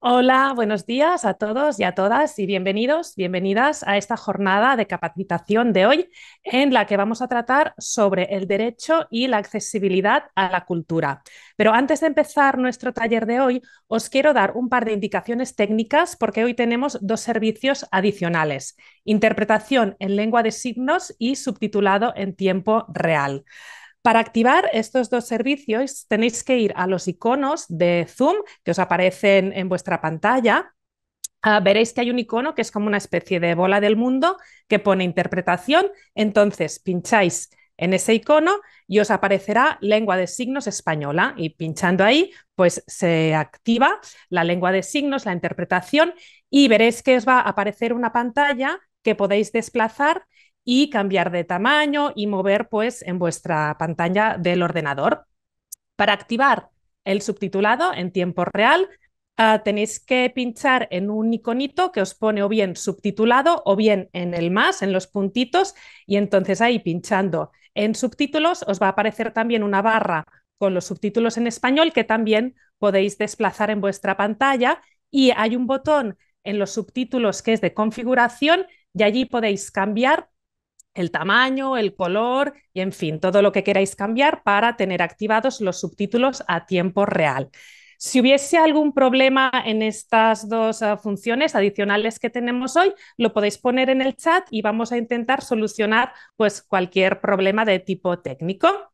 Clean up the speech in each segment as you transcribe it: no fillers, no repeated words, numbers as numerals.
Hola, buenos días a todos y a todas y bienvenidos, bienvenidas a esta jornada de capacitación de hoy en la que vamos a tratar sobre el derecho y la accesibilidad a la cultura. Pero antes de empezar nuestro taller de hoy, os quiero dar un par de indicaciones técnicas porque hoy tenemos dos servicios adicionales: interpretación en lengua de signos y subtitulado en tiempo real. Para activar estos dos servicios tenéis que ir a los iconos de Zoom que os aparecen en vuestra pantalla. Veréis que hay un icono que es como una especie de bola del mundo que pone interpretación. Entonces pincháis en ese icono y os aparecerá lengua de signos española y pinchando ahí pues se activa la lengua de signos, la interpretación, y veréis que os va a aparecer una pantalla que podéis desplazar y cambiar de tamaño y mover pues en vuestra pantalla del ordenador. Para activar el subtitulado en tiempo real, tenéis que pinchar en un iconito que os pone o bien subtitulado o bien en el más, en los puntitos, y entonces ahí pinchando en subtítulos os va a aparecer también una barra con los subtítulos en español que también podéis desplazar en vuestra pantalla, y hay un botón en los subtítulos que es de configuración y allí podéis cambiar el tamaño, el color y, en fin, todo lo que queráis cambiar para tener activados los subtítulos a tiempo real. Si hubiese algún problema en estas dos funciones adicionales que tenemos hoy, lo podéis poner en el chat y vamos a intentar solucionar pues, cualquier problema de tipo técnico.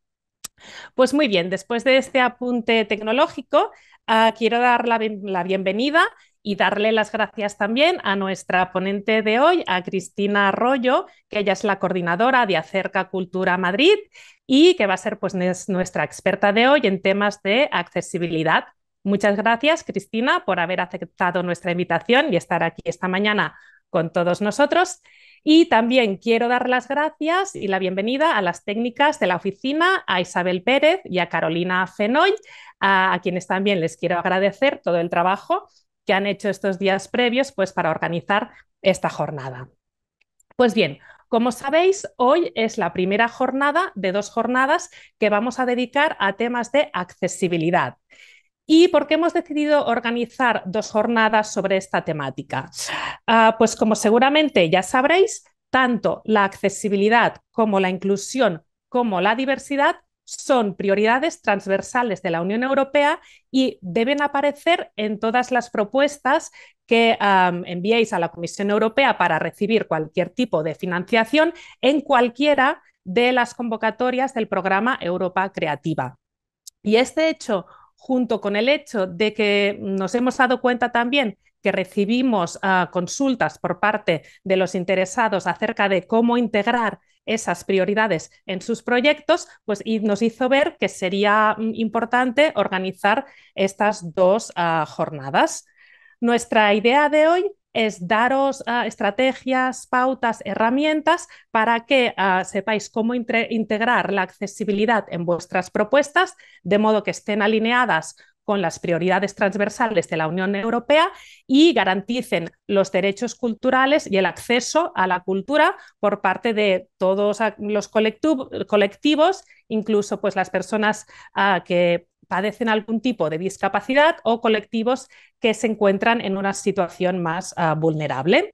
Pues muy bien, después de este apunte tecnológico, quiero dar la bienvenida y darle las gracias también a nuestra ponente de hoy, a Cristina Arroyo, que ella es la coordinadora de Acerca Cultura Madrid y que va a ser pues, nuestra experta de hoy en temas de accesibilidad. Muchas gracias, Cristina, por haber aceptado nuestra invitación y estar aquí esta mañana con todos nosotros. Y también quiero dar las gracias y la bienvenida a las técnicas de la oficina, a Isabel Pérez y a Carolina Fenoy, a quienes también les quiero agradecer todo el trabajo que han hecho estos días previos pues, para organizar esta jornada. Pues bien, como sabéis, hoy es la primera jornada de dos jornadas que vamos a dedicar a temas de accesibilidad. ¿Y por qué hemos decidido organizar dos jornadas sobre esta temática? Pues como seguramente ya sabréis, tanto la accesibilidad como la inclusión como la diversidad son prioridades transversales de la Unión Europea y deben aparecer en todas las propuestas que enviéis a la Comisión Europea para recibir cualquier tipo de financiación en cualquiera de las convocatorias del programa Europa Creativa. Y este hecho, junto con el hecho de que nos hemos dado cuenta también que recibimos consultas por parte de los interesados acerca de cómo integrar esas prioridades en sus proyectos, pues y nos hizo ver que sería importante organizar estas dos jornadas. Nuestra idea de hoy es daros estrategias, pautas, herramientas para que sepáis cómo integrar la accesibilidad en vuestras propuestas, de modo que estén alineadas con las prioridades transversales de la Unión Europea y garanticen los derechos culturales y el acceso a la cultura por parte de todos los colectivos, incluso pues, las personas que padecen algún tipo de discapacidad o colectivos que se encuentran en una situación más vulnerable.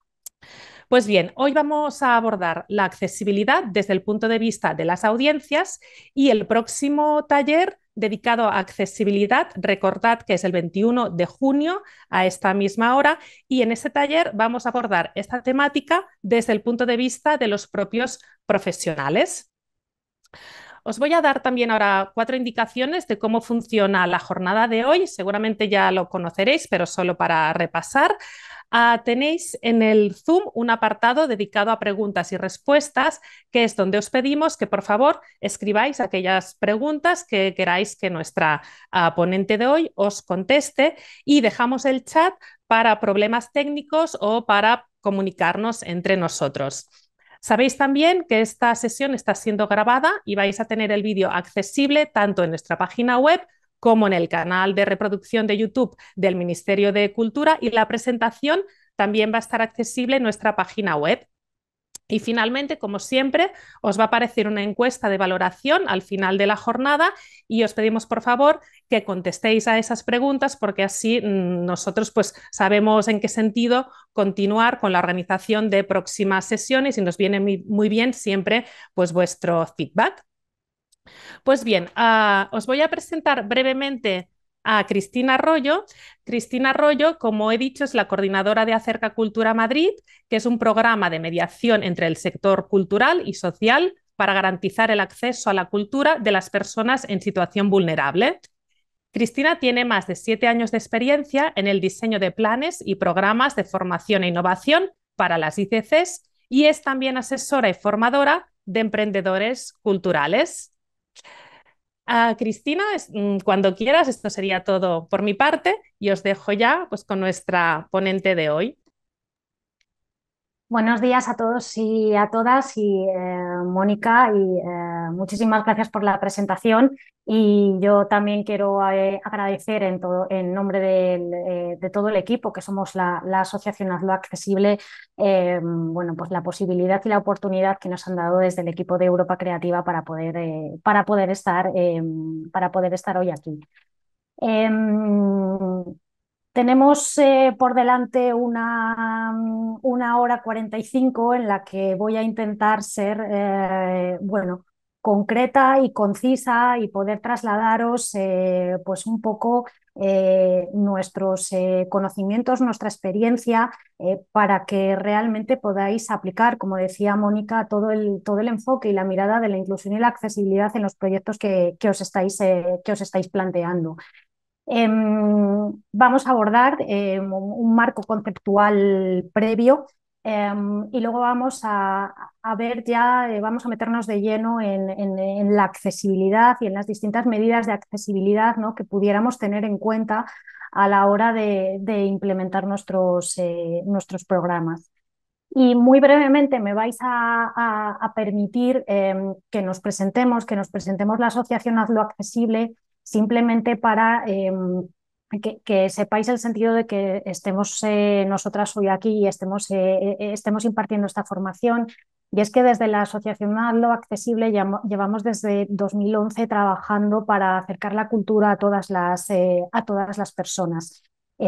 Pues bien, hoy vamos a abordar la accesibilidad desde el punto de vista de las audiencias, y el próximo taller dedicado a accesibilidad, recordad que es el 21 de junio a esta misma hora, y en ese taller vamos a abordar esta temática desde el punto de vista de los propios profesionales. Os voy a dar también ahora cuatro indicaciones de cómo funciona la jornada de hoy. Seguramente ya lo conoceréis, pero solo para repasar. Tenéis en el Zoom un apartado dedicado a preguntas y respuestas, que es donde os pedimos que por favor escribáis aquellas preguntas que queráis que nuestra ponente de hoy os conteste, y dejamos el chat para problemas técnicos o para comunicarnos entre nosotros. Sabéis también que esta sesión está siendo grabada y vais a tener el vídeo accesible tanto en nuestra página web como en el canal de reproducción de YouTube del Ministerio de Cultura, y la presentación también va a estar accesible en nuestra página web. Y finalmente, como siempre, os va a aparecer una encuesta de valoración al final de la jornada y os pedimos, por favor, que contestéis a esas preguntas porque así nosotros pues, sabemos en qué sentido continuar con la organización de próximas sesiones y nos viene muy bien siempre pues, vuestro feedback. Pues bien, os voy a presentar brevemente a Cristina Arroyo. Cristina Arroyo, como he dicho, es la coordinadora de Acerca Cultura Madrid, que es un programa de mediación entre el sector cultural y social para garantizar el acceso a la cultura de las personas en situación vulnerable. Cristina tiene más de 7 años de experiencia en el diseño de planes y programas de formación e innovación para las ICCs y es también asesora y formadora de emprendedores culturales. Cristina, cuando quieras, esto sería todo por mi parte y os dejo ya pues, con nuestra ponente de hoy. Buenos días a todos y a todas y Mónica y muchísimas gracias por la presentación y yo también quiero agradecer en nombre de todo el equipo que somos la Asociación Hazlo Accesible, bueno, pues la posibilidad y la oportunidad que nos han dado desde el equipo de Europa Creativa para poder estar hoy aquí. Em, Tenemos por delante una hora 45 en la que voy a intentar ser bueno, concreta y concisa y poder trasladaros pues un poco nuestros conocimientos, nuestra experiencia, para que realmente podáis aplicar, como decía Mónica, todo el enfoque y la mirada de la inclusión y la accesibilidad en los proyectos que os estáis planteando. Vamos a abordar un marco conceptual previo y luego a ver ya, vamos a meternos de lleno en la accesibilidad y en las distintas medidas de accesibilidad, ¿no?, que pudiéramos tener en cuenta a la hora de implementar nuestros programas. Y muy brevemente me vais a permitir que nos presentemos la asociación Hazlo Accesible, simplemente para que sepáis el sentido de que estemos nosotras hoy aquí y estemos impartiendo esta formación. Y es que desde la asociación Hazlo Accesible llevamos desde 2011 trabajando para acercar la cultura a todas las personas.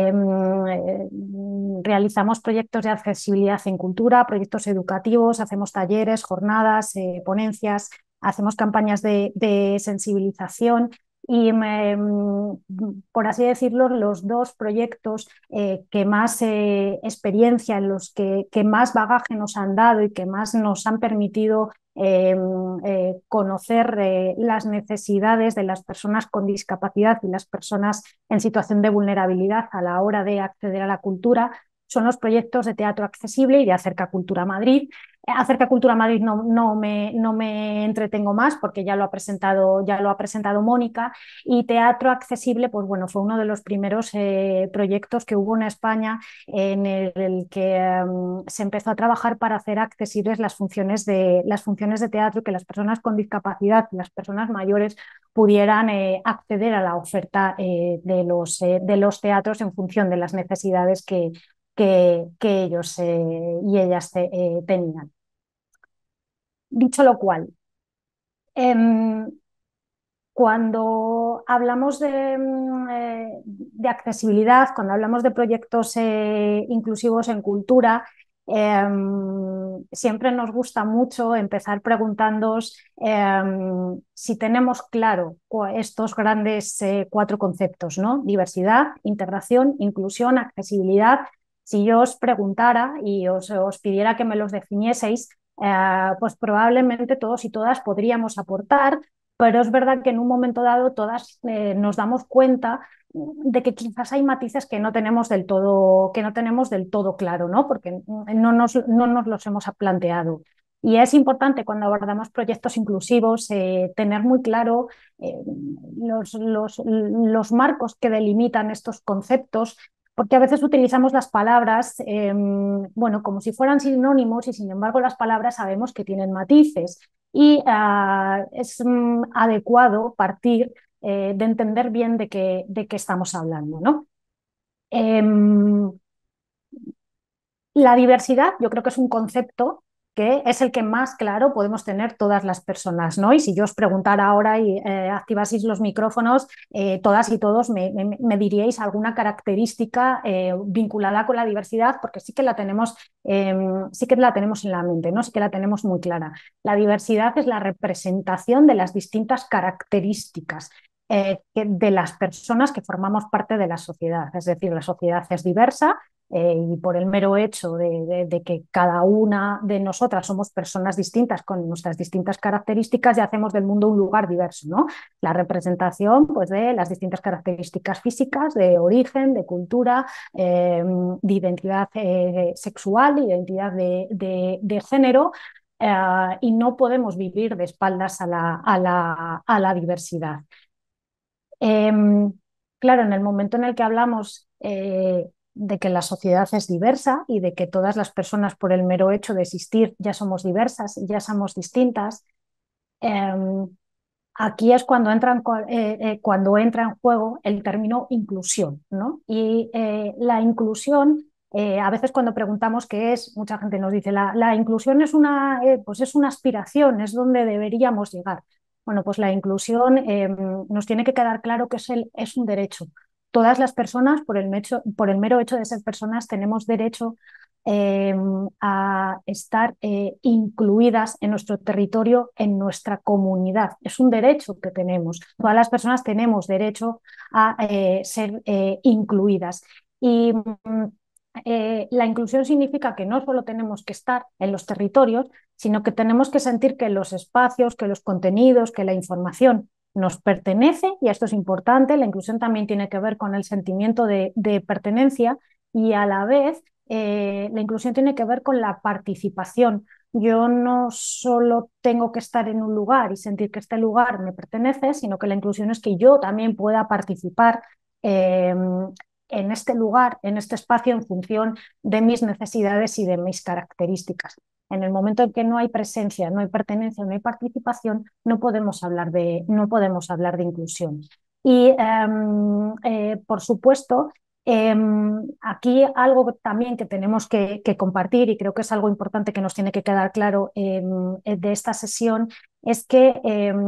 Realizamos proyectos de accesibilidad en cultura, proyectos educativos, hacemos talleres, jornadas, ponencias, hacemos campañas de sensibilización y, por así decirlo, los dos proyectos que más experiencia, en los que más bagaje nos han dado y que más nos han permitido conocer las necesidades de las personas con discapacidad y las personas en situación de vulnerabilidad a la hora de acceder a la cultura son los proyectos de Teatro Accesible y de Acerca Cultura Madrid. Acerca Cultura Madrid no me entretengo más porque ya lo ha presentado Mónica, y Teatro Accesible pues bueno, fue uno de los primeros proyectos que hubo en España en el que se empezó a trabajar para hacer accesibles las funciones de teatro y que las personas con discapacidad y las personas mayores pudieran acceder a la oferta de los teatros en función de las necesidades que ellos y ellas tenían. Dicho lo cual, eh, cuando hablamos de accesibilidad, cuando hablamos de proyectos inclusivos en cultura, siempre nos gusta mucho empezar preguntándoos si tenemos claro estos grandes cuatro conceptos, ¿no? Diversidad, integración, inclusión, accesibilidad. Si yo os preguntara y os pidiera que me los definieseis, pues probablemente todos y todas podríamos aportar, pero es verdad que en un momento dado todas nos damos cuenta de que quizás hay matices que no tenemos del todo claro, ¿no? Porque no nos los hemos planteado. Y es importante cuando abordamos proyectos inclusivos tener muy claro los marcos que delimitan estos conceptos, porque a veces utilizamos las palabras bueno, como si fueran sinónimos y sin embargo las palabras sabemos que tienen matices y es adecuado partir de entender bien de qué estamos hablando, ¿no? La diversidad yo creo que es un concepto que es el que más claro podemos tener todas las personas, ¿no? Y si yo os preguntara ahora y activaseis los micrófonos, todas y todos me diríais alguna característica vinculada con la diversidad, porque sí que la tenemos en la mente, ¿no? Sí que la tenemos muy clara. La diversidad es la representación de las distintas características de las personas que formamos parte de la sociedad. Es decir, la sociedad es diversa y por el mero hecho de que cada una de nosotras somos personas distintas con nuestras distintas características, ya hacemos del mundo un lugar diverso, ¿no? La representación, pues, de las distintas características físicas, de origen, de cultura, de identidad sexual, de identidad de género, y no podemos vivir de espaldas a la diversidad. Claro, en el momento en el que hablamos de que la sociedad es diversa y de que todas las personas por el mero hecho de existir ya somos diversas, ya somos distintas, aquí es cuando entra en juego el término inclusión, ¿no? Y la inclusión, a veces cuando preguntamos qué es, mucha gente nos dice, la inclusión pues es una aspiración, es donde deberíamos llegar. Bueno, pues la inclusión nos tiene que quedar claro que es un derecho. Todas las personas, por el mero hecho de ser personas, tenemos derecho a estar incluidas en nuestro territorio, en nuestra comunidad. Es un derecho que tenemos. Todas las personas tenemos derecho a ser incluidas. Y la inclusión significa que no solo tenemos que estar en los territorios, sino que tenemos que sentir que los espacios, que los contenidos, que la información nos pertenece, y esto es importante. La inclusión también tiene que ver con el sentimiento de pertenencia, y a la vez la inclusión tiene que ver con la participación. Yo no solo tengo que estar en un lugar y sentir que este lugar me pertenece, sino que la inclusión es que yo también pueda participar en este lugar, en este espacio, en función de mis necesidades y de mis características. En el momento en que no hay presencia, no hay pertenencia, no hay participación, no podemos hablar de inclusión. Y, por supuesto, aquí algo también que tenemos que compartir, y creo que es algo importante que nos tiene que quedar claro de esta sesión, es que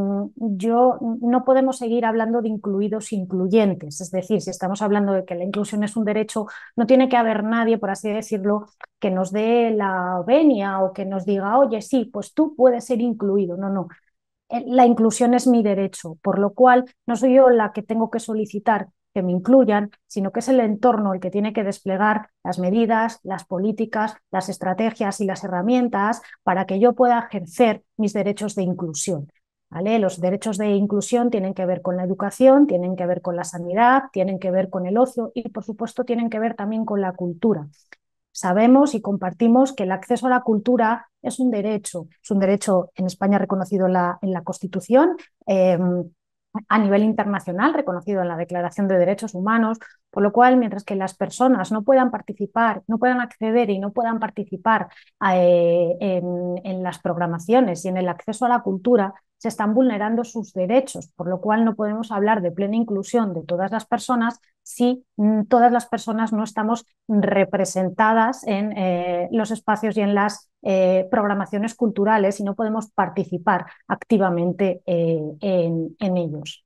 no podemos seguir hablando de incluidos e incluyentes. Es decir, si estamos hablando de que la inclusión es un derecho, no tiene que haber nadie, por así decirlo, que nos dé la venia o que nos diga, oye, sí, pues tú puedes ser incluido. No, no. La inclusión es mi derecho, por lo cual no soy yo la que tengo que solicitar que me incluyan, sino que es el entorno el que tiene que desplegar las medidas, las políticas, las estrategias y las herramientas para que yo pueda ejercer mis derechos de inclusión. ¿Vale? Los derechos de inclusión tienen que ver con la educación, tienen que ver con la sanidad, tienen que ver con el ocio y, por supuesto, tienen que ver también con la cultura. Sabemos y compartimos que el acceso a la cultura es un derecho en España reconocido en la Constitución, a nivel internacional, reconocido en la Declaración de Derechos Humanos, por lo cual, mientras que las personas no puedan participar, no puedan acceder y no puedan participar en las programaciones y en el acceso a la cultura, se están vulnerando sus derechos, por lo cual no podemos hablar de plena inclusión de todas las personas si todas las personas no estamos representadas en los espacios y en las programaciones culturales y no podemos participar activamente en ellos.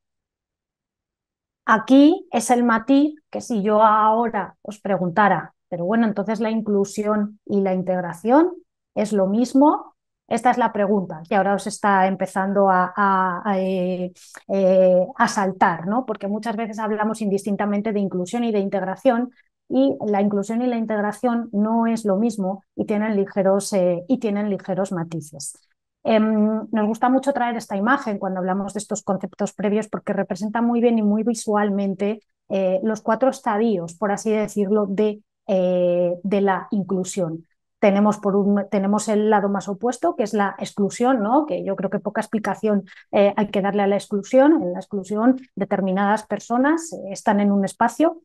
Aquí es el matiz que si yo ahora os preguntara, pero bueno, entonces la inclusión y la integración es lo mismo. Esta es la pregunta que ahora os está empezando a saltar, ¿no? Porque muchas veces hablamos indistintamente de inclusión y de integración, y la inclusión y la integración no es lo mismo y tienen ligeros matices. Nos gusta mucho traer esta imagen cuando hablamos de estos conceptos previos porque representa muy bien y muy visualmente los 4 estadios, por así decirlo, de la inclusión. Tenemos el lado más opuesto, que es la exclusión, ¿no? Que yo creo que poca explicación hay que darle a la exclusión. En la exclusión, determinadas personas están en un espacio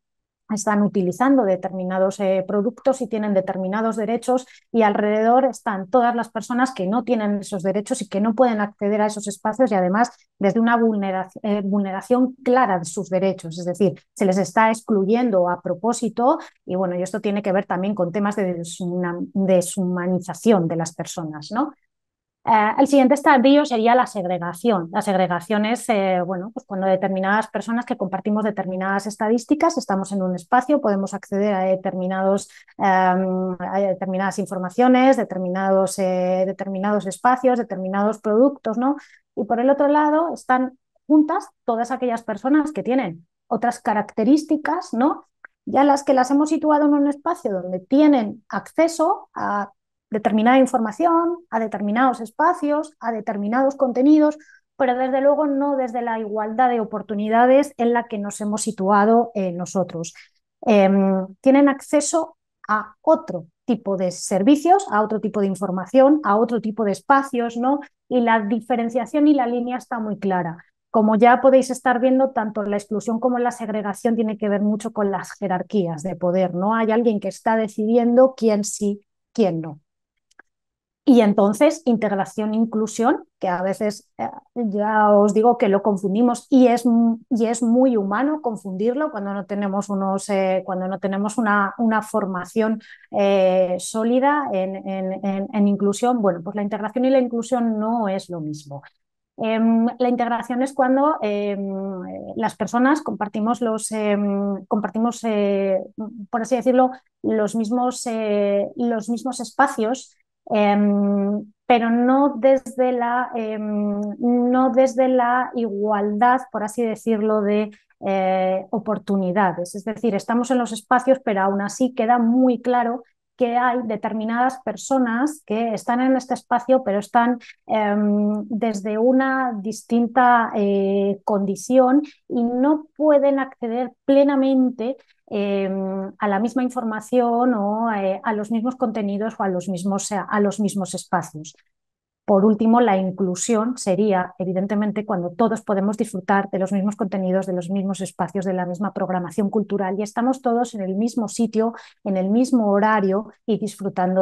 están utilizando determinados productos y tienen determinados derechos, y alrededor están todas las personas que no tienen esos derechos y que no pueden acceder a esos espacios, y además desde una vulneración clara de sus derechos, es decir, se les está excluyendo a propósito. Y bueno, y esto tiene que ver también con temas de deshumanización de las personas, ¿no? El siguiente estadio sería la segregación. La segregación es bueno, pues cuando determinadas personas que compartimos determinadas estadísticas estamos en un espacio, podemos acceder a determinadas informaciones, determinados espacios, determinados productos, ¿no? Y por el otro lado están juntas todas aquellas personas que tienen otras características, ¿no? Ya las que las hemos situado en un espacio donde tienen acceso a determinada información, a determinados espacios, a determinados contenidos, pero desde luego no desde la igualdad de oportunidades en la que nos hemos situado nosotros. Tienen acceso a otro tipo de servicios, a otro tipo de información, a otro tipo de espacios, ¿no? Y la diferenciación y la línea está muy clara. Como ya podéis estar viendo, tanto la exclusión como la segregación tiene que ver mucho con las jerarquías de poder, ¿no? Hay alguien que está decidiendo quién sí, quién no. Y entonces, integración e inclusión, que a veces ya os digo que lo confundimos, y es muy humano confundirlo cuando no tenemos, cuando no tenemos una formación sólida en inclusión. Bueno, pues la integración y la inclusión no es lo mismo. La integración es cuando las personas compartimos, por así decirlo, los mismos espacios, pero no desde la igualdad, por así decirlo, de oportunidades. Es decir, estamos en los espacios, pero aún así queda muy claro que hay determinadas personas que están en este espacio, pero están desde una distinta condición, y no pueden acceder plenamente a la misma información o a los mismos contenidos o a los mismos espacios. Por último, la inclusión sería, evidentemente, cuando todos podemos disfrutar de los mismos contenidos, de los mismos espacios, de la misma programación cultural, y estamos todos en el mismo sitio, en el mismo horario, y disfrutando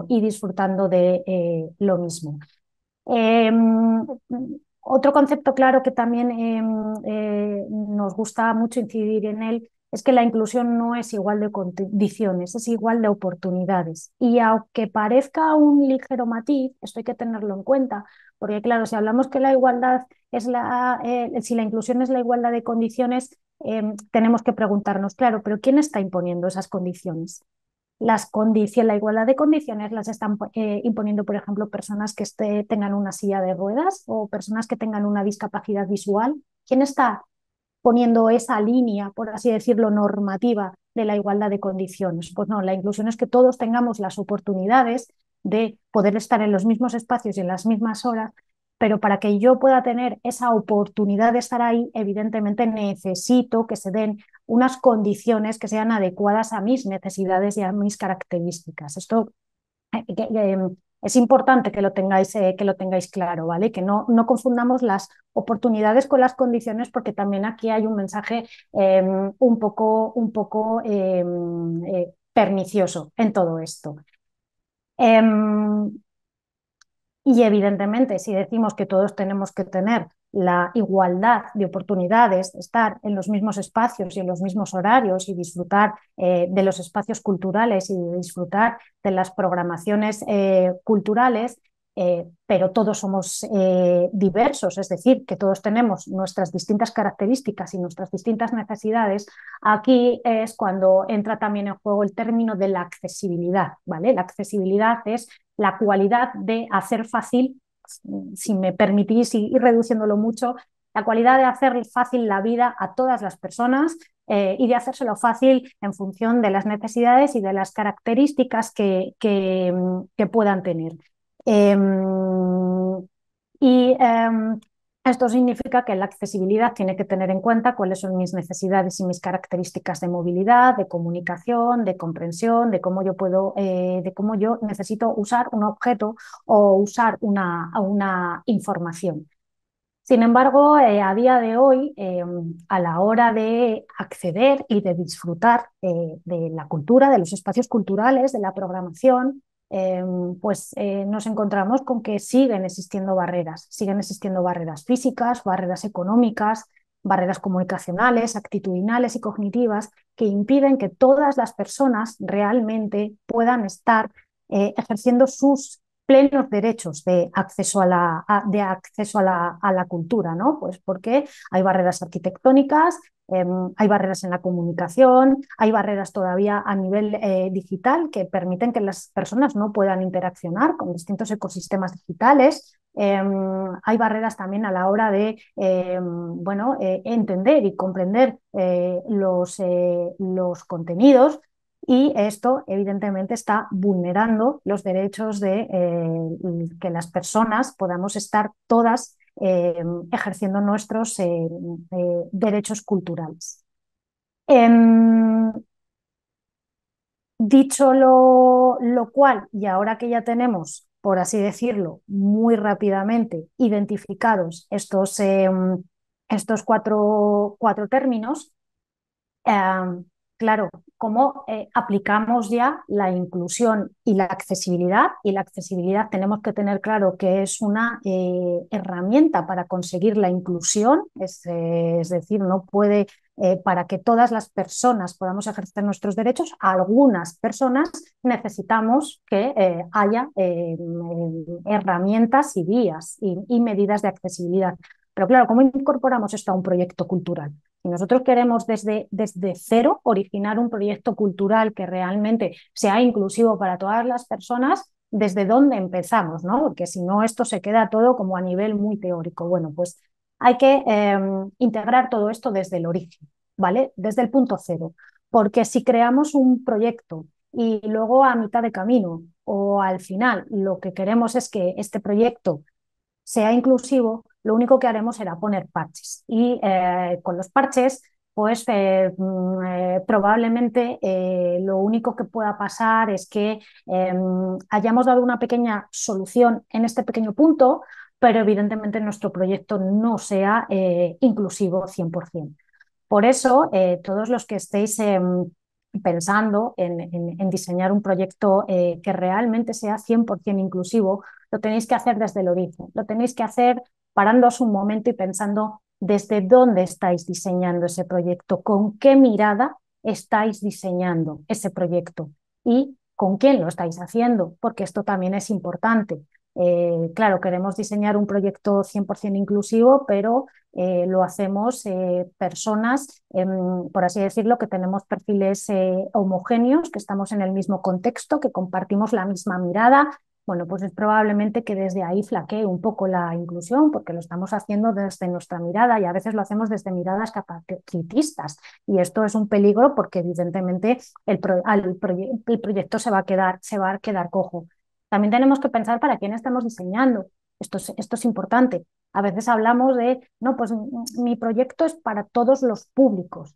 de lo mismo. Eh, Otro concepto claro que también nos gusta mucho incidir en él es que la inclusión no es igual de condiciones, es igual de oportunidades. Y aunque parezca un ligero matiz, esto hay que tenerlo en cuenta, porque claro, si hablamos que la igualdad es si la inclusión es la igualdad de condiciones, tenemos que preguntarnos, claro, pero ¿quién está imponiendo esas condiciones? La igualdad de condiciones las están imponiendo, por ejemplo, personas que tengan una silla de ruedas o personas que tengan una discapacidad visual. ¿Quién está poniendo esa línea, por así decirlo, normativa de la igualdad de condiciones? Pues no, la inclusión es que todos tengamos las oportunidades de poder estar en los mismos espacios y en las mismas horas, pero para que yo pueda tener esa oportunidad de estar ahí, evidentemente necesito que se den unas condiciones que sean adecuadas a mis necesidades y a mis características. Esto es importante que lo tengáis claro, ¿vale? Que no confundamos las oportunidades con las condiciones, porque también aquí hay un mensaje pernicioso en todo esto. Y evidentemente, si decimos que todos tenemos que tener la igualdad de oportunidades, de estar en los mismos espacios y en los mismos horarios y disfrutar de los espacios culturales y de disfrutar de las programaciones culturales, pero todos somos diversos, es decir, que todos tenemos nuestras distintas características y nuestras distintas necesidades, aquí es cuando entra también en juego el término de la accesibilidad, ¿vale? La accesibilidad es la cualidad de hacer fácil, si me permitís ir reduciéndolo mucho, la cualidad de hacer fácil la vida a todas las personas, y de hacérselo fácil en función de las necesidades y de las características que puedan tener. Eh, y Esto significa que la accesibilidad tiene que tener en cuenta cuáles son mis necesidades y mis características de movilidad, de comunicación, de comprensión, de cómo yo necesito usar un objeto o usar una información. Sin embargo, a día de hoy, a la hora de acceder y de disfrutar de la cultura, de los espacios culturales, de la programación, eh, nos encontramos con que siguen existiendo barreras físicas, barreras económicas, barreras comunicacionales, actitudinales y cognitivas que impiden que todas las personas realmente puedan estar ejerciendo sus plenos derechos de acceso a la cultura, ¿no? Pues porque hay barreras arquitectónicas, hay barreras en la comunicación, hay barreras todavía a nivel digital que permiten que las personas no puedan interaccionar con distintos ecosistemas digitales. Hay barreras también a la hora de entender y comprender los contenidos, y esto evidentemente está vulnerando los derechos de que las personas podamos estar todas ejerciendo nuestros derechos culturales. Dicho lo cual, y ahora que ya tenemos, por así decirlo, muy rápidamente identificados estos cuatro términos, claro, cómo aplicamos ya la inclusión y la accesibilidad. Y la accesibilidad tenemos que tener claro que es una herramienta para conseguir la inclusión, es decir, no puede, para que todas las personas podamos ejercer nuestros derechos, algunas personas necesitamos que haya herramientas y vías y medidas de accesibilidad. Pero claro, ¿cómo incorporamos esto a un proyecto cultural? Si nosotros queremos desde cero originar un proyecto cultural que realmente sea inclusivo para todas las personas, ¿desde dónde empezamos? ¿No? Porque si no, esto se queda todo como a nivel muy teórico. Bueno, pues hay que integrar todo esto desde el origen, ¿vale? Desde el punto cero. Porque si creamos un proyecto y luego a mitad de camino o al final lo que queremos es que este proyecto sea inclusivo, lo único que haremos será poner parches. Y con los parches, probablemente lo único que pueda pasar es que hayamos dado una pequeña solución en este pequeño punto, pero evidentemente nuestro proyecto no sea inclusivo 100%. Por eso, todos los que estéis pensando en diseñar un proyecto que realmente sea 100% inclusivo, lo tenéis que hacer desde el origen, lo tenéis que hacer parándoos un momento y pensando desde dónde estáis diseñando ese proyecto, con qué mirada estáis diseñando ese proyecto y con quién lo estáis haciendo, porque esto también es importante. Claro, queremos diseñar un proyecto 100% inclusivo, pero lo hacemos personas, por así decirlo, que tenemos perfiles homogéneos, que estamos en el mismo contexto, que compartimos la misma mirada. Bueno, pues es probablemente que desde ahí flaquee un poco la inclusión, porque lo estamos haciendo desde nuestra mirada y a veces lo hacemos desde miradas capacitistas. Y esto es un peligro porque evidentemente el proyecto se va a quedar cojo. También tenemos que pensar para quién estamos diseñando. Esto es importante. A veces hablamos de, no, pues mi proyecto es para todos los públicos.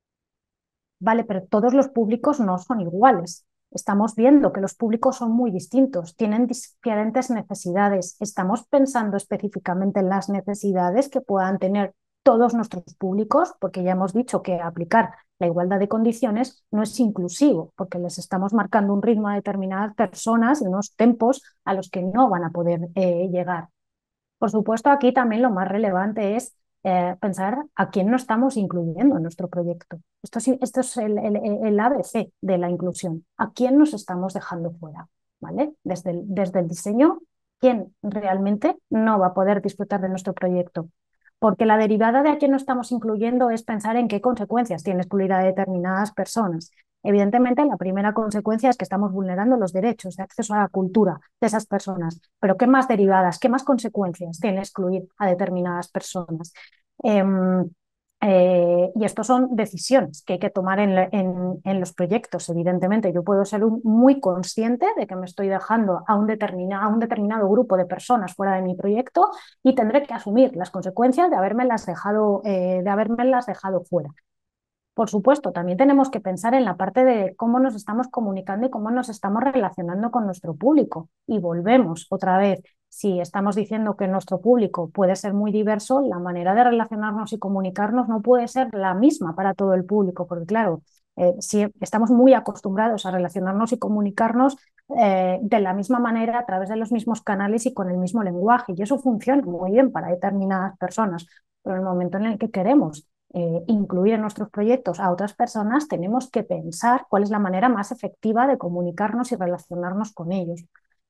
Vale, pero todos los públicos no son iguales. Estamos viendo que los públicos son muy distintos, tienen diferentes necesidades. Estamos pensando específicamente en las necesidades que puedan tener todos nuestros públicos, porque ya hemos dicho que aplicar la igualdad de condiciones no es inclusivo, porque les estamos marcando un ritmo a determinadas personas y unos tempos a los que no van a poder llegar. Por supuesto, aquí también lo más relevante es pensar a quién no estamos incluyendo en nuestro proyecto. Esto es el ABC de la inclusión. ¿A quién nos estamos dejando fuera? ¿Vale? Desde el diseño, ¿quién realmente no va a poder disfrutar de nuestro proyecto? Porque la derivada de a quién no estamos incluyendo es pensar en qué consecuencias tiene excluir a determinadas personas. Evidentemente, la primera consecuencia es que estamos vulnerando los derechos de acceso a la cultura de esas personas. Pero ¿qué más derivadas, qué más consecuencias tiene excluir a determinadas personas? Eh, y esto son decisiones que hay que tomar en los proyectos, evidentemente. Yo puedo ser muy consciente de que me estoy dejando a un determinado grupo de personas fuera de mi proyecto y tendré que asumir las consecuencias de habérmelas dejado fuera. por supuesto, también tenemos que pensar en la parte de cómo nos estamos comunicando y cómo nos estamos relacionando con nuestro público. Y volvemos otra vez. Si estamos diciendo que nuestro público puede ser muy diverso, la manera de relacionarnos y comunicarnos no puede ser la misma para todo el público, porque claro, si estamos muy acostumbrados a relacionarnos y comunicarnos de la misma manera, a través de los mismos canales y con el mismo lenguaje, y eso funciona muy bien para determinadas personas, pero en el momento en el que queremos incluir en nuestros proyectos a otras personas, tenemos que pensar cuál es la manera más efectiva de comunicarnos y relacionarnos con ellos.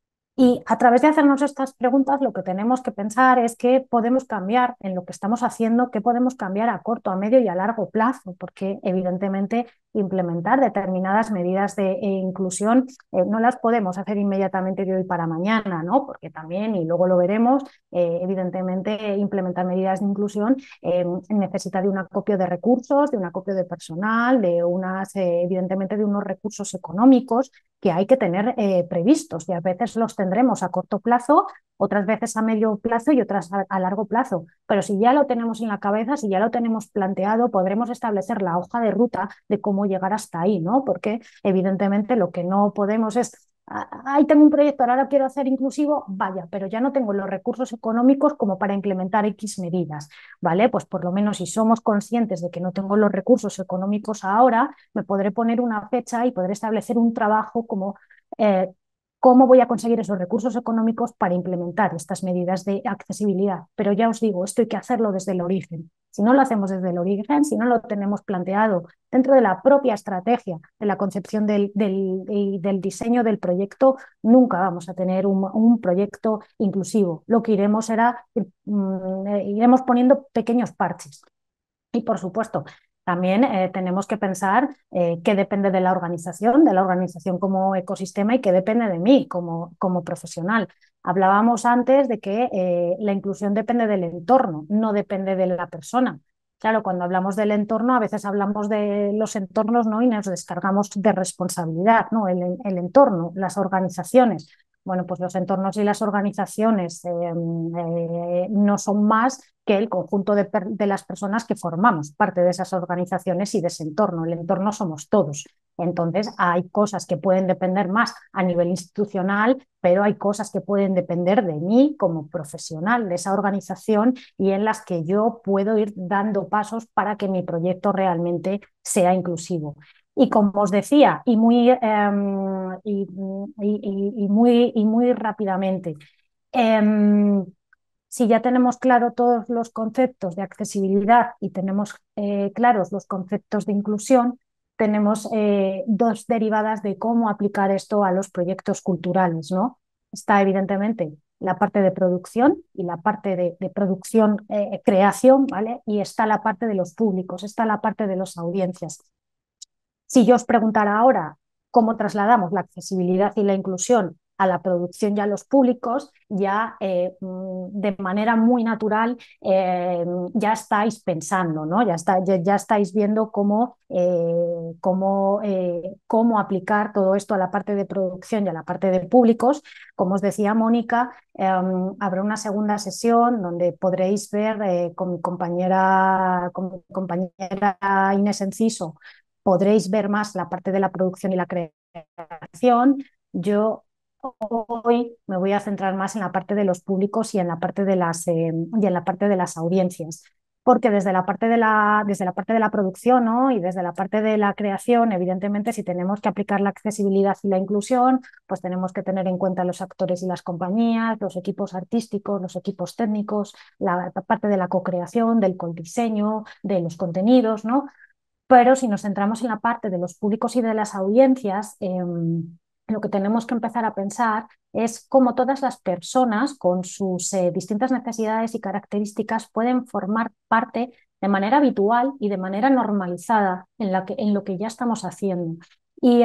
Y a través de hacernos estas preguntas, lo que tenemos que pensar es qué podemos cambiar en lo que estamos haciendo, qué podemos cambiar a corto, a medio y a largo plazo, porque evidentemente implementar determinadas medidas de inclusión no las podemos hacer inmediatamente de hoy para mañana, ¿no? Porque también, y luego lo veremos, evidentemente implementar medidas de inclusión necesita de un acopio de recursos, de un acopio de personal, de unas, evidentemente de unos recursos económicos que hay que tener previstos, y a veces los tendremos a corto plazo, otras veces a medio plazo y otras a largo plazo. Pero si ya lo tenemos en la cabeza, si ya lo tenemos planteado, podremos establecer la hoja de ruta de cómo llegar hasta ahí, ¿no? Porque evidentemente lo que no podemos es ahí tengo un proyecto, ahora lo quiero hacer inclusivo, vaya, pero ya no tengo los recursos económicos como para implementar X medidas, ¿vale? Pues por lo menos si somos conscientes de que no tengo los recursos económicos ahora, me podré poner una fecha y podré establecer un trabajo como cómo voy a conseguir esos recursos económicos para implementar estas medidas de accesibilidad. Pero ya os digo, esto hay que hacerlo desde el origen. Si no lo hacemos desde el origen, si no lo tenemos planteado dentro de la propia estrategia de la concepción del diseño del proyecto, nunca vamos a tener un proyecto inclusivo. Lo que iremos será, iremos poniendo pequeños parches. Y por supuesto, también tenemos que pensar qué depende de la organización como ecosistema y qué depende de mí como profesional. Hablábamos antes de que la inclusión depende del entorno, no depende de la persona. Claro, cuando hablamos del entorno, a veces hablamos de los entornos, ¿no? Y nos descargamos de responsabilidad, ¿no? El entorno, las organizaciones. Bueno, pues los entornos y las organizaciones no son más que el conjunto de las personas que formamos parte de esas organizaciones y de ese entorno. El entorno somos todos. Entonces, hay cosas que pueden depender más a nivel institucional, pero hay cosas que pueden depender de mí como profesional de esa organización y en las que yo puedo ir dando pasos para que mi proyecto realmente sea inclusivo. Y como os decía, y muy rápidamente, si ya tenemos claro todos los conceptos de accesibilidad y tenemos claros los conceptos de inclusión, tenemos dos derivadas de cómo aplicar esto a los proyectos culturales, ¿no? Está evidentemente la parte de producción y la parte de producción, creación, ¿vale? Y está la parte de los públicos, está la parte de las audiencias. Si yo os preguntara ahora cómo trasladamos la accesibilidad y la inclusión a la producción y a los públicos, ya de manera muy natural ya estáis pensando, ¿no? Ya estáis viendo cómo aplicar todo esto a la parte de producción y a la parte de públicos. Como os decía Mónica, habrá una segunda sesión donde podréis ver con mi compañera Inés Enciso, podréis ver más la parte de la producción y la creación. Yo hoy me voy a centrar más en la parte de los públicos y en la parte de las audiencias, porque desde la parte de la producción, ¿no? Y desde la parte de la creación, evidentemente, si tenemos que aplicar la accesibilidad y la inclusión, pues tenemos que tener en cuenta los actores y las compañías, los equipos artísticos, los equipos técnicos, la parte de la co-creación, del codiseño, de los contenidos, ¿no? Pero si nos centramos en la parte de los públicos y de las audiencias, lo que tenemos que empezar a pensar es cómo todas las personas con sus distintas necesidades y características pueden formar parte de manera habitual y de manera normalizada en lo que ya estamos haciendo. Y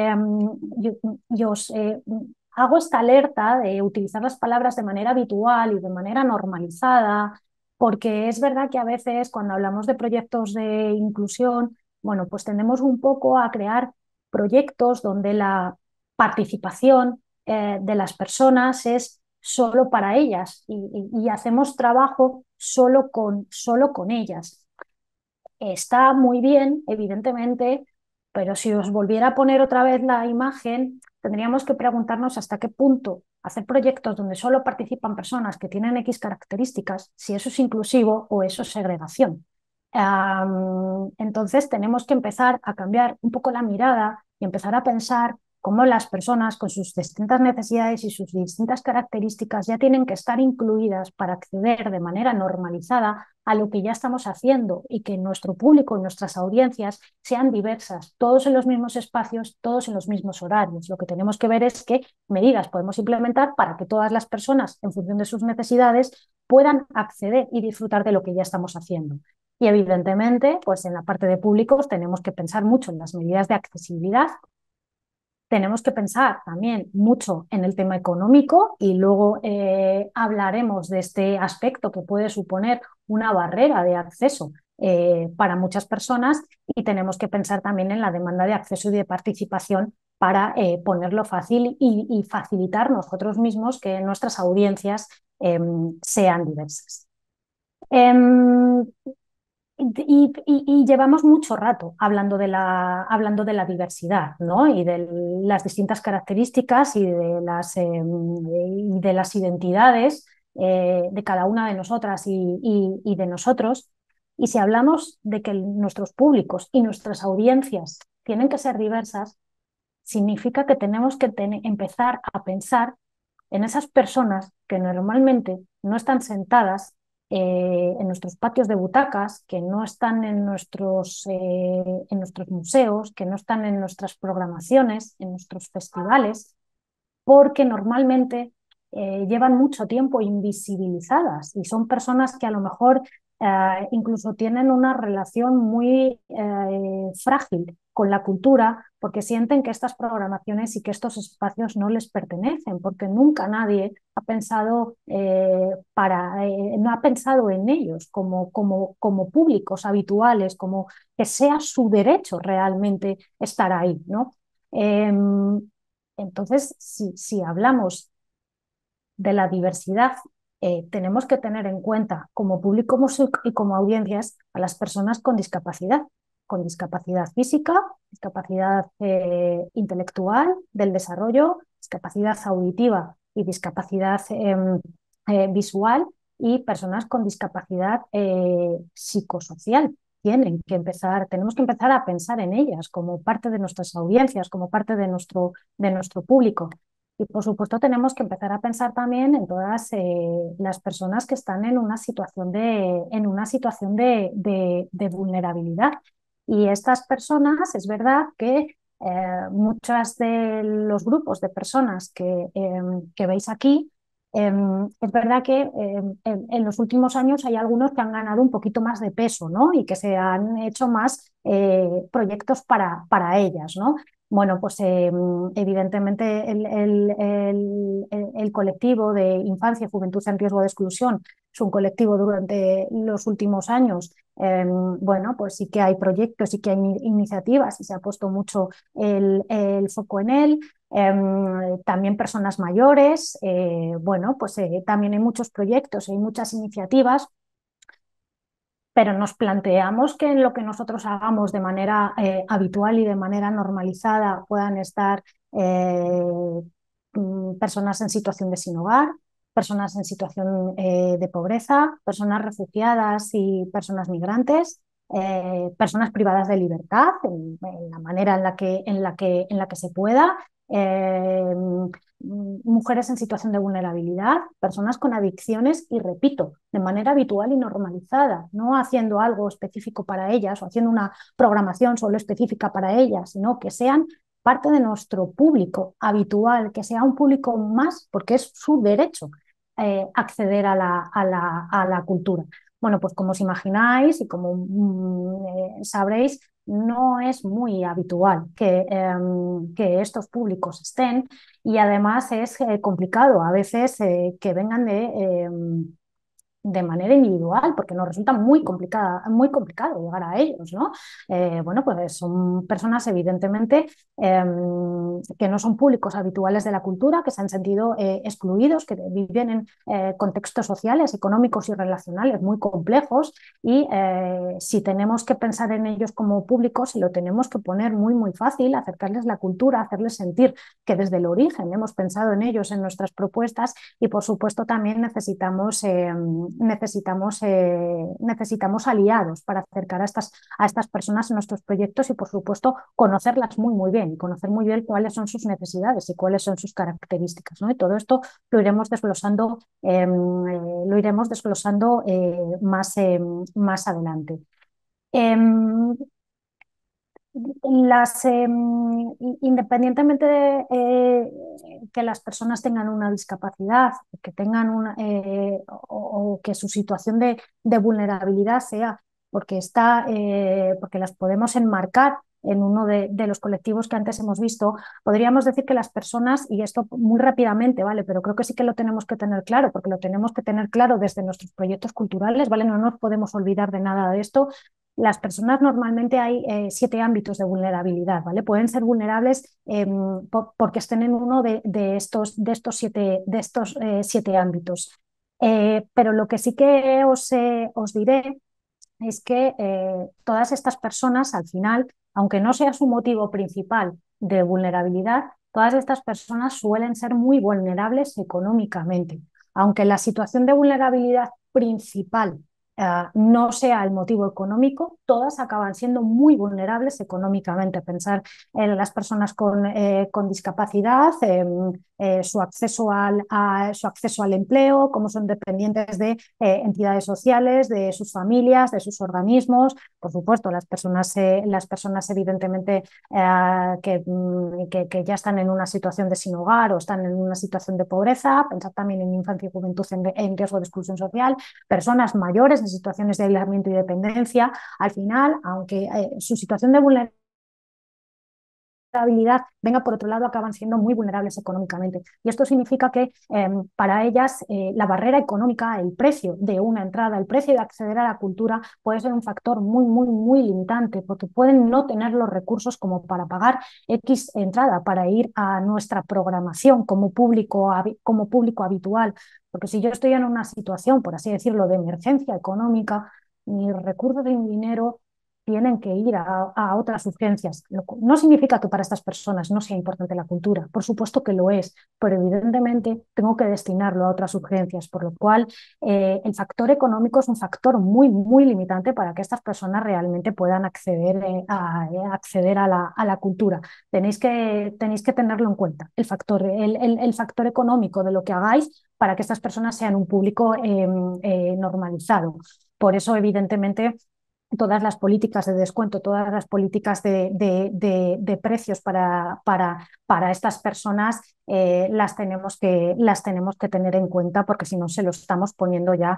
os hago esta alerta de utilizar las palabras de manera habitual y de manera normalizada, porque es verdad que a veces cuando hablamos de proyectos de inclusión, bueno, pues tendemos un poco a crear proyectos donde la participación de las personas es solo para ellas y hacemos trabajo solo con ellas. está muy bien, evidentemente, pero si os volviera a poner otra vez la imagen, tendríamos que preguntarnos hasta qué punto hacer proyectos donde solo participan personas que tienen X características, si eso es inclusivo o eso es segregación. Entonces tenemos que empezar a cambiar un poco la mirada y empezar a pensar cómo las personas con sus distintas necesidades y sus distintas características ya tienen que estar incluidas para acceder de manera normalizada a lo que ya estamos haciendo y que nuestro público y nuestras audiencias sean diversas, todos en los mismos espacios, todos en los mismos horarios. Lo que tenemos que ver es qué medidas podemos implementar para que todas las personas, en función de sus necesidades, puedan acceder y disfrutar de lo que ya estamos haciendo. Y evidentemente, pues en la parte de públicos tenemos que pensar mucho en las medidas de accesibilidad, tenemos que pensar también mucho en el tema económico y luego hablaremos de este aspecto que puede suponer una barrera de acceso para muchas personas y tenemos que pensar también en la demanda de acceso y de participación para ponerlo fácil y facilitar nosotros mismos que nuestras audiencias sean diversas. Em, y llevamos mucho rato hablando de la diversidad, ¿no? Y de las distintas características y de las identidades de cada una de nosotras y de nosotros. Y si hablamos de que nuestros públicos y nuestras audiencias tienen que ser diversas, significa que tenemos que empezar a pensar en esas personas que normalmente no están sentadas en nuestros patios de butacas, que no están en nuestros museos, que no están en nuestras programaciones, en nuestros festivales, porque normalmente llevan mucho tiempo invisibilizadas y son personas que a lo mejor incluso tienen una relación muy frágil con la cultura porque sienten que estas programaciones y que estos espacios no les pertenecen, porque nunca nadie ha pensado, no ha pensado en ellos como públicos habituales, como que sea su derecho realmente estar ahí, ¿no? Entonces, si hablamos de la diversidad, tenemos que tener en cuenta como público y como audiencias a las personas con discapacidad física, discapacidad intelectual, del desarrollo, discapacidad auditiva y discapacidad visual y personas con discapacidad psicosocial. Tenemos que empezar a pensar en ellas como parte de nuestras audiencias, como parte de nuestro público. Y por supuesto tenemos que empezar a pensar también en todas las personas que están en una situación de vulnerabilidad. Y estas personas, es verdad que muchos de los grupos de personas que veis aquí, es verdad que en los últimos años hay algunos que han ganado un poquito más de peso, ¿no? Y que se han hecho más proyectos para ellas, ¿no? Bueno, pues evidentemente el colectivo de infancia y juventud en riesgo de exclusión es un colectivo durante los últimos años. Bueno, pues sí que hay proyectos, sí que hay iniciativas y se ha puesto mucho el foco en él. También personas mayores, bueno, pues también hay muchos proyectos, hay muchas iniciativas, pero nos planteamos que en lo que nosotros hagamos de manera habitual y de manera normalizada puedan estar personas en situación de sin hogar, personas en situación de pobreza, personas refugiadas y personas migrantes, personas privadas de libertad en la manera en la que se pueda, eh, mujeres en situación de vulnerabilidad, personas con adicciones y, repito, de manera habitual y normalizada, no haciendo algo específico para ellas o haciendo una programación solo específica para ellas, sino que sean parte de nuestro público habitual, que sea un público más, porque es su derecho acceder a la cultura. Bueno, pues como os imagináis y como sabréis, no es muy habitual que estos públicos estén y además es complicado a veces que vengan de manera individual, porque nos resulta muy muy complicado llegar a ellos, ¿no? Bueno, pues son personas evidentemente que no son públicos habituales de la cultura, que se han sentido excluidos, que viven en contextos sociales, económicos y relacionales muy complejos y si tenemos que pensar en ellos como públicos, se lo tenemos que poner muy fácil, acercarles la cultura, hacerles sentir que desde el origen hemos pensado en ellos en nuestras propuestas y por supuesto también necesitamos aliados para acercar a estas personas en nuestros proyectos y por supuesto conocerlas muy bien y conocer muy bien cuáles son sus necesidades y cuáles son sus características, ¿no? Y todo esto lo iremos desglosando, más adelante. Independientemente de que las personas tengan una discapacidad, que tengan o que su situación de vulnerabilidad sea porque las podemos enmarcar en uno de los colectivos que antes hemos visto, podríamos decir que las personas, y esto muy rápidamente, ¿vale? Pero creo que sí que lo tenemos que tener claro, porque lo tenemos que tener claro desde nuestros proyectos culturales, ¿vale? No nos podemos olvidar de nada de esto. Las personas normalmente hay 7 ámbitos de vulnerabilidad, ¿vale? Pueden ser vulnerables porque estén en uno de estos 7 ámbitos. Pero lo que sí que os diré es que todas estas personas, al final, aunque no sea su motivo principal de vulnerabilidad, todas estas personas suelen ser muy vulnerables económicamente. Aunque la situación de vulnerabilidad principal no sea el motivo económico, todas acaban siendo muy vulnerables económicamente. Pensar en las personas con discapacidad, su acceso su acceso al empleo, cómo son dependientes de entidades sociales, de sus familias, de sus organismos. Por supuesto, las personas evidentemente que ya están en una situación de sin hogar o están en una situación de pobreza. Pensar también en infancia y juventud en riesgo de exclusión social. Personas mayores en situaciones de aislamiento y dependencia. Al final, aunque su situación de vulnerabilidad venga por otro lado, acaban siendo muy vulnerables económicamente. Y esto significa que para ellas la barrera económica, el precio de una entrada, el precio de acceder a la cultura puede ser un factor muy limitante, porque pueden no tener los recursos como para pagar X entrada, para ir a nuestra programación como público habitual. Porque si yo estoy en una situación, por así decirlo, de emergencia económica, mis recursos y mi dinero tienen que ir a otras urgencias. No significa que para estas personas no sea importante la cultura, por supuesto que lo es, pero evidentemente tengo que destinarlo a otras urgencias, por lo cual el factor económico es un factor muy limitante para que estas personas realmente puedan acceder a la cultura. Tenéis que tenerlo en cuenta, el factor económico de lo que hagáis para que estas personas sean un público normalizado. Por eso, evidentemente, todas las políticas de descuento, todas las políticas de precios para estas personas las tenemos que tener en cuenta porque si no se lo estamos poniendo ya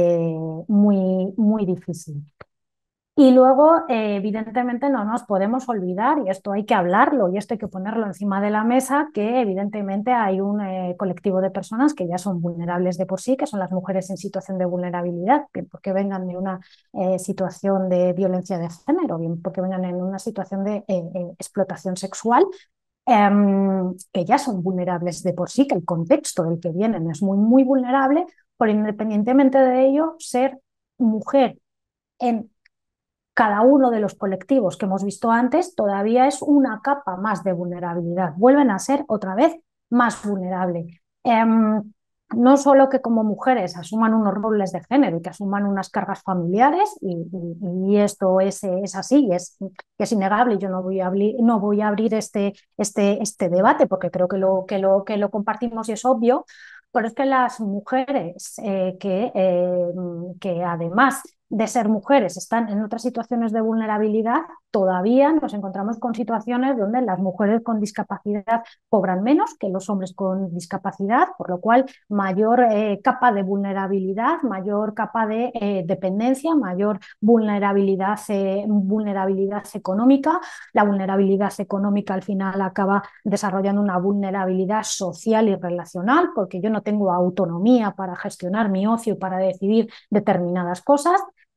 muy difícil. Y luego, evidentemente, no nos podemos olvidar, y esto hay que hablarlo, y esto hay que ponerlo encima de la mesa, que evidentemente hay un colectivo de personas que ya son vulnerables de por sí, que son las mujeres en situación de vulnerabilidad, bien porque vengan de una situación de violencia de género, bien porque vengan en una situación de explotación sexual, que ya son vulnerables de por sí, que el contexto del que vienen es muy vulnerable, pero independientemente de ello, ser mujer en cada uno de los colectivos que hemos visto antes todavía es una capa más de vulnerabilidad. Vuelven a ser otra vez más vulnerables. No solo que como mujeres asuman unos roles de género y que asuman unas cargas familiares, y esto es así, es innegable, yo no voy a abrir este debate porque creo que lo compartimos y es obvio, pero es que las mujeres que además de ser mujeres están en otras situaciones de vulnerabilidad, todavía nos encontramos con situaciones donde las mujeres con discapacidad cobran menos que los hombres con discapacidad, por lo cual mayor capa de vulnerabilidad, mayor capa de dependencia, mayor vulnerabilidad económica. La vulnerabilidad económica al final acaba desarrollando una vulnerabilidad social y relacional, porque yo no tengo autonomía para gestionar mi ocio y para decidir determinadas cosas.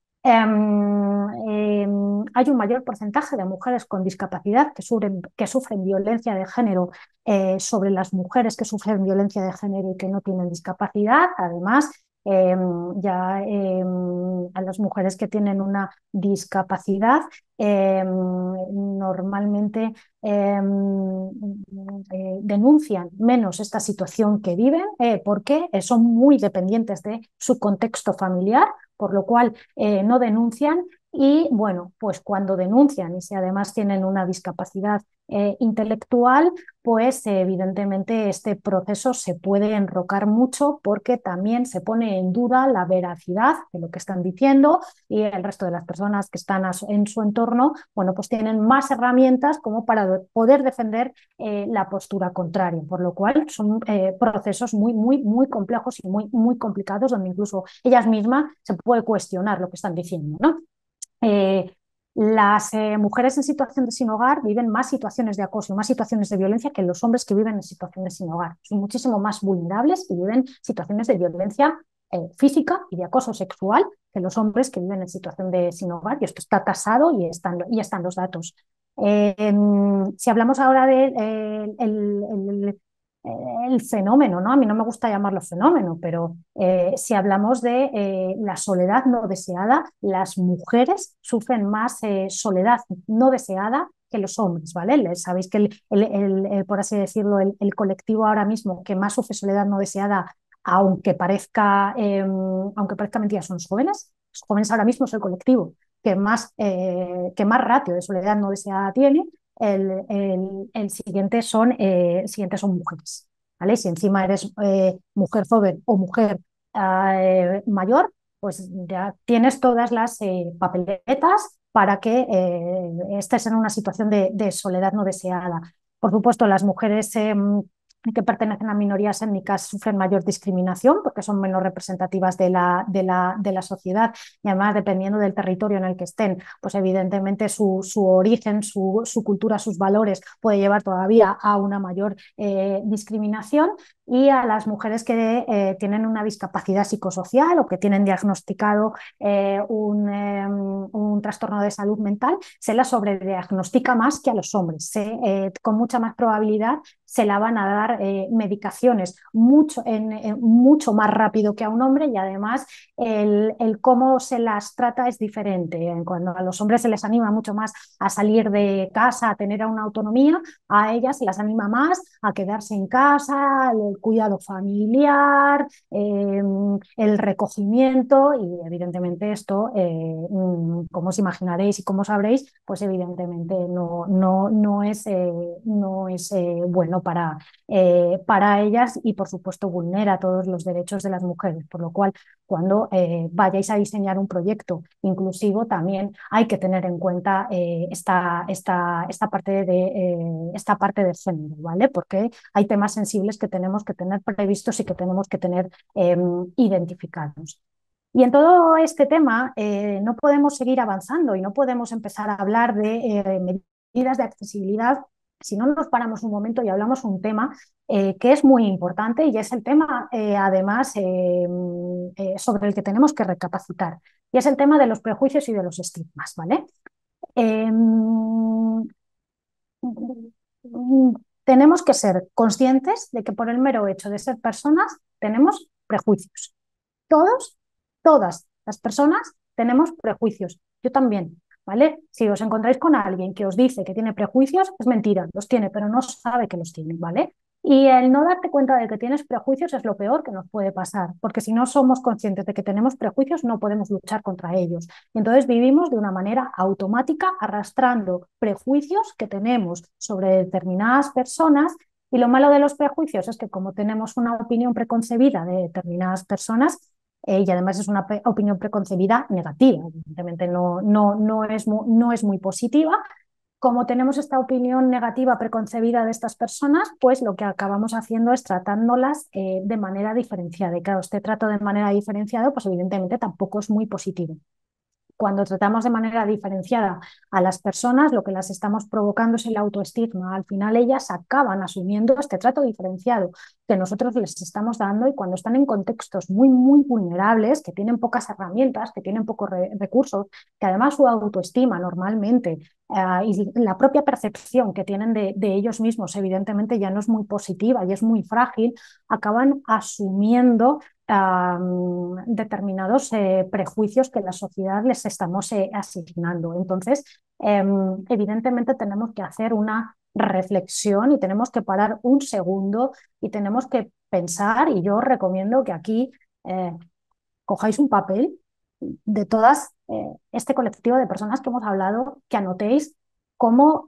Hay un mayor porcentaje de mujeres con discapacidad que sufren violencia de género sobre las mujeres que sufren violencia de género y que no tienen discapacidad. Además, a las mujeres que tienen una discapacidad normalmente denuncian menos esta situación que viven porque son muy dependientes de su contexto familiar, por lo cual no denuncian. Y bueno, pues cuando denuncian y si además tienen una discapacidad intelectual, pues evidentemente este proceso se puede enrocar mucho porque también se pone en duda la veracidad de lo que están diciendo y el resto de las personas que están en su entorno, bueno, pues tienen más herramientas como para poder defender la postura contraria, por lo cual son procesos muy, muy, muy complejos y muy, muy complicados donde incluso ellas mismas se puede cuestionar lo que están diciendo, ¿no? Eh, las mujeres en situación de sin hogar viven más situaciones de acoso y más situaciones de violencia que los hombres que viven en situaciones sin hogar. Son muchísimo más vulnerables y viven situaciones de violencia física y de acoso sexual que los hombres que viven en situación de sin hogar. Y esto está tasado y están los datos. Si hablamos ahora del el fenómeno, ¿no? A mí no me gusta llamarlo fenómeno, pero si hablamos de la soledad no deseada, las mujeres sufren más soledad no deseada que los hombres, ¿vale? Sabéis que por así decirlo, el colectivo ahora mismo que más sufre soledad no deseada, aunque parezca mentira, son los jóvenes. Los jóvenes ahora mismo es el colectivo que más ratio de soledad no deseada tiene. El siguiente son mujeres, ¿vale? Si encima eres mujer joven o mujer mayor, pues ya tienes todas las papeletas para que estés en una situación de soledad no deseada. Por supuesto, las mujeres que pertenecen a minorías étnicas sufren mayor discriminación porque son menos representativas de la sociedad y además dependiendo del territorio en el que estén, pues evidentemente su origen, su cultura, sus valores puede llevar todavía a una mayor discriminación. Y a las mujeres que tienen una discapacidad psicosocial o que tienen diagnosticado un trastorno de salud mental, se la sobrediagnostica más que a los hombres. Con mucha más probabilidad se la van a dar medicaciones mucho más rápido que a un hombre y además el cómo se las trata es diferente. Cuando a los hombres se les anima mucho más a salir de casa, a tener una autonomía, a ellas se las anima más a quedarse en casa, el cuidado familiar, el recogimiento y evidentemente esto, como os imaginaréis y como sabréis, pues evidentemente no es bueno para ellas y por supuesto vulnera todos los derechos de las mujeres, por lo cual cuando vayáis a diseñar un proyecto inclusivo también hay que tener en cuenta esta parte de género, ¿vale? Porque hay temas sensibles que tenemos que tener previstos y que tenemos que tener identificados. Y en todo este tema no podemos seguir avanzando y no podemos empezar a hablar de medidas de accesibilidad si no nos paramos un momento y hablamos un tema que es muy importante y es el tema, además, sobre el que tenemos que recapacitar. Y es el tema de los prejuicios y de los estigmas, ¿vale? Eh, Tenemos que ser conscientes de que por el mero hecho de ser personas tenemos prejuicios. Todos, todas las personas tenemos prejuicios. Yo también, ¿vale? Si os encontráis con alguien que os dice que tiene prejuicios, es mentira, los tiene, pero no sabe que los tiene, ¿vale? Y el no darte cuenta de que tienes prejuicios es lo peor que nos puede pasar, porque si no somos conscientes de que tenemos prejuicios, no podemos luchar contra ellos. Y entonces vivimos de una manera automática, arrastrando prejuicios que tenemos sobre determinadas personas. Y lo malo de los prejuicios es que como tenemos una opinión preconcebida de determinadas personas, y además es una opinión preconcebida negativa, evidentemente no es muy positiva. Como tenemos esta opinión negativa preconcebida de estas personas, pues lo que acabamos haciendo es tratándolas de manera diferenciada. Y claro, este trato de manera diferenciada, pues evidentemente tampoco es muy positivo. Cuando tratamos de manera diferenciada a las personas, lo que las estamos provocando es el autoestigma. Al final ellas acaban asumiendo este trato diferenciado que nosotros les estamos dando, y cuando están en contextos muy, muy vulnerables, que tienen pocas herramientas, que tienen pocos recursos, que además su autoestima normalmente y la propia percepción que tienen de ellos mismos evidentemente ya no es muy positiva y es muy frágil, acaban asumiendo determinados prejuicios que la sociedad les estamos asignando. Entonces, evidentemente tenemos que hacer una reflexión y tenemos que parar un segundo y tenemos que pensar, y yo os recomiendo que aquí cojáis un papel de todas este colectivo de personas que hemos hablado, que anotéis cómo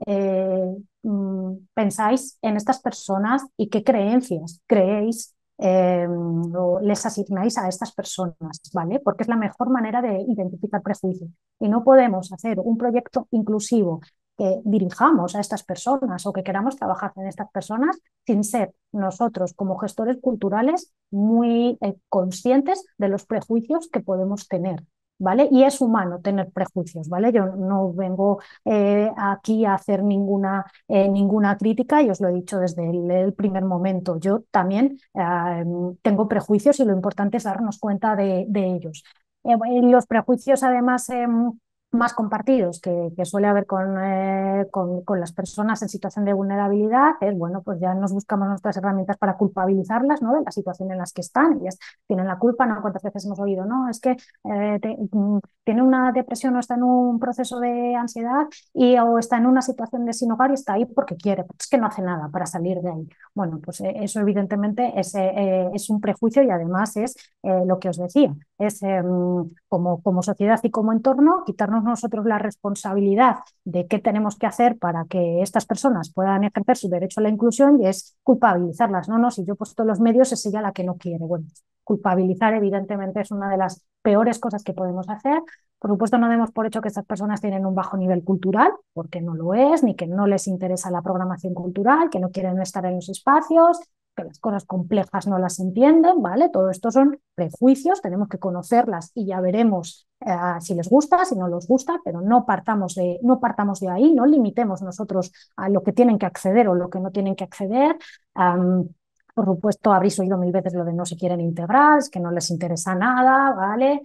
pensáis en estas personas y qué creencias creéis o les asignáis a estas personas, ¿vale? Porque es la mejor manera de identificar prejuicios. Y no podemos hacer un proyecto inclusivo que dirijamos a estas personas o que queramos trabajar en estas personas sin ser nosotros como gestores culturales muy conscientes de los prejuicios que podemos tener. ¿Vale? Y es humano tener prejuicios, ¿vale? Yo no vengo aquí a hacer ninguna crítica, y os lo he dicho desde el primer momento. Yo también tengo prejuicios y lo importante es darnos cuenta de ellos. Los prejuicios, además, más compartidos que suele haber con las personas en situación de vulnerabilidad es, bueno, pues ya nos buscamos nuestras herramientas para culpabilizarlas, ¿no? De la situación en las que están. Ellas tienen la culpa, ¿no? ¿Cuántas veces hemos oído, no? Es que tiene una depresión o está en un proceso de ansiedad o está en una situación de sin hogar y está ahí porque quiere, pero es que no hace nada para salir de ahí. Bueno, pues eso evidentemente es un prejuicio, y además es lo que os decía, es como sociedad y como entorno quitarnos nosotros la responsabilidad de qué tenemos que hacer para que estas personas puedan ejercer su derecho a la inclusión, y es culpabilizarlas. No, no, si yo he puesto los medios es ella la que no quiere. Bueno, culpabilizar evidentemente es una de las peores cosas que podemos hacer. Por supuesto, no demos por hecho que estas personas tienen un bajo nivel cultural, porque no lo es, ni que no les interesa la programación cultural, que no quieren estar en los espacios, que las cosas complejas no las entienden, ¿vale? Todo esto son prejuicios, tenemos que conocerlas y ya veremos si les gusta, si no les gusta, pero no partamos de ahí, no limitemos nosotros a lo que tienen que acceder o lo que no tienen que acceder. Por supuesto, habréis oído mil veces lo de no se quieren integrar, es que no les interesa nada, ¿vale?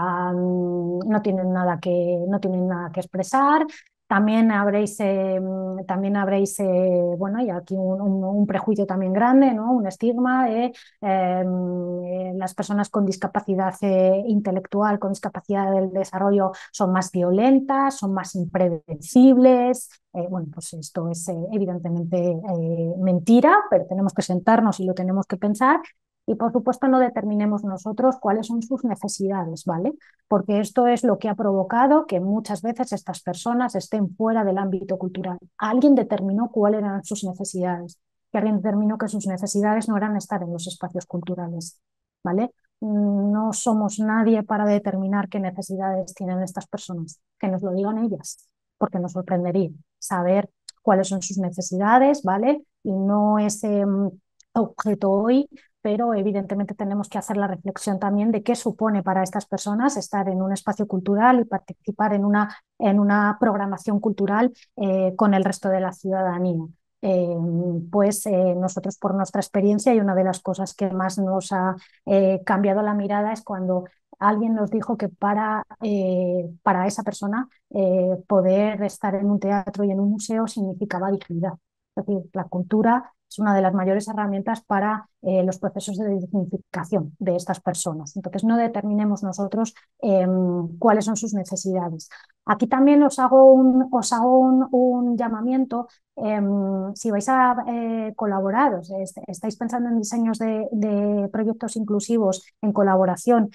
No tienen nada que expresar. También habréis bueno, y aquí un prejuicio también grande, ¿no? Un estigma de las personas con discapacidad intelectual, con discapacidad del desarrollo, son más violentas, son más impredecibles. Bueno, pues esto es evidentemente mentira, pero tenemos que sentarnos y lo tenemos que pensar. Y por supuesto no determinemos nosotros cuáles son sus necesidades, ¿vale? Porque esto es lo que ha provocado que muchas veces estas personas estén fuera del ámbito cultural. Alguien determinó cuáles eran sus necesidades, que alguien determinó que sus necesidades no eran estar en los espacios culturales, ¿vale? No somos nadie para determinar qué necesidades tienen estas personas, que nos lo digan ellas, porque nos sorprendería saber cuáles son sus necesidades, ¿vale? Y no ese objeto hoy, pero evidentemente tenemos que hacer la reflexión también de qué supone para estas personas estar en un espacio cultural y participar en una programación cultural con el resto de la ciudadanía. Nosotros por nuestra experiencia, y una de las cosas que más nos ha cambiado la mirada es cuando alguien nos dijo que para esa persona poder estar en un teatro y en un museo significaba dignidad. Es decir, la cultura es una de las mayores herramientas para los procesos de dignificación de estas personas. Entonces, no determinemos nosotros cuáles son sus necesidades. Aquí también os hago un llamamiento. Si vais a colaborar, estáis pensando en diseños de proyectos inclusivos en colaboración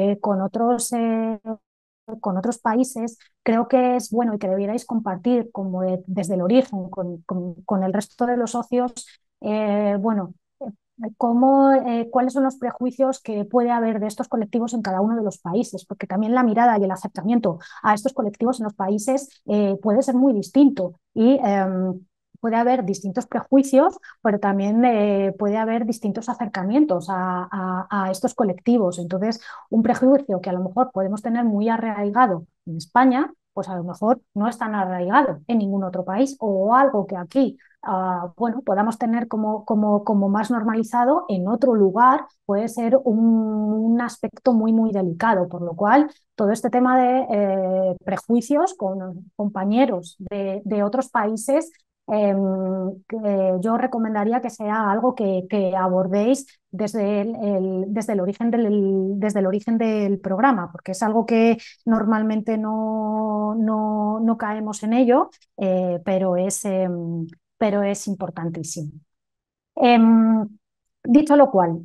con otros países, creo que es bueno y que debierais compartir desde el origen con el resto de los socios, bueno, cuáles son los prejuicios que puede haber de estos colectivos en cada uno de los países, porque también la mirada y el acercamiento a estos colectivos en los países puede ser muy distinto y puede haber distintos prejuicios, pero también puede haber distintos acercamientos a estos colectivos. Entonces, un prejuicio que a lo mejor podemos tener muy arraigado en España, pues a lo mejor no es tan arraigado en ningún otro país, o algo que aquí bueno, podamos tener como más normalizado en otro lugar, puede ser un aspecto muy delicado, por lo cual todo este tema de prejuicios con compañeros de otros países, yo recomendaría que sea algo que abordéis desde el origen del programa, porque es algo que normalmente no caemos en ello, pero es importantísimo. Em, Dicho lo cual,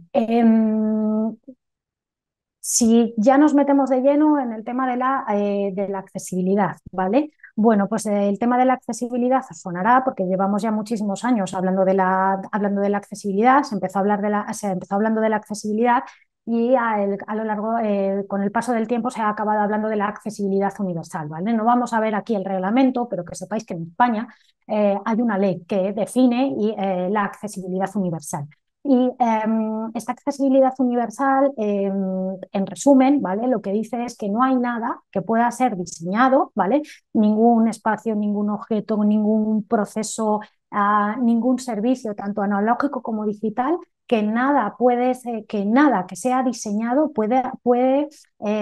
si ya nos metemos de lleno en el tema de la accesibilidad, ¿vale? Bueno, pues el tema de la accesibilidad os sonará porque llevamos ya muchísimos años hablando de la accesibilidad, se empezó hablando de la accesibilidad y a lo largo, con el paso del tiempo, se ha acabado hablando de la accesibilidad universal, ¿vale? No vamos a ver aquí el reglamento, pero que sepáis que en España hay una ley que define la accesibilidad universal. Y esta accesibilidad universal, en resumen, ¿vale? Lo que dice es que no hay nada que pueda ser diseñado, ¿vale? Ningún espacio, ningún objeto, ningún proceso, ningún servicio, tanto analógico como digital, que nada que sea diseñado puede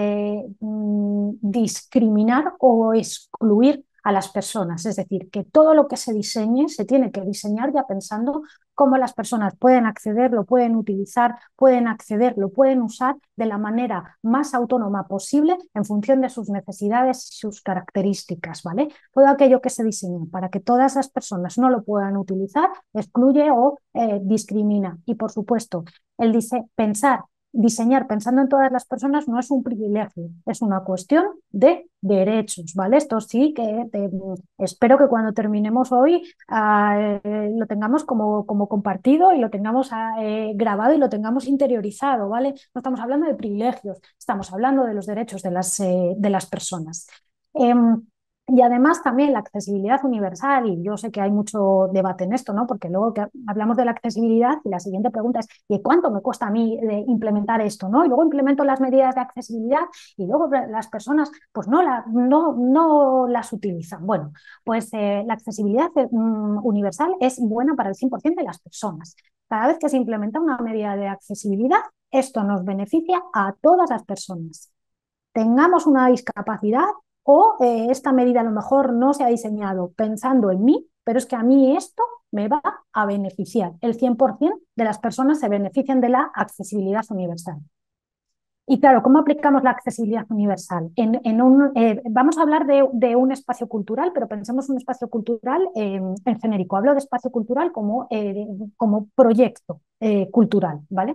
discriminar o excluir a las personas. Es decir, que todo lo que se diseñe se tiene que diseñar ya pensando cómo las personas pueden acceder, lo pueden utilizar, pueden acceder, lo pueden usar de la manera más autónoma posible en función de sus necesidades y sus características, ¿vale? Todo aquello que se diseña para que todas las personas no lo puedan utilizar excluye o discrimina. Y por supuesto, diseñar pensando en todas las personas no es un privilegio, es una cuestión de derechos, ¿vale? Esto sí que espero que cuando terminemos hoy lo tengamos como compartido y lo tengamos grabado y lo tengamos interiorizado, ¿vale? No estamos hablando de privilegios, estamos hablando de los derechos de las personas. Y además también la accesibilidad universal, y yo sé que hay mucho debate en esto, ¿no? Porque luego que hablamos de la accesibilidad y la siguiente pregunta es ¿y cuánto me cuesta a mí implementar esto, ¿no? Y luego implemento las medidas de accesibilidad y luego las personas pues no las utilizan. Bueno, pues la accesibilidad universal es buena para el 100% de las personas. Cada vez que se implementa una medida de accesibilidad, esto nos beneficia a todas las personas. Tengamos una discapacidad o esta medida a lo mejor no se ha diseñado pensando en mí, pero es que a mí esto me va a beneficiar. El 100% de las personas se benefician de la accesibilidad universal. Y claro, ¿cómo aplicamos la accesibilidad universal? Vamos a hablar de un espacio cultural, pero pensemos un espacio cultural en genérico. Hablo de espacio cultural como proyecto cultural, ¿vale?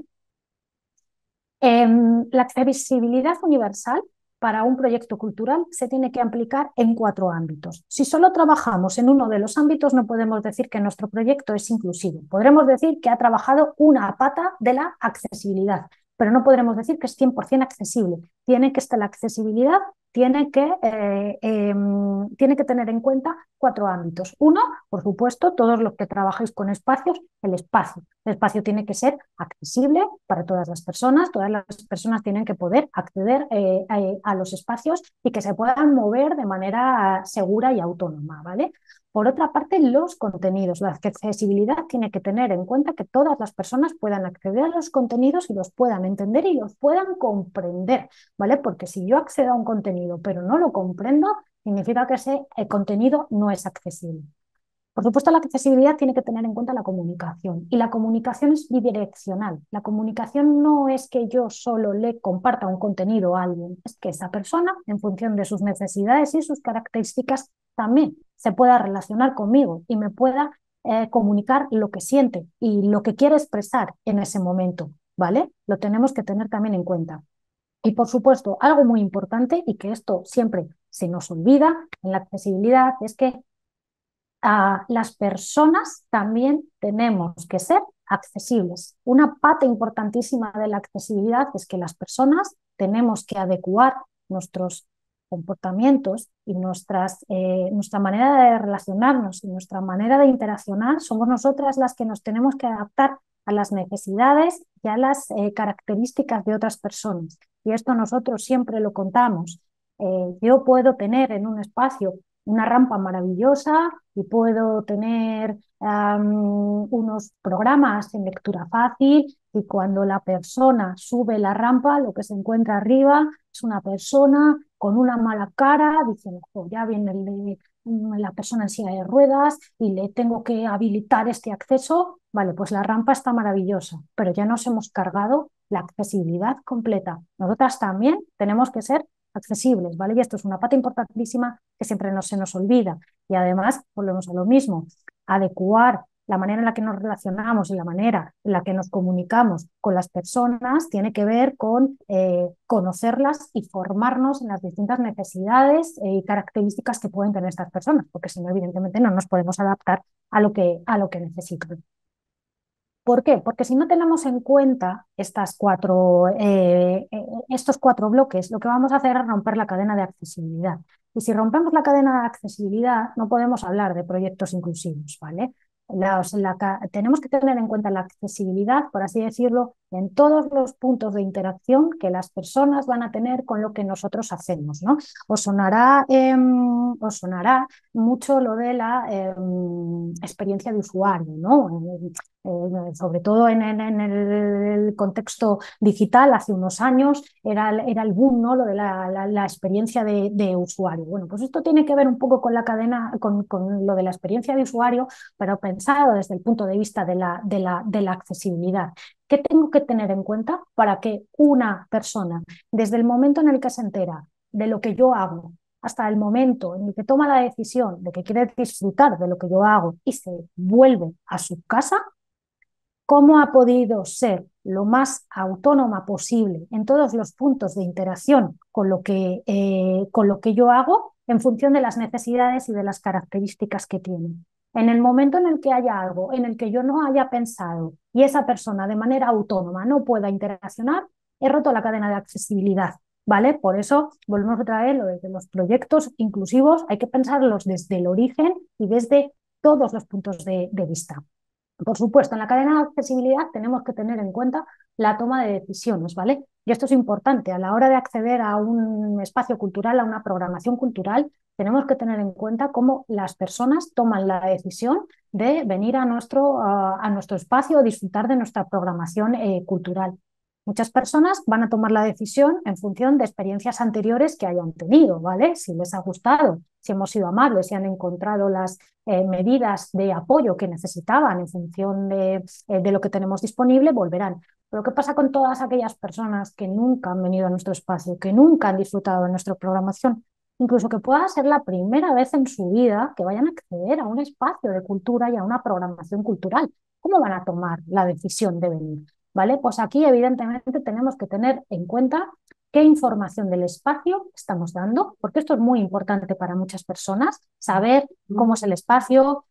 La accesibilidad universal para un proyecto cultural se tiene que aplicar en 4 ámbitos. Si solo trabajamos en uno de los ámbitos, no podemos decir que nuestro proyecto es inclusivo. Podremos decir que ha trabajado una pata de la accesibilidad, pero no podremos decir que es 100% accesible. Tiene que estar la accesibilidad, tiene que tener en cuenta 4 ámbitos. Uno, por supuesto, todos los que trabajéis con espacios, el espacio. El espacio tiene que ser accesible para todas las personas tienen que poder acceder a los espacios y que se puedan mover de manera segura y autónoma, ¿vale? Por otra parte, los contenidos. La accesibilidad tiene que tener en cuenta que todas las personas puedan acceder a los contenidos y los puedan entender y los puedan comprender, ¿vale? Porque si yo accedo a un contenido pero no lo comprendo, significa que ese contenido no es accesible. Por supuesto, la accesibilidad tiene que tener en cuenta la comunicación y la comunicación es bidireccional. La comunicación no es que yo solo le comparta un contenido a alguien, es que esa persona, en función de sus necesidades y sus características, también se pueda relacionar conmigo y me pueda comunicar lo que siente y lo que quiere expresar en ese momento, ¿vale? Lo tenemos que tener también en cuenta. Y por supuesto, algo muy importante y que esto siempre se nos olvida en la accesibilidad es que las personas también tenemos que ser accesibles. Una pata importantísima de la accesibilidad es que las personas tenemos que adecuar nuestros comportamientos y nuestra manera de relacionarnos y nuestra manera de interaccionar, somos nosotras las que nos tenemos que adaptar a las necesidades y a las características de otras personas. Y esto nosotros siempre lo contamos. Yo puedo tener en un espacio una rampa maravillosa y puedo tener unos programas en lectura fácil, y cuando la persona sube la rampa, lo que se encuentra arriba es una persona con una mala cara, diciendo, oh, ya viene la persona en silla de ruedas y le tengo que habilitar este acceso. Vale, pues la rampa está maravillosa, pero ya nos hemos cargado la accesibilidad completa. Nosotras también tenemos que ser accesibles, ¿vale? Y esto es una pata importantísima que siempre se nos olvida. Y además, volvemos a lo mismo, adecuar la manera en la que nos relacionamos y la manera en la que nos comunicamos con las personas tiene que ver con conocerlas y formarnos en las distintas necesidades y características que pueden tener estas personas, porque si no, evidentemente no nos podemos adaptar a lo que necesitan. ¿Por qué? Porque si no tenemos en cuenta estos cuatro bloques, lo que vamos a hacer es romper la cadena de accesibilidad. Y si rompemos la cadena de accesibilidad, no podemos hablar de proyectos inclusivos, ¿vale? Tenemos que tener en cuenta la accesibilidad, por así decirlo, en todos los puntos de interacción que las personas van a tener con lo que nosotros hacemos, ¿no? Os sonará mucho lo de la experiencia de usuario, ¿no? Sobre todo en el contexto digital, hace unos años era el boom, ¿no? Lo de la experiencia de usuario. Bueno, pues esto tiene que ver un poco con la cadena, con lo de la experiencia de usuario, pero pensado desde el punto de vista de la accesibilidad. ¿Qué tengo que tener en cuenta para que una persona, desde el momento en el que se entera de lo que yo hago, hasta el momento en el que toma la decisión de que quiere disfrutar de lo que yo hago y se vuelve a su casa, cómo ha podido ser lo más autónoma posible en todos los puntos de interacción con lo que yo hago en función de las necesidades y de las características que tiene? En el momento en el que haya algo en el que yo no haya pensado y esa persona de manera autónoma no pueda interaccionar, he roto la cadena de accesibilidad, ¿vale? Por eso volvemos otra vez lo de los proyectos inclusivos, hay que pensarlos desde el origen y desde todos los puntos de vista. Por supuesto, en la cadena de accesibilidad tenemos que tener en cuenta la toma de decisiones, ¿vale? Y esto es importante. A la hora de acceder a un espacio cultural, a una programación cultural, tenemos que tener en cuenta cómo las personas toman la decisión de venir a nuestro espacio o disfrutar de nuestra programación cultural. Muchas personas van a tomar la decisión en función de experiencias anteriores que hayan tenido, ¿vale? Si les ha gustado, si hemos sido amables, si han encontrado las medidas de apoyo que necesitaban en función de lo que tenemos disponible, volverán. Pero ¿qué pasa con todas aquellas personas que nunca han venido a nuestro espacio, que nunca han disfrutado de nuestra programación? Incluso que pueda ser la primera vez en su vida que vayan a acceder a un espacio de cultura y a una programación cultural. ¿Cómo van a tomar la decisión de venir? ¿Vale? Pues aquí evidentemente tenemos que tener en cuenta qué información del espacio estamos dando, porque esto es muy importante para muchas personas, saber cómo es el espacio,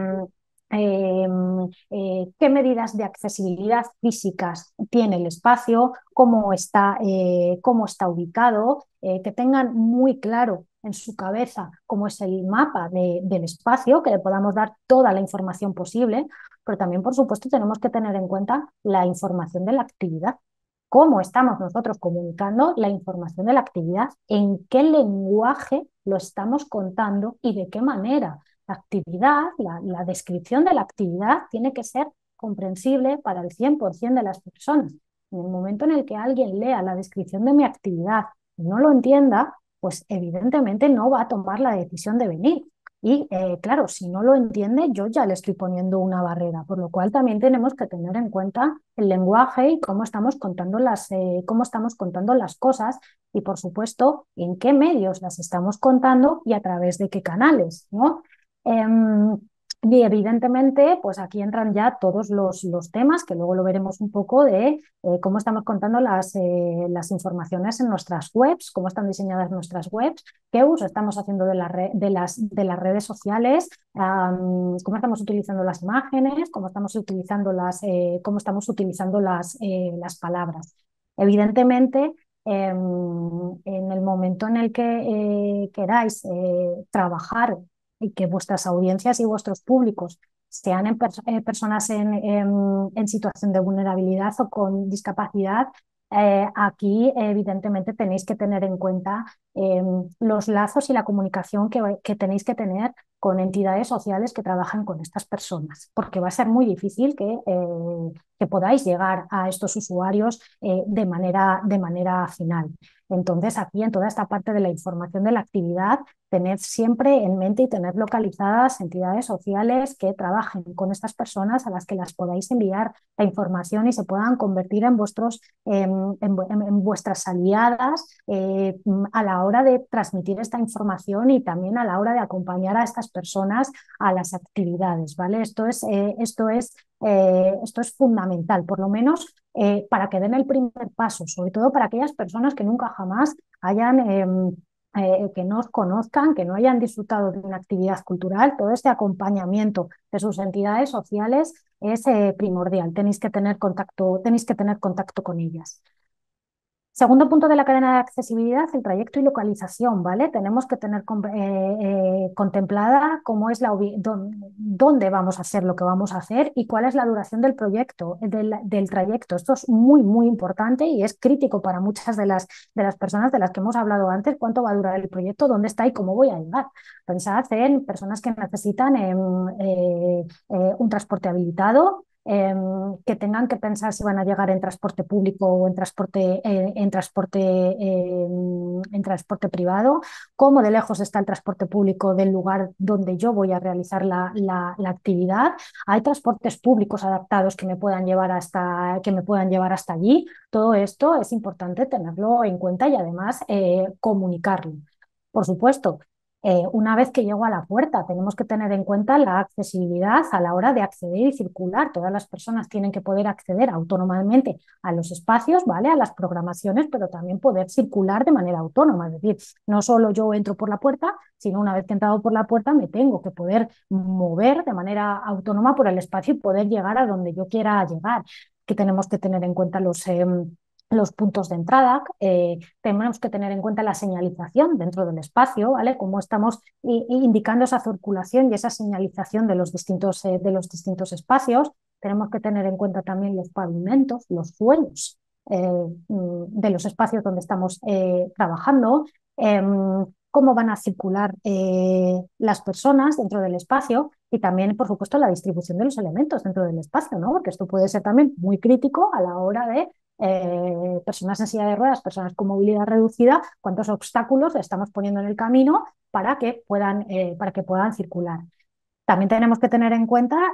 qué medidas de accesibilidad físicas tiene el espacio, cómo está ubicado, que tengan muy claro en su cabeza cómo es el mapa del espacio, que le podamos dar toda la información posible, pero también, por supuesto, tenemos que tener en cuenta la información de la actividad. ¿Cómo estamos nosotros comunicando la información de la actividad? ¿En qué lenguaje lo estamos contando y de qué manera? La actividad, la descripción de la actividad tiene que ser comprensible para el 100% de las personas. En el momento en el que alguien lea la descripción de mi actividad y no lo entienda, pues evidentemente no va a tomar la decisión de venir. Y claro, si no lo entiende, yo ya le estoy poniendo una barrera, por lo cual también tenemos que tener en cuenta el lenguaje y cómo estamos contando las cosas y, por supuesto, en qué medios las estamos contando y a través de qué canales, ¿no? Y evidentemente, pues aquí entran ya todos los temas, que luego lo veremos un poco, de cómo estamos contando las informaciones en nuestras webs, cómo están diseñadas nuestras webs, qué uso estamos haciendo de las redes sociales, cómo estamos utilizando las imágenes, cómo estamos utilizando las palabras. Evidentemente, en el momento en el que queráis trabajar y que vuestras audiencias y vuestros públicos sean personas en situación de vulnerabilidad o con discapacidad, aquí evidentemente tenéis que tener en cuenta los lazos y la comunicación que tenéis que tener con entidades sociales que trabajan con estas personas, porque va a ser muy difícil que podáis llegar a estos usuarios de manera final. Entonces, aquí en toda esta parte de la información de la actividad, tened siempre en mente y tener localizadas entidades sociales que trabajen con estas personas a las que las podáis enviar la información y se puedan convertir en vuestras aliadas a la hora de transmitir esta información y también a la hora de acompañar a estas personas a las actividades, ¿vale? Esto es fundamental, por lo menos para que den el primer paso, sobre todo para aquellas personas que nunca jamás que no os conozcan, que no hayan disfrutado de una actividad cultural. Todo este acompañamiento de sus entidades sociales es primordial. Tenéis que tener contacto con ellas. Segundo punto de la cadena de accesibilidad, el trayecto y localización, ¿vale? Tenemos que tener contemplada cómo es dónde vamos a hacer lo que vamos a hacer y cuál es la duración del proyecto, del trayecto. Esto es muy, muy importante y es crítico para muchas de las personas de las que hemos hablado antes. ¿Cuánto va a durar el proyecto? ¿Dónde está y cómo voy a llegar? Pensad en personas que necesitan un transporte habilitado, que tengan que pensar si van a llegar en transporte público o en transporte privado, cómo de lejos está el transporte público del lugar donde yo voy a realizar la actividad. Hay transportes públicos adaptados que me puedan llevar hasta allí. Todo esto es importante tenerlo en cuenta y además comunicarlo. Por supuesto, una vez que llego a la puerta, tenemos que tener en cuenta la accesibilidad a la hora de acceder y circular. Todas las personas tienen que poder acceder autónomamente a los espacios, ¿vale? A las programaciones, pero también poder circular de manera autónoma. Es decir, no solo yo entro por la puerta, sino una vez que he entrado por la puerta me tengo que poder mover de manera autónoma por el espacio y poder llegar a donde yo quiera llegar. Que tenemos que tener en cuenta los puntos de entrada, tenemos que tener en cuenta la señalización dentro del espacio, ¿vale? Cómo estamos indicando esa circulación y esa señalización de los distintos espacios. Tenemos que tener en cuenta también los pavimentos, los suelos de los espacios donde estamos trabajando, cómo van a circular las personas dentro del espacio y también, por supuesto, la distribución de los elementos dentro del espacio, ¿no? Porque esto puede ser también muy crítico a la hora de personas en silla de ruedas, personas con movilidad reducida, cuántos obstáculos estamos poniendo en el camino para que puedan circular. También tenemos que tener en cuenta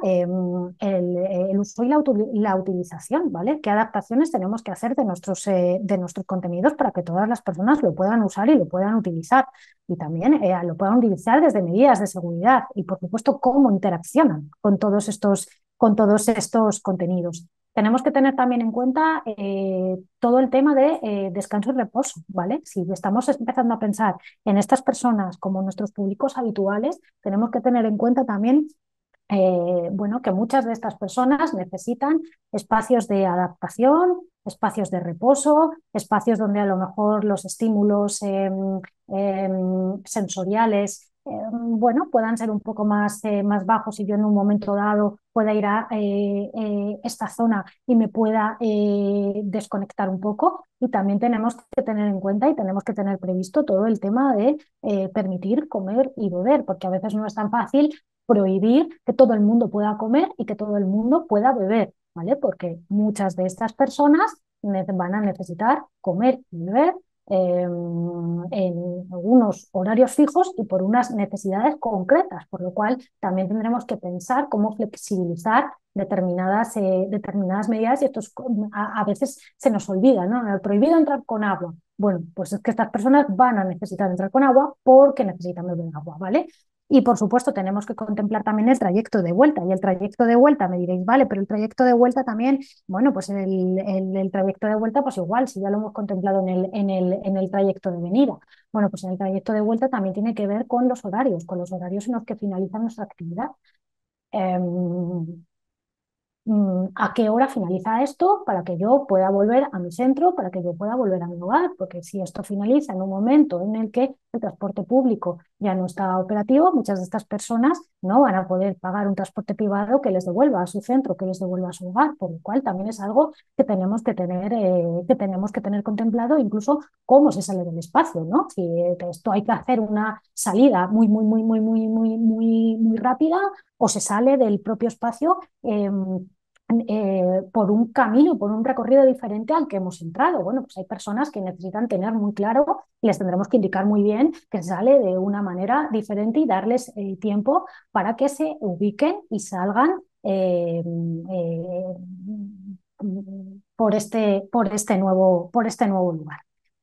el uso y la utilización, ¿vale? ¿Qué adaptaciones tenemos que hacer de nuestros contenidos para que todas las personas lo puedan usar y lo puedan utilizar? Y también lo puedan utilizar desde medidas de seguridad y, por supuesto, cómo interaccionan con todos estos contenidos. Tenemos que tener también en cuenta todo el tema de descanso y reposo, ¿vale? Si estamos empezando a pensar en estas personas como nuestros públicos habituales, tenemos que tener en cuenta también bueno, que muchas de estas personas necesitan espacios de adaptación, espacios de reposo, espacios donde a lo mejor los estímulos sensoriales bueno, puedan ser un poco más bajos y yo en un momento dado pueda ir a esta zona y me pueda desconectar un poco. Y también tenemos que tener en cuenta y tenemos que tener previsto todo el tema de permitir comer y beber, porque a veces no es tan fácil prohibir que todo el mundo pueda comer y que todo el mundo pueda beber, ¿vale? Porque muchas de estas personas van a necesitar comer y beber en algunos horarios fijos y por unas necesidades concretas, por lo cual también tendremos que pensar cómo flexibilizar determinadas medidas y a veces se nos olvida, ¿no? Prohibido entrar con agua. Bueno, pues es que estas personas van a necesitar entrar con agua porque necesitan beber agua, ¿vale? Y por supuesto tenemos que contemplar también el trayecto de vuelta. Y el trayecto de vuelta me diréis, vale, pero el trayecto de vuelta también, bueno, pues el trayecto de vuelta, pues igual, si ya lo hemos contemplado en el trayecto de venida. Bueno, pues en el trayecto de vuelta también tiene que ver con los horarios en los que finaliza nuestra actividad. ¿A qué hora finaliza esto para que yo pueda volver a mi centro, para que yo pueda volver a mi hogar? Porque si esto finaliza en un momento en el que el transporte público ya no está operativo, muchas de estas personas no van a poder pagar un transporte privado que les devuelva a su centro, que les devuelva a su hogar, por lo cual también es algo que tenemos que tener contemplado, incluso cómo se sale del espacio, ¿no? Si esto hay que hacer una salida muy rápida o se sale del propio espacio por un camino, por un recorrido diferente al que hemos entrado. Bueno, pues hay personas que necesitan tener muy claro y les tendremos que indicar muy bien que se sale de una manera diferente y darles tiempo para que se ubiquen y salgan por este nuevo lugar.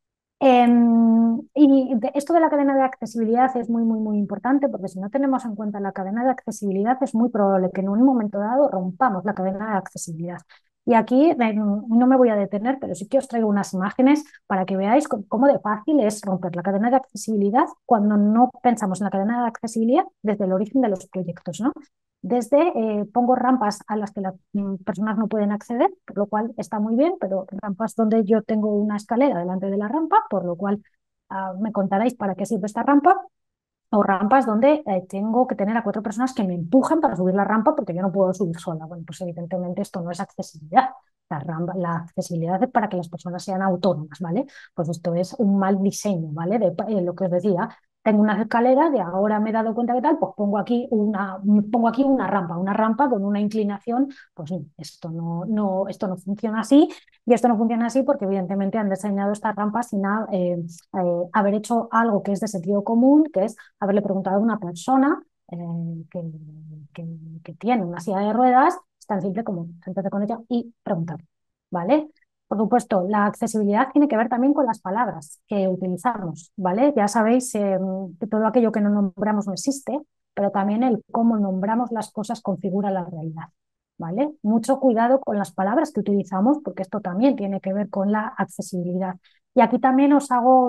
Esto de la cadena de accesibilidad es muy importante porque si no tenemos en cuenta la cadena de accesibilidad es muy probable que en un momento dado rompamos la cadena de accesibilidad. Y aquí no me voy a detener, pero sí que os traigo unas imágenes para que veáis cómo de fácil es romper la cadena de accesibilidad cuando no pensamos en la cadena de accesibilidad desde el origen de los proyectos, ¿no? Desde pongo rampas a las que las personas no pueden acceder, por lo cual está muy bien, pero rampas donde yo tengo una escalera delante de la rampa, por lo cual me contaréis para qué sirve esta rampa, o rampas donde tengo que tener a 4 personas que me empujan para subir la rampa porque yo no puedo subir sola. Bueno, pues evidentemente esto no es accesibilidad. La accesibilidad es para que las personas sean autónomas, ¿vale? Pues esto es un mal diseño, ¿vale? De lo que os decía, tengo una escalera, de ahora me he dado cuenta que tal, pues pongo aquí una rampa con una inclinación, pues esto no funciona así, y esto no funciona así porque evidentemente han diseñado estas rampas sin haber hecho algo que es de sentido común, que es haberle preguntado a una persona que, que, que tiene una silla de ruedas, es tan simple como sentarse con ella y preguntar, ¿vale? Por supuesto, la accesibilidad tiene que ver también con las palabras que utilizamos, ¿vale? Ya sabéis que todo aquello que no nombramos no existe, pero también el cómo nombramos las cosas configura la realidad, ¿vale? Mucho cuidado con las palabras que utilizamos, porque esto también tiene que ver con la accesibilidad. Y aquí también os hago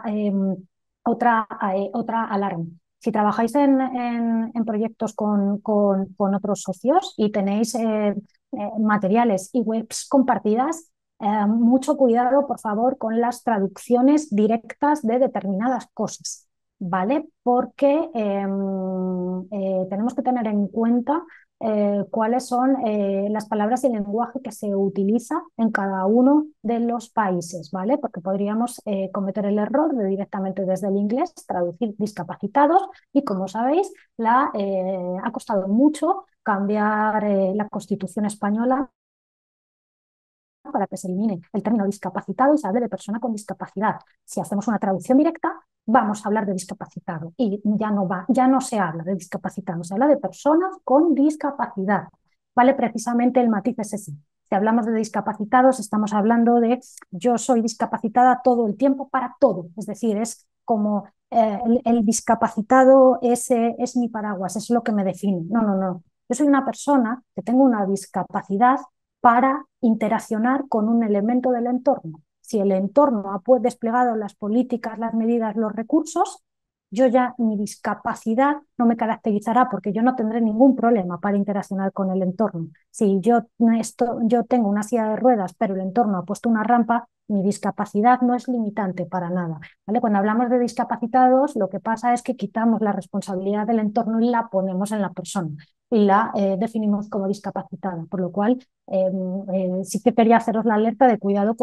otra alarma. Si trabajáis en proyectos con otros socios y tenéis materiales y webs compartidas, mucho cuidado, por favor, con las traducciones directas de determinadas cosas, ¿vale? Porque tenemos que tener en cuenta cuáles son las palabras y el lenguaje que se utiliza en cada uno de los países, ¿vale? Porque podríamos cometer el error de directamente desde el inglés traducir discapacitados y, como sabéis, ha costado mucho cambiar la Constitución española para que se elimine el término discapacitado y se hable de persona con discapacidad. Si hacemos una traducción directa, vamos a hablar de discapacitado y ya no se habla de discapacitado, se habla de personas con discapacidad. ¿Vale? Precisamente el matiz es ese. Si hablamos de discapacitados, estamos hablando de yo soy discapacitada todo el tiempo para todo. Es decir, es como el discapacitado es mi paraguas, es lo que me define. No. Yo soy una persona que tengo una discapacidad para interaccionar con un elemento del entorno. Si el entorno ha desplegado las políticas, las medidas, los recursos, yo ya mi discapacidad no me caracterizará porque yo no tendré ningún problema para interaccionar con el entorno. Si yo tengo una silla de ruedas, pero el entorno ha puesto una rampa, mi discapacidad no es limitante para nada, ¿vale? Cuando hablamos de discapacitados, lo que pasa es que quitamos la responsabilidad del entorno y la ponemos en la persona y la definimos como discapacitada, por lo cual sí que quería haceros la alerta de cuidado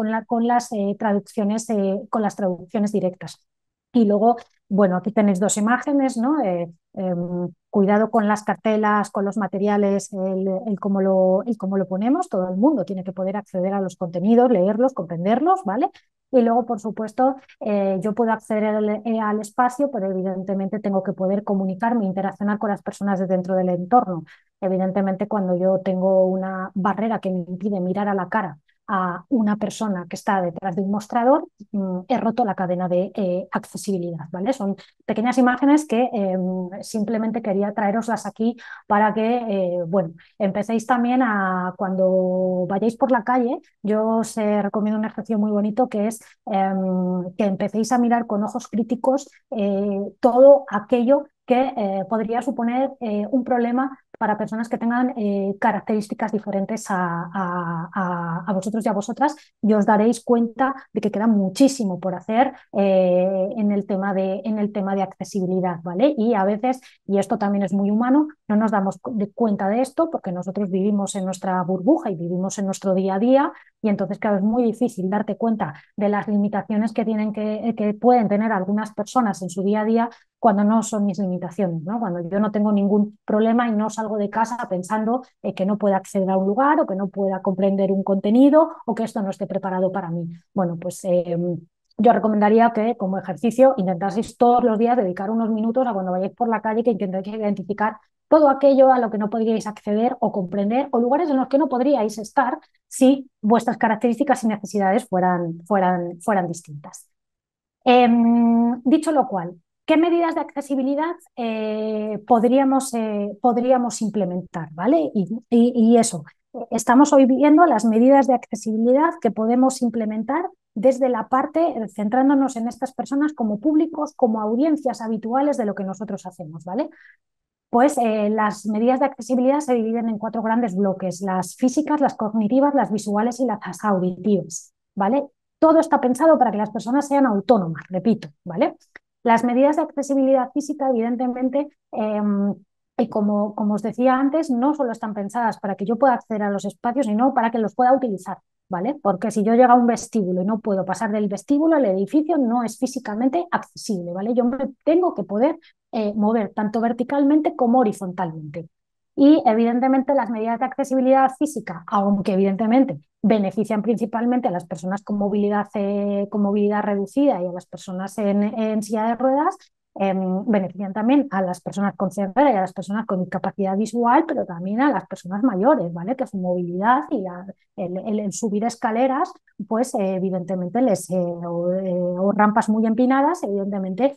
con las traducciones directas. Y luego, bueno, aquí tenéis dos imágenes, ¿no? Cuidado con las cartelas, con los materiales, el cómo lo ponemos. Todo el mundo tiene que poder acceder a los contenidos, leerlos, comprenderlos, ¿vale? Y luego, por supuesto, yo puedo acceder al espacio, pero evidentemente tengo que poder comunicarme, interaccionar con las personas de dentro del entorno. Evidentemente, cuando yo tengo una barrera que me impide mirar a la cara a una persona que está detrás de un mostrador, he roto la cadena de accesibilidad, ¿vale? Son pequeñas imágenes que simplemente quería traeroslas aquí para que, bueno, empecéis también a, cuando vayáis por la calle, yo os recomiendo un ejercicio muy bonito que es que empecéis a mirar con ojos críticos todo aquello que podría suponer un problema para personas que tengan características diferentes a vosotros y a vosotras, y os daréis cuenta de que queda muchísimo por hacer en el tema de accesibilidad, ¿vale? Y a veces, y esto también es muy humano, no nos damos cuenta de esto porque nosotros vivimos en nuestra burbuja y vivimos en nuestro día a día, y entonces, claro, es muy difícil darte cuenta de las limitaciones que pueden tener algunas personas en su día a día cuando no son mis limitaciones, ¿no? Cuando yo no tengo ningún problema y no salgo de casa pensando que no pueda acceder a un lugar o que no pueda comprender un contenido o que esto no esté preparado para mí. Bueno, pues yo recomendaría que como ejercicio intentaseis todos los días dedicar unos minutos a cuando vayáis por la calle, que intentéis identificar todo aquello a lo que no podríais acceder o comprender, o lugares en los que no podríais estar si vuestras características y necesidades fueran distintas. Dicho lo cual, ¿qué medidas de accesibilidad podríamos implementar? ¿Vale? Y eso, estamos hoy viendo las medidas de accesibilidad que podemos implementar desde la parte, centrándonos en estas personas como públicos, como audiencias habituales de lo que nosotros hacemos, ¿vale? Pues las medidas de accesibilidad se dividen en cuatro grandes bloques: las físicas, las cognitivas, las visuales y las auditivas, ¿vale? Todo está pensado para que las personas sean autónomas, repito, ¿vale? Las medidas de accesibilidad física, evidentemente, y como os decía antes, no solo están pensadas para que yo pueda acceder a los espacios, sino para que los pueda utilizar, ¿vale? Porque si yo llego a un vestíbulo y no puedo pasar del vestíbulo, el edificio no es físicamente accesible, ¿vale? Yo me tengo que poder mover tanto verticalmente como horizontalmente. Y evidentemente las medidas de accesibilidad física, aunque evidentemente benefician principalmente a las personas con movilidad reducida y a las personas en silla de ruedas, benefician también a las personas con ceguera y a las personas con discapacidad visual, pero también a las personas mayores, ¿vale? Que su movilidad y el subir escaleras, pues evidentemente o rampas muy empinadas, evidentemente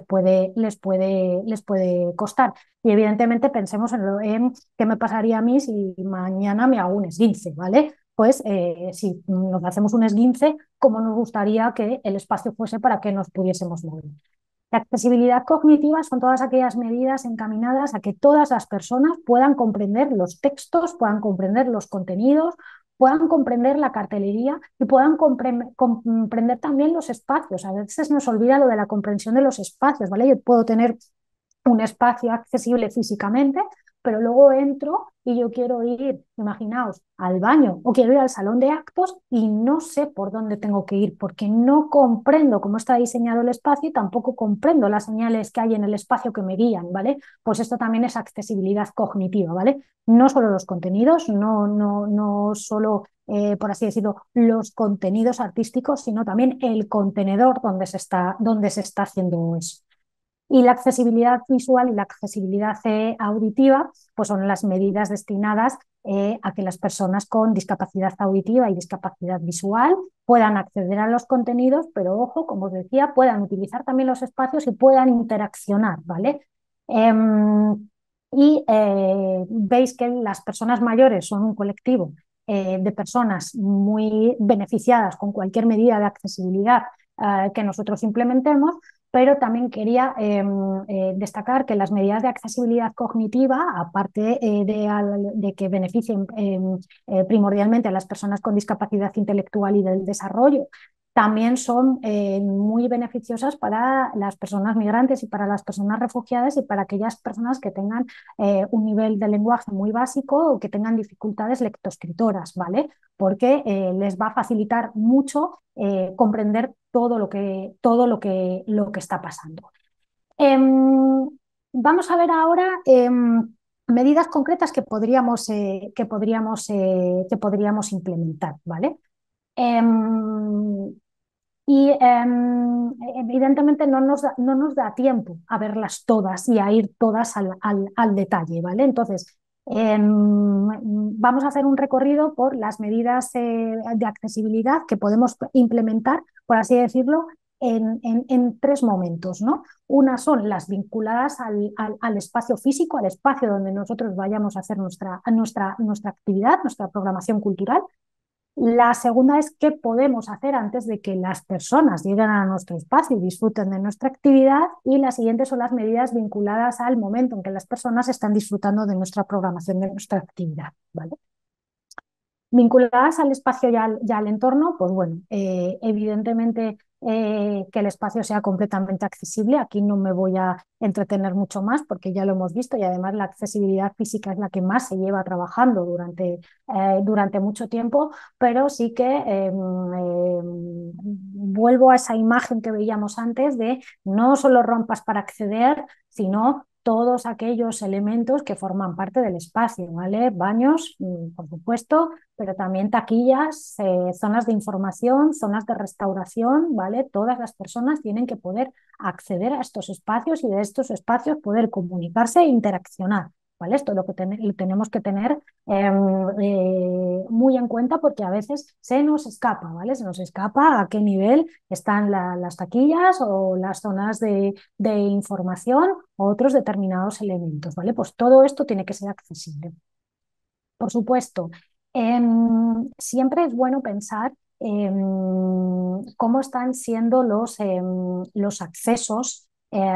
les puede costar. Y evidentemente pensemos en qué me pasaría a mí si mañana me hago un esguince, ¿vale? Pues si nos hacemos un esguince, ¿cómo nos gustaría que el espacio fuese para que nos pudiésemos mover? La accesibilidad cognitiva son todas aquellas medidas encaminadas a que todas las personas puedan comprender los textos, puedan comprender los contenidos, puedan comprender la cartelería y puedan comprender también los espacios. A veces nos olvida lo de la comprensión de los espacios, ¿vale? Yo puedo tener un espacio accesible físicamente, pero luego entro y yo quiero ir, imaginaos, al baño o quiero ir al salón de actos y no sé por dónde tengo que ir porque no comprendo cómo está diseñado el espacio y tampoco comprendo las señales que hay en el espacio que me guían, ¿vale? Pues esto también es accesibilidad cognitiva, ¿vale? No solo los contenidos, no solo por así decirlo, los contenidos artísticos, sino también el contenedor donde se está haciendo eso. Y la accesibilidad visual y la accesibilidad auditiva pues son las medidas destinadas a que las personas con discapacidad auditiva y discapacidad visual puedan acceder a los contenidos, pero ojo, como os decía, puedan utilizar también los espacios y puedan interaccionar, ¿vale? Veis que las personas mayores son un colectivo de personas muy beneficiadas con cualquier medida de accesibilidad que nosotros implementemos, pero también quería destacar que las medidas de accesibilidad cognitiva, aparte de que beneficien primordialmente a las personas con discapacidad intelectual y del desarrollo, también son muy beneficiosas para las personas migrantes y para las personas refugiadas y para aquellas personas que tengan un nivel de lenguaje muy básico o que tengan dificultades lectoescritoras, ¿vale? Porque les va a facilitar mucho comprender lo que está pasando. Vamos a ver ahora medidas concretas que podríamos implementar, ¿vale? Evidentemente no nos da tiempo a verlas todas y a ir todas al detalle, ¿vale? Entonces, Vamos a hacer un recorrido por las medidas de accesibilidad que podemos implementar, por así decirlo, en tres momentos, ¿no? Una son las vinculadas al espacio físico, al espacio donde nosotros vayamos a hacer nuestra actividad, nuestra programación cultural. La segunda es qué podemos hacer antes de que las personas lleguen a nuestro espacio y disfruten de nuestra actividad. Y la siguiente son las medidas vinculadas al momento en que las personas están disfrutando de nuestra programación, de nuestra actividad, ¿vale? Vinculadas al espacio y al entorno, pues bueno, evidentemente que el espacio sea completamente accesible. Aquí no me voy a entretener mucho más porque ya lo hemos visto y además la accesibilidad física es la que más se lleva trabajando durante mucho tiempo, pero sí que vuelvo a esa imagen que veíamos antes de no solo rampas para acceder, sino todos aquellos elementos que forman parte del espacio, ¿vale? Baños, por supuesto, pero también taquillas, zonas de información, zonas de restauración, ¿vale? Todas las personas tienen que poder acceder a estos espacios y de estos espacios poder comunicarse e interaccionar, ¿vale? Esto es lo que lo tenemos que tener muy en cuenta porque a veces se nos escapa, ¿vale? Se nos escapa a qué nivel están las taquillas o las zonas de información o otros determinados elementos, ¿vale? Pues todo esto tiene que ser accesible. Por supuesto, siempre es bueno pensar cómo están siendo los accesos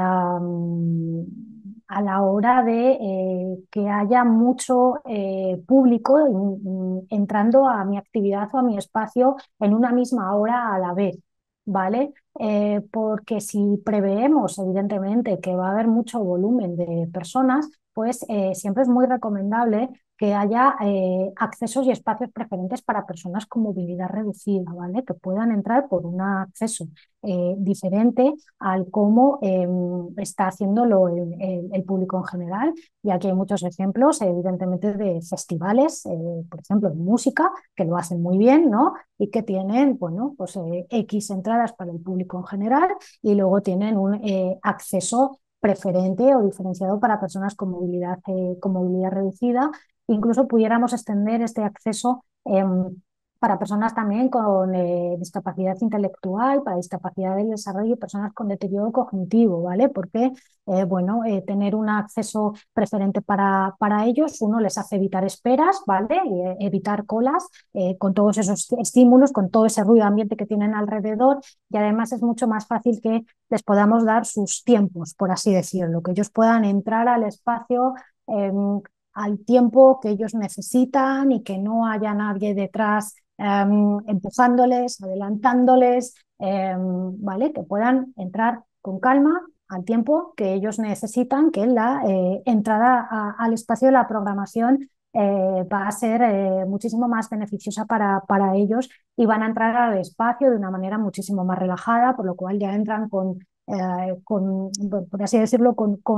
a la hora de que haya mucho público entrando a mi actividad o a mi espacio en una misma hora a la vez, ¿vale? Porque si preveemos, evidentemente, que va a haber mucho volumen de personas, pues siempre es muy recomendable que haya accesos y espacios preferentes para personas con movilidad reducida, ¿vale? Que puedan entrar por un acceso diferente al cómo está haciéndolo el público en general. Y aquí hay muchos ejemplos, evidentemente, de festivales, por ejemplo, de música, que lo hacen muy bien, ¿no? Y que tienen, bueno, pues X entradas para el público en general y luego tienen un acceso preferente o diferenciado para personas con movilidad reducida. Incluso pudiéramos extender este acceso para personas también con discapacidad intelectual, para discapacidad del desarrollo y personas con deterioro cognitivo, ¿vale? Porque, bueno, tener un acceso preferente para ellos, uno les hace evitar esperas, ¿vale? Y, evitar colas con todos esos estímulos, con todo ese ruido ambiente que tienen alrededor y además es mucho más fácil que les podamos dar sus tiempos, por así decirlo, que ellos puedan entrar al espacio al tiempo que ellos necesitan y que no haya nadie detrás empujándoles, adelantándoles, ¿vale? Que puedan entrar con calma al tiempo que ellos necesitan, que la entrada al espacio de la programación va a ser muchísimo más beneficiosa para ellos y van a entrar al espacio de una manera muchísimo más relajada, por lo cual ya entran por así decirlo,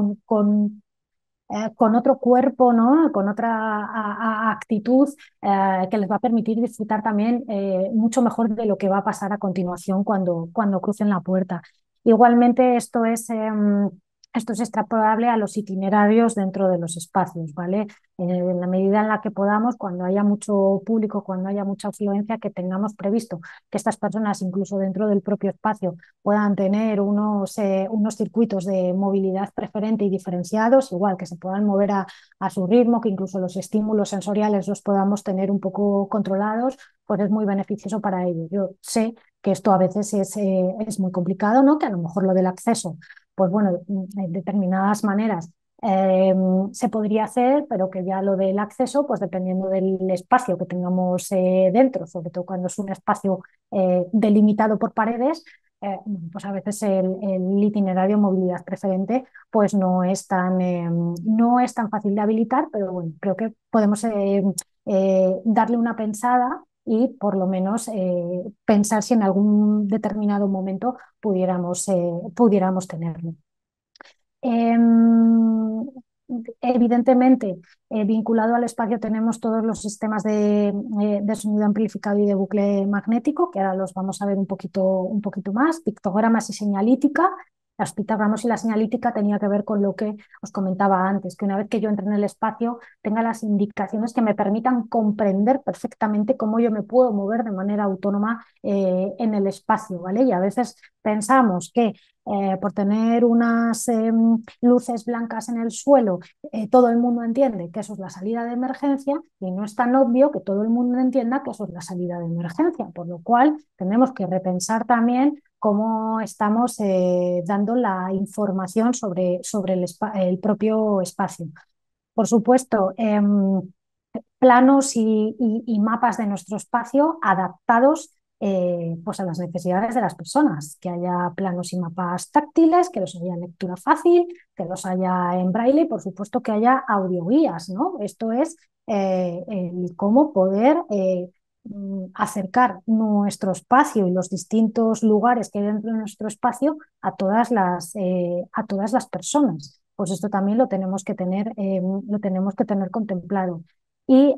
con otro cuerpo, ¿no? Con otra actitud que les va a permitir disfrutar también mucho mejor de lo que va a pasar a continuación cuando crucen la puerta. Igualmente, esto es extrapolable a los itinerarios dentro de los espacios, ¿vale? En la medida en la que podamos, cuando haya mucho público, cuando haya mucha afluencia, que tengamos previsto que estas personas, incluso dentro del propio espacio, puedan tener unos circuitos de movilidad preferente y diferenciados, igual que se puedan mover a su ritmo, que incluso los estímulos sensoriales los podamos tener un poco controlados, pues es muy beneficioso para ellos. Yo sé que esto a veces es muy complicado, ¿no? Que a lo mejor lo del acceso, pues bueno, en determinadas maneras se podría hacer, pero que ya lo del acceso, pues dependiendo del espacio que tengamos dentro, sobre todo cuando es un espacio delimitado por paredes, pues a veces el itinerario movilidad preferente pues no es tan fácil de habilitar, pero bueno, creo que podemos darle una pensada y por lo menos pensar si en algún determinado momento pudiéramos tenerlo. Evidentemente, vinculado al espacio tenemos todos los sistemas de sonido amplificado y de bucle magnético, que ahora los vamos a ver un poquito más, pictogramas y señalítica. Las pictogramas y la señalítica tenía que ver con lo que os comentaba antes, que una vez que yo entre en el espacio tenga las indicaciones que me permitan comprender perfectamente cómo yo me puedo mover de manera autónoma en el espacio, ¿vale? Y a veces pensamos que por tener unas luces blancas en el suelo, todo el mundo entiende que eso es la salida de emergencia y no es tan obvio que todo el mundo entienda que eso es la salida de emergencia, por lo cual tenemos que repensar también cómo estamos dando la información sobre el propio espacio. Por supuesto, planos y mapas de nuestro espacio adaptados pues a las necesidades de las personas, que haya planos y mapas táctiles, que los haya en lectura fácil, que los haya en braille y por supuesto que haya audioguías, ¿no? Esto es el cómo poder acercar nuestro espacio y los distintos lugares que hay dentro de nuestro espacio a todas las personas. Pues esto también lo tenemos que tener contemplado. Y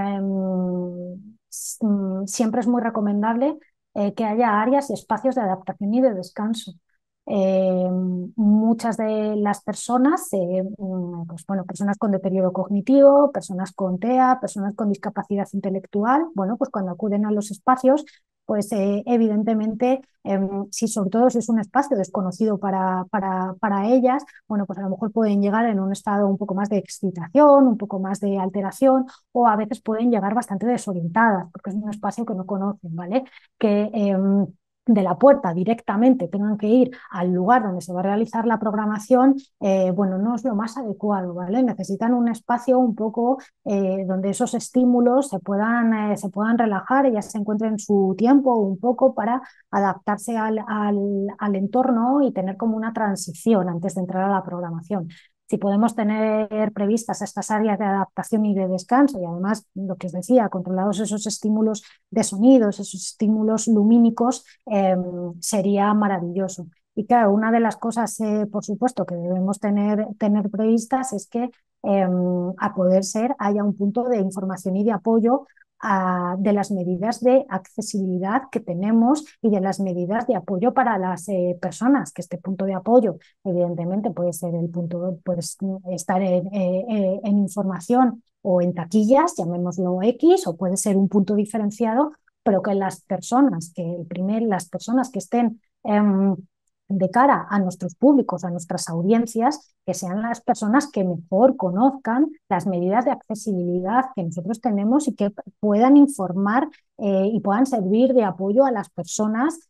siempre es muy recomendable que haya áreas y espacios de adaptación y de descanso. Muchas de las personas, pues bueno, personas con deterioro cognitivo, personas con TEA, personas con discapacidad intelectual, bueno, pues cuando acuden a los espacios, pues evidentemente, si sobre todo si es un espacio desconocido para ellas, bueno, pues a lo mejor pueden llegar en un estado un poco más de excitación, un poco más de alteración, o a veces pueden llegar bastante desorientadas, porque es un espacio que no conocen, ¿vale? Que de la puerta directamente tengan que ir al lugar donde se va a realizar la programación, bueno, no es lo más adecuado, ¿vale? Necesitan un espacio un poco donde esos estímulos se puedan relajar, ellas se encuentren su tiempo un poco para adaptarse al entorno y tener como una transición antes de entrar a la programación. Si podemos tener previstas estas áreas de adaptación y de descanso y además, lo que os decía, controlados esos estímulos de sonidos, esos estímulos lumínicos, sería maravilloso. Y claro, una de las cosas, por supuesto, que debemos tener previstas es que a poder ser haya un punto de información y de apoyo de las medidas de accesibilidad que tenemos y de las medidas de apoyo para las personas, que este punto de apoyo evidentemente puede ser el punto, puede estar en información o en taquillas, llamémoslo X, o puede ser un punto diferenciado, pero que las personas que estén de cara a nuestros públicos, a nuestras audiencias, que sean las personas que mejor conozcan las medidas de accesibilidad que nosotros tenemos y que puedan informar y puedan servir de apoyo a las personas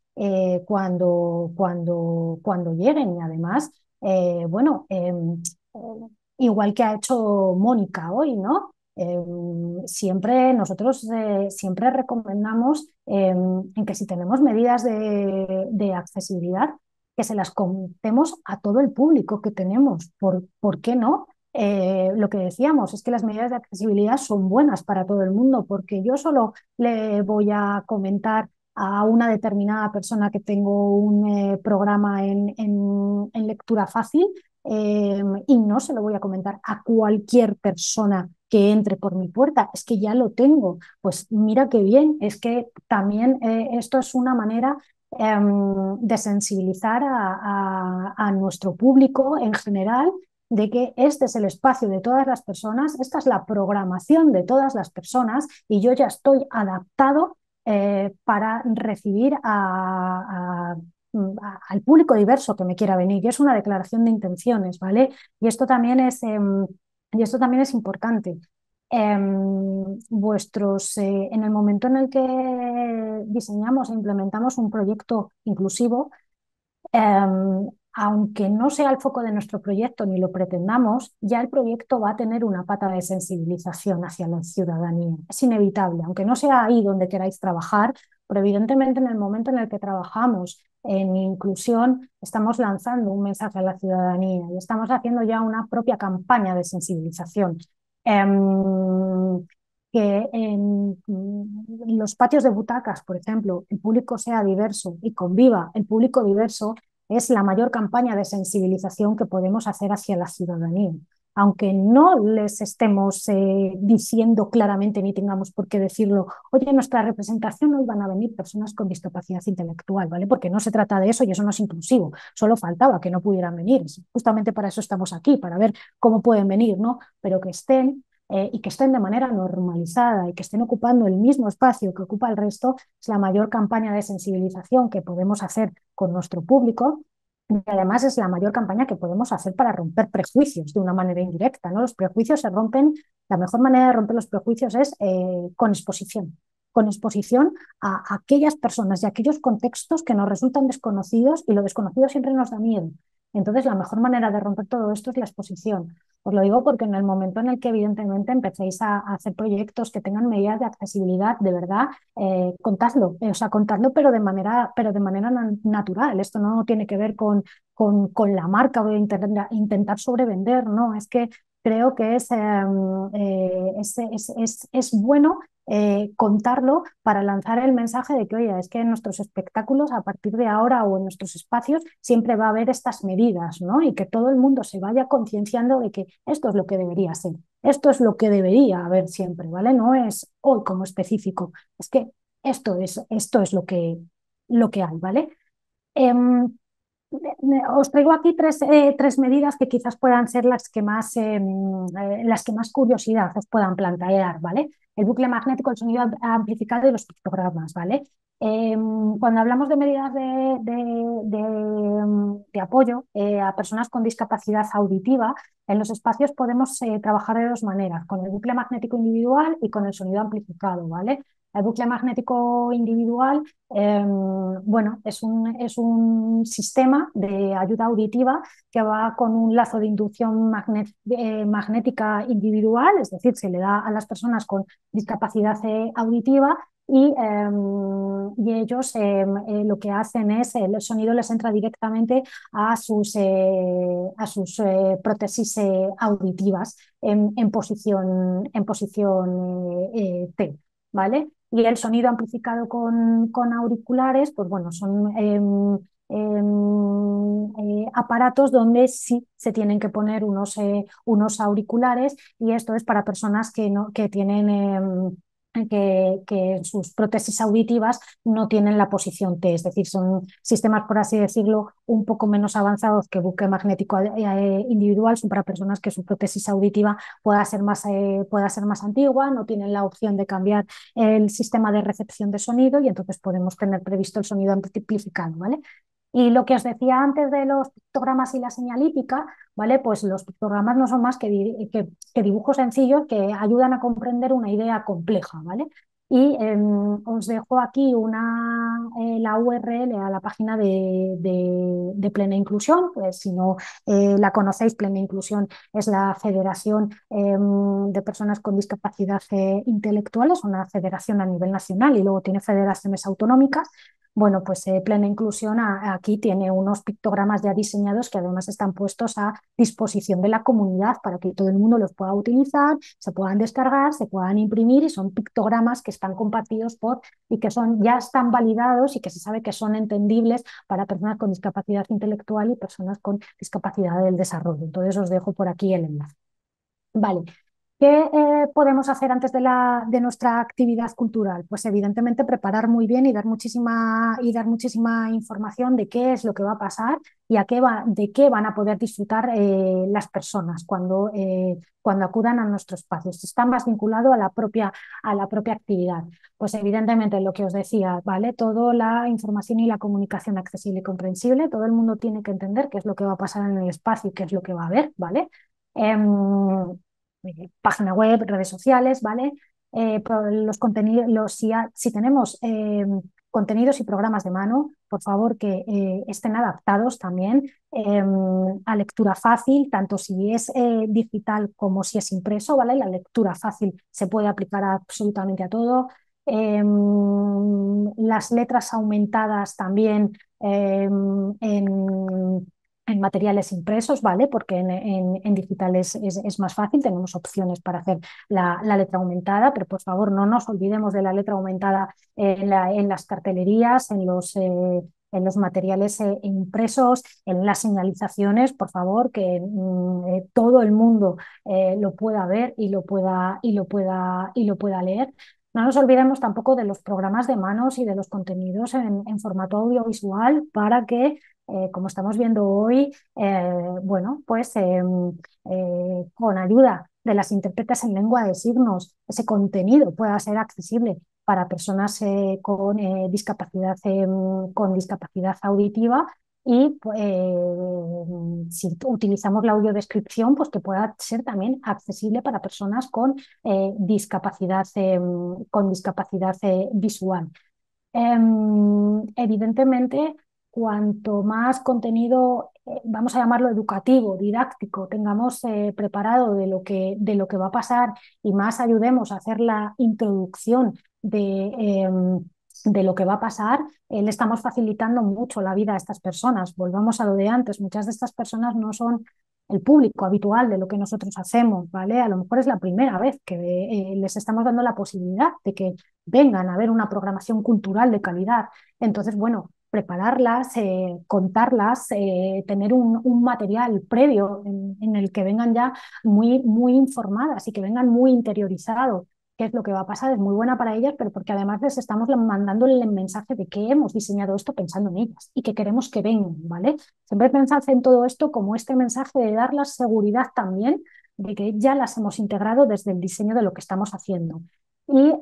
cuando lleguen. Y además, bueno, igual que ha hecho Mónica hoy, ¿no? Nosotros siempre recomendamos en que si tenemos medidas de accesibilidad, que se las contemos a todo el público que tenemos. ¿Por qué no? Lo que decíamos es que las medidas de accesibilidad son buenas para todo el mundo, porque yo solo le voy a comentar a una determinada persona que tengo un programa en lectura fácil, y no se lo voy a comentar a cualquier persona que entre por mi puerta. Es que ya lo tengo. Pues mira qué bien, es que también esto es una manera de sensibilizar a nuestro público en general de que este es el espacio de todas las personas, esta es la programación de todas las personas y yo ya estoy adaptado para recibir al público diverso que me quiera venir. Y es una declaración de intenciones, ¿vale? Y esto también es importante. En el momento en el que diseñamos e implementamos un proyecto inclusivo, aunque no sea el foco de nuestro proyecto ni lo pretendamos, ya el proyecto va a tener una pata de sensibilización hacia la ciudadanía. Es inevitable, aunque no sea ahí donde queráis trabajar, pero evidentemente en el momento en el que trabajamos en inclusión, estamos lanzando un mensaje a la ciudadanía y estamos haciendo ya una propia campaña de sensibilización. Que en los patios de butacas, por ejemplo, el público sea diverso y conviva el público diverso, es la mayor campaña de sensibilización que podemos hacer hacia la ciudadanía. aunque no les estemos diciendo claramente ni tengamos por qué decirlo, oye, en nuestra representación hoy van a venir personas con discapacidad intelectual, ¿vale? Porque no se trata de eso y eso no es inclusivo, solo faltaba que no pudieran venir. Justamente para eso estamos aquí, para ver cómo pueden venir, ¿no? Pero que estén y que estén de manera normalizada y que estén ocupando el mismo espacio que ocupa el resto, es la mayor campaña de sensibilización que podemos hacer con nuestro público. Y además es la mayor campaña que podemos hacer para romper prejuicios de una manera indirecta, ¿no? Los prejuicios se rompen, la mejor manera de romper los prejuicios es con exposición a aquellas personas y a aquellos contextos que nos resultan desconocidos y lo desconocido siempre nos da miedo. Entonces, la mejor manera de romper todo esto es la exposición. Os lo digo porque en el momento en el que evidentemente empecéis a hacer proyectos que tengan medidas de accesibilidad, de verdad, contadlo, o sea, contadlo pero de manera natural. Esto no tiene que ver con la marca o de intentar sobrevender, no, es que creo que es bueno contarlo para lanzar el mensaje de que, oye, es que en nuestros espectáculos, a partir de ahora o en nuestros espacios, siempre va a haber estas medidas, ¿no? Y que todo el mundo se vaya concienciando de que esto es lo que debería ser, esto es lo que debería haber siempre, ¿vale? No es hoy como específico, es que esto es lo que hay, ¿vale? Em, Os traigo aquí tres medidas que quizás puedan ser las que más curiosidad os puedan plantear, ¿vale? El bucle magnético, el sonido amplificado y los pictogramas, ¿vale? Cuando hablamos de medidas de apoyo a personas con discapacidad auditiva, en los espacios podemos trabajar de dos maneras, con el bucle magnético individual y con el sonido amplificado, ¿vale? El bucle magnético individual bueno, es un sistema de ayuda auditiva que va con un lazo de inducción magnética individual, es decir, se le da a las personas con discapacidad auditiva y ellos lo que hacen es, el sonido les entra directamente a sus prótesis auditivas en posición T, ¿vale? Y el sonido amplificado con auriculares, pues bueno, son aparatos donde sí se tienen que poner unos auriculares y esto es para personas que tienen que sus prótesis auditivas no tienen la posición T, es decir, son sistemas, por así decirlo, un poco menos avanzados que bucle magnético individual, son para personas que su prótesis auditiva pueda ser más antigua, no tienen la opción de cambiar el sistema de recepción de sonido y entonces podemos tener previsto el sonido amplificado, ¿vale? Y lo que os decía antes de los pictogramas y la señalítica, ¿vale? Pues los pictogramas no son más que dibujos sencillos que ayudan a comprender una idea compleja, ¿vale? Y os dejo aquí la URL a la página de Plena Inclusión, pues si no la conocéis, Plena Inclusión es la Federación de Personas con Discapacidad Intelectual, es una federación a nivel nacional y luego tiene federaciones autonómicas. Bueno, pues Plena Inclusión aquí tiene unos pictogramas ya diseñados que además están puestos a disposición de la comunidad para que todo el mundo los pueda utilizar, se puedan descargar, se puedan imprimir y son pictogramas que están compartidos y que ya están validados y que se sabe que son entendibles para personas con discapacidad intelectual y personas con discapacidad del desarrollo. Entonces os dejo por aquí el enlace. Vale. ¿Qué podemos hacer antes de nuestra actividad cultural? Pues evidentemente preparar muy bien y dar muchísima información de qué es lo que va a pasar y de qué van a poder disfrutar las personas cuando acudan a nuestro espacio. Esto está más vinculado a la propia actividad. Pues evidentemente lo que os decía, ¿vale? Toda la información y la comunicación accesible y comprensible, todo el mundo tiene que entender qué es lo que va a pasar en el espacio y qué es lo que va a haber, ¿vale? Página web, redes sociales, ¿vale? Por los contenidos, si tenemos contenidos y programas de mano, por favor que estén adaptados también a lectura fácil, tanto si es digital como si es impreso, ¿vale? La lectura fácil se puede aplicar absolutamente a todo. Las letras aumentadas también en materiales impresos, ¿vale? Porque en digital es más fácil, tenemos opciones para hacer la letra aumentada, pero por favor no nos olvidemos de la letra aumentada en las cartelerías, en los materiales impresos, en las señalizaciones, por favor, que todo el mundo lo pueda ver y lo pueda leer. No nos olvidemos tampoco de los programas de manos y de los contenidos en formato audiovisual para que, como estamos viendo hoy, bueno, pues con ayuda de las intérpretes en lengua de signos, ese contenido pueda ser accesible para personas con discapacidad auditiva y si utilizamos la audiodescripción, pues que pueda ser también accesible para personas con discapacidad visual. Evidentemente, cuanto más contenido, vamos a llamarlo educativo, didáctico, tengamos preparado de lo que va a pasar y más ayudemos a hacer la introducción de lo que va a pasar, le estamos facilitando mucho la vida a estas personas. Volvamos a lo de antes, muchas de estas personas no son el público habitual de lo que nosotros hacemos, ¿vale? A lo mejor es la primera vez que les estamos dando la posibilidad de que vengan a ver una programación cultural de calidad. Entonces, bueno, prepararlas, contarlas, tener un material previo en el que vengan ya muy informadas y que vengan muy interiorizados qué es lo que va a pasar, es muy buena para ellas, pero porque además les estamos mandando el mensaje de que hemos diseñado esto pensando en ellas y que queremos que vengan, ¿vale? Siempre pensad en todo esto como este mensaje de darles seguridad también de que ya las hemos integrado desde el diseño de lo que estamos haciendo. Y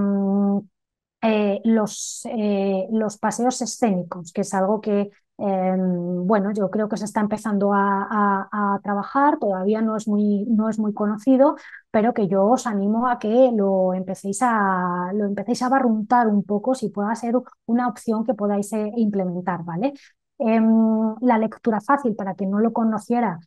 los paseos escénicos, que es algo que, bueno, yo creo que se está empezando a trabajar, todavía no es muy conocido, pero que yo os animo a que lo empecéis a barruntar un poco si pueda ser una opción que podáis implementar, ¿vale? La lectura fácil, para quien no lo conociera,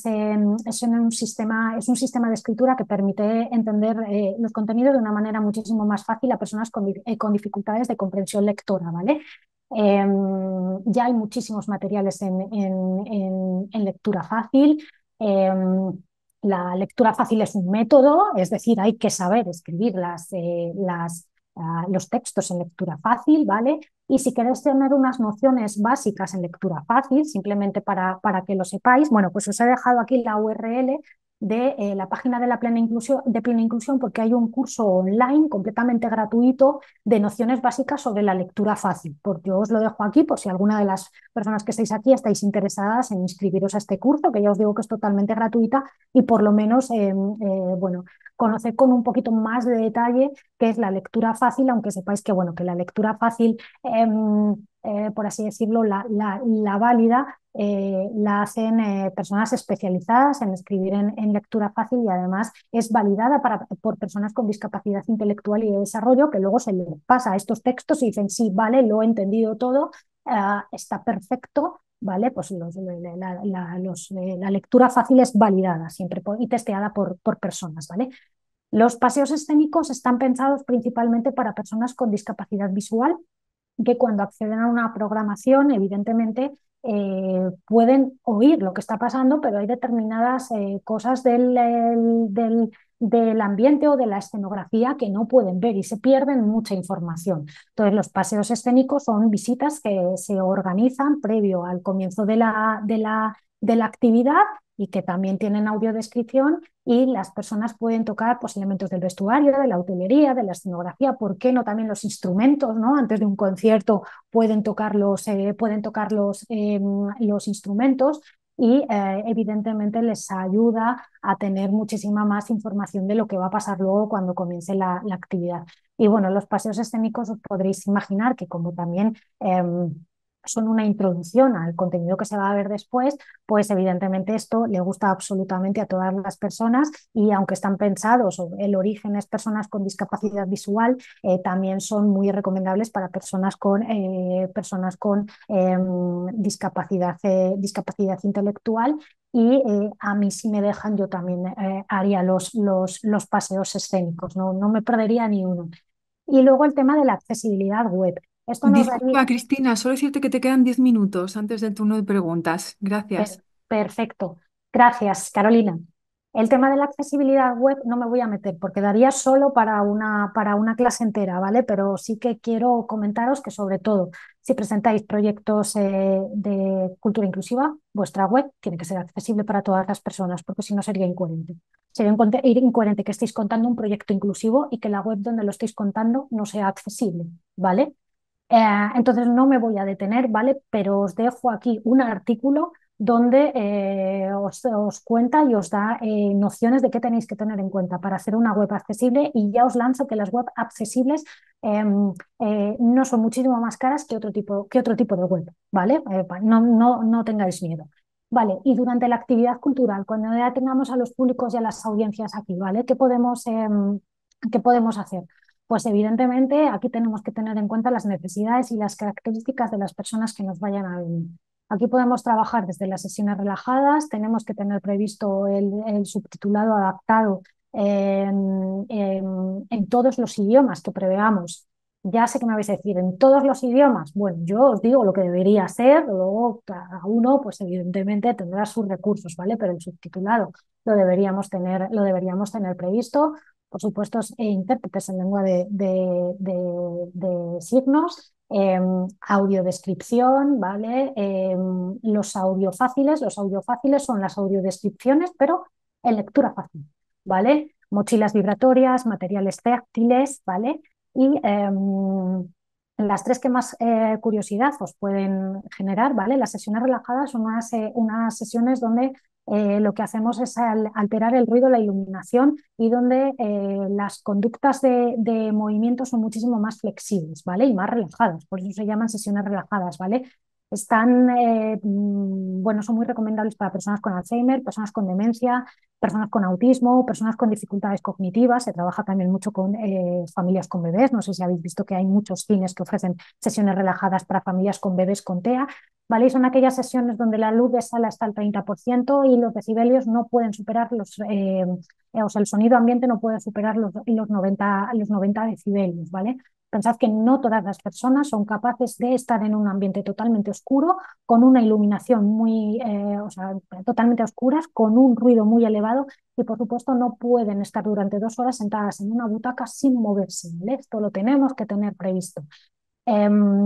es un sistema de escritura que permite entender los contenidos de una manera muchísimo más fácil a personas con dificultades de comprensión lectora, ¿vale? Ya hay muchísimos materiales en lectura fácil. La lectura fácil es un método, es decir, hay que saber escribir los textos en lectura fácil, ¿vale? Y si queréis tener unas nociones básicas en lectura fácil, simplemente para que lo sepáis, bueno, pues os he dejado aquí la URL de la página de la Plena Inclusión, porque hay un curso online completamente gratuito de nociones básicas sobre la lectura fácil. Porque yo os lo dejo aquí por si alguna de las personas que estáis aquí estáis interesadas en inscribiros a este curso, que ya os digo que es totalmente gratuita y por lo menos, bueno, conocer con un poquito más de detalle qué es la lectura fácil, aunque sepáis que, bueno, que la lectura fácil, por así decirlo, la válida, la hacen personas especializadas en escribir en lectura fácil y además es validada por personas con discapacidad intelectual y de desarrollo que luego se les pasa a estos textos y dicen, sí, vale, lo he entendido todo, está perfecto. ¿Vale? Pues la lectura fácil es validada siempre y testeada por personas, ¿vale? Los paseos escénicos están pensados principalmente para personas con discapacidad visual que cuando acceden a una programación, evidentemente, pueden oír lo que está pasando, pero hay determinadas cosas del ambiente o de la escenografía que no pueden ver y se pierden mucha información. Entonces, los paseos escénicos son visitas que se organizan previo al comienzo de la actividad y que también tienen audiodescripción y las personas pueden tocar pues, elementos del vestuario, de la hotelería, de la escenografía, ¿por qué no también los instrumentos? ¿No? Antes de un concierto pueden tocar los instrumentos y evidentemente les ayuda a tener muchísima más información de lo que va a pasar luego cuando comience la actividad. Y bueno, los paseos escénicos os podréis imaginar que como también son una introducción al contenido que se va a ver después, pues evidentemente esto le gusta absolutamente a todas las personas y aunque están pensados o el origen es personas con discapacidad visual, también son muy recomendables para personas con discapacidad intelectual y a mí si me dejan yo también haría los paseos escénicos, no me perdería ni uno. Y luego el tema de la accesibilidad web. Esto nos daría Disculpa, Cristina, solo decirte que te quedan 10 minutos antes del turno de preguntas. Gracias. perfecto. Gracias, Carolina. El tema de la accesibilidad web no me voy a meter porque daría solo para una clase entera, ¿vale? Pero sí que quiero comentaros que sobre todo si presentáis proyectos de cultura inclusiva, vuestra web tiene que ser accesible para todas las personas porque si no sería incoherente. Sería incoherente que estéis contando un proyecto inclusivo y que la web donde lo estéis contando no sea accesible, ¿vale? Entonces no me voy a detener, ¿vale? Pero os dejo aquí un artículo donde os cuenta y os da nociones de qué tenéis que tener en cuenta para hacer una web accesible y ya os lanzo que las web accesibles no son muchísimo más caras que otro tipo de web, ¿vale? No tengáis miedo. Vale, y durante la actividad cultural, cuando ya tengamos a los públicos y a las audiencias aquí, ¿vale? Qué podemos hacer? Pues evidentemente aquí tenemos que tener en cuenta las necesidades y las características de las personas que nos vayan a venir. Aquí podemos trabajar desde las sesiones relajadas, tenemos que tener previsto el subtitulado adaptado en todos los idiomas que preveamos. Ya sé que me vais a decir, ¿en todos los idiomas? Bueno, yo os digo lo que debería ser, luego cada uno, pues evidentemente tendrá sus recursos, ¿vale? Pero el subtitulado lo deberíamos tener previsto. Por supuesto, intérpretes en lengua de signos, audiodescripción, ¿vale? Los audiofáciles son las audiodescripciones, pero en lectura fácil, ¿vale? Mochilas vibratorias, materiales táctiles, ¿vale? Y las tres que más curiosidad os pueden generar, ¿vale? Las sesiones relajadas son unas sesiones donde lo que hacemos es alterar el ruido, la iluminación y donde las conductas de movimiento son muchísimo más flexibles, ¿vale? Y más relajadas, por eso se llaman sesiones relajadas, ¿vale? Bueno, son muy recomendables para personas con Alzheimer, personas con demencia, personas con autismo, personas con dificultades cognitivas. Se trabaja también mucho con familias con bebés. No sé si habéis visto que hay muchos cines que ofrecen sesiones relajadas para familias con bebés con TEA. ¿Vale? Y son aquellas sesiones donde la luz de sala está al 30% y los decibelios no pueden superar o sea, el sonido ambiente no puede superar los 90 decibelios, ¿vale? Pensad que no todas las personas son capaces de estar en un ambiente totalmente oscuro, con una iluminación o sea, totalmente oscuras, con un ruido muy elevado y, por supuesto, no pueden estar durante 2 horas sentadas en una butaca sin moverse, ¿vale? Esto lo tenemos que tener previsto. Em,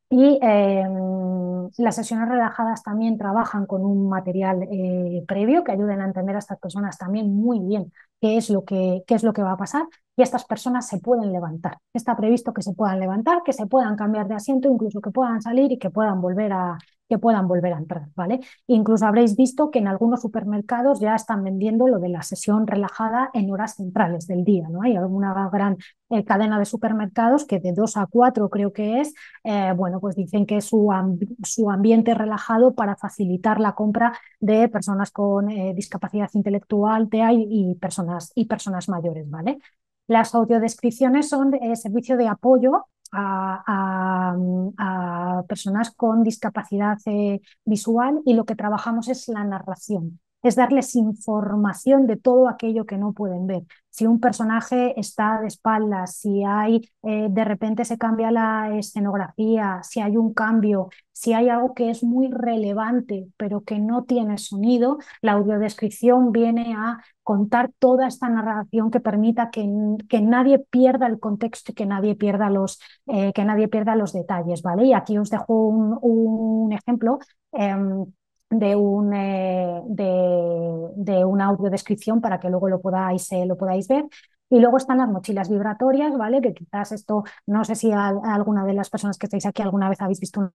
las sesiones relajadas también trabajan con un material previo que ayuden a entender a estas personas también muy bien qué es lo que va a pasar y estas personas se pueden levantar. Está previsto que se puedan levantar, que se puedan cambiar de asiento, incluso que puedan salir y que puedan volver a entrar, ¿vale? Incluso habréis visto que en algunos supermercados ya están vendiendo lo de la sesión relajada en horas centrales del día, ¿no? Hay alguna gran cadena de supermercados que de 2 a 4 creo que es, bueno, pues dicen que es su ambiente relajado para facilitar la compra de personas con discapacidad intelectual, TEA y personas mayores, ¿vale? Las audiodescripciones son servicio de apoyo a personas con discapacidad visual y lo que trabajamos es la narración, es darles información de todo aquello que no pueden ver. Si un personaje está de espaldas, si hay de repente se cambia la escenografía, si hay un cambio, si hay algo que es muy relevante pero que no tiene sonido, la audiodescripción viene a contar toda esta narración que permita que nadie pierda el contexto y que nadie pierda los detalles, ¿vale? Y aquí os dejo un ejemplo. De una audiodescripción para que luego lo podáis ver. Y luego están las mochilas vibratorias, ¿vale? Que quizás esto, no sé si alguna de las personas que estáis aquí alguna vez habéis visto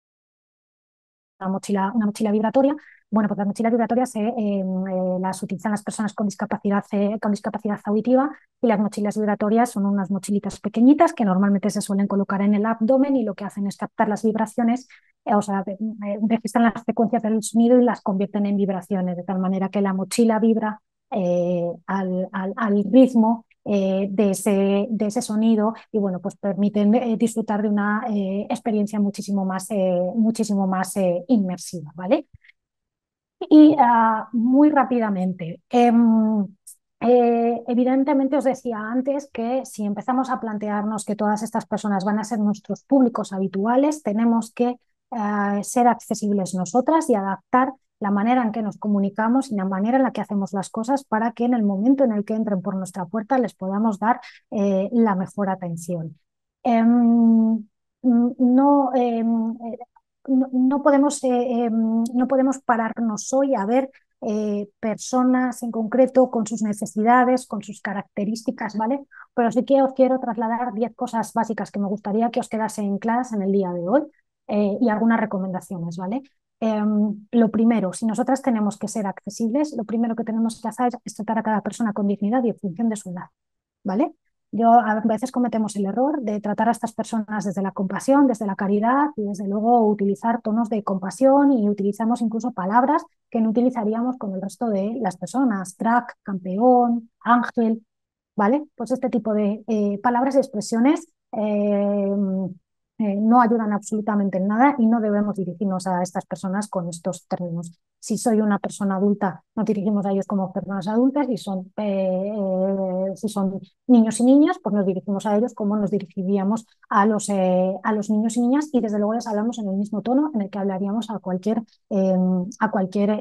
una mochila vibratoria. Bueno, pues las mochilas vibratorias las utilizan las personas con discapacidad auditiva y las mochilas vibratorias son unas mochilitas pequeñitas que normalmente se suelen colocar en el abdomen y lo que hacen es captar las vibraciones, o sea, registran las frecuencias del sonido y las convierten en vibraciones, de tal manera que la mochila vibra al ritmo de ese sonido y bueno, pues permiten disfrutar de una experiencia muchísimo más inmersiva, ¿vale? Y muy rápidamente, evidentemente os decía antes que si empezamos a plantearnos que todas estas personas van a ser nuestros públicos habituales, tenemos que ser accesibles nosotras y adaptar la manera en que nos comunicamos y la manera en la que hacemos las cosas para que en el momento en el que entren por nuestra puerta les podamos dar la mejor atención. No, no podemos, no podemos pararnos hoy a ver personas en concreto con sus necesidades, con sus características, ¿vale? Pero sí que os quiero trasladar 10 cosas básicas que me gustaría que os quedasen claras en el día de hoy y algunas recomendaciones, ¿vale? Lo primero, si nosotras tenemos que ser accesibles, lo primero que tenemos que hacer es tratar a cada persona con dignidad y en función de su edad, ¿vale? A veces cometemos el error de tratar a estas personas desde la compasión, desde la caridad y desde luego utilizar tonos de compasión y utilizamos incluso palabras que no utilizaríamos con el resto de las personas, crack, campeón, ángel, ¿vale? Pues este tipo de palabras y expresiones no ayudan absolutamente en nada y no debemos dirigirnos a estas personas con estos términos. Si soy una persona adulta, nos dirigimos a ellos como personas adultas y si son niños y niñas, pues nos dirigimos a ellos como nos dirigiríamos a los niños y niñas y desde luego les hablamos en el mismo tono en el que hablaríamos a cualquier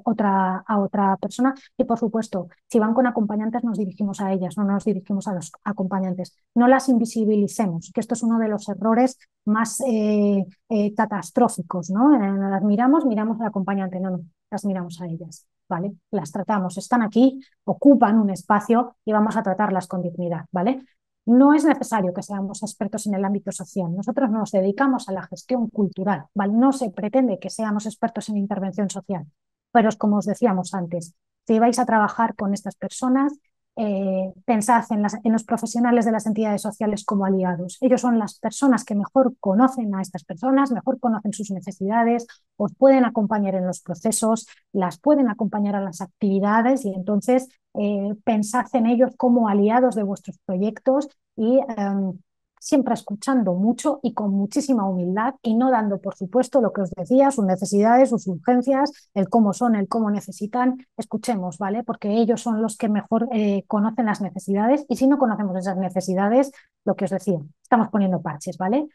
otra persona y por supuesto, si van con acompañantes nos dirigimos a ellas, no nos dirigimos a los acompañantes. No las invisibilicemos, que esto es uno de los errores más catastróficos, ¿no? Las miramos al acompañante, no, las miramos a ellas, ¿vale? Las tratamos, están aquí, ocupan un espacio y vamos a tratarlas con dignidad, ¿vale? No es necesario que seamos expertos en el ámbito social. Nosotros nos dedicamos a la gestión cultural, ¿vale? No se pretende que seamos expertos en intervención social, pero es como os decíamos antes, si vais a trabajar con estas personas, pensad en los profesionales de las entidades sociales como aliados. Ellos son las personas que mejor conocen a estas personas, mejor conocen sus necesidades, os pueden acompañar en los procesos, las pueden acompañar a las actividades y entonces pensad en ellos como aliados de vuestros proyectos y siempre escuchando mucho y con muchísima humildad y no dando, por supuesto, lo que os decía, sus necesidades, sus urgencias, el cómo son, el cómo necesitan. Escuchemos, ¿vale? Porque ellos son los que mejor conocen las necesidades y si no conocemos esas necesidades, lo que os decía, estamos poniendo parches, ¿vale?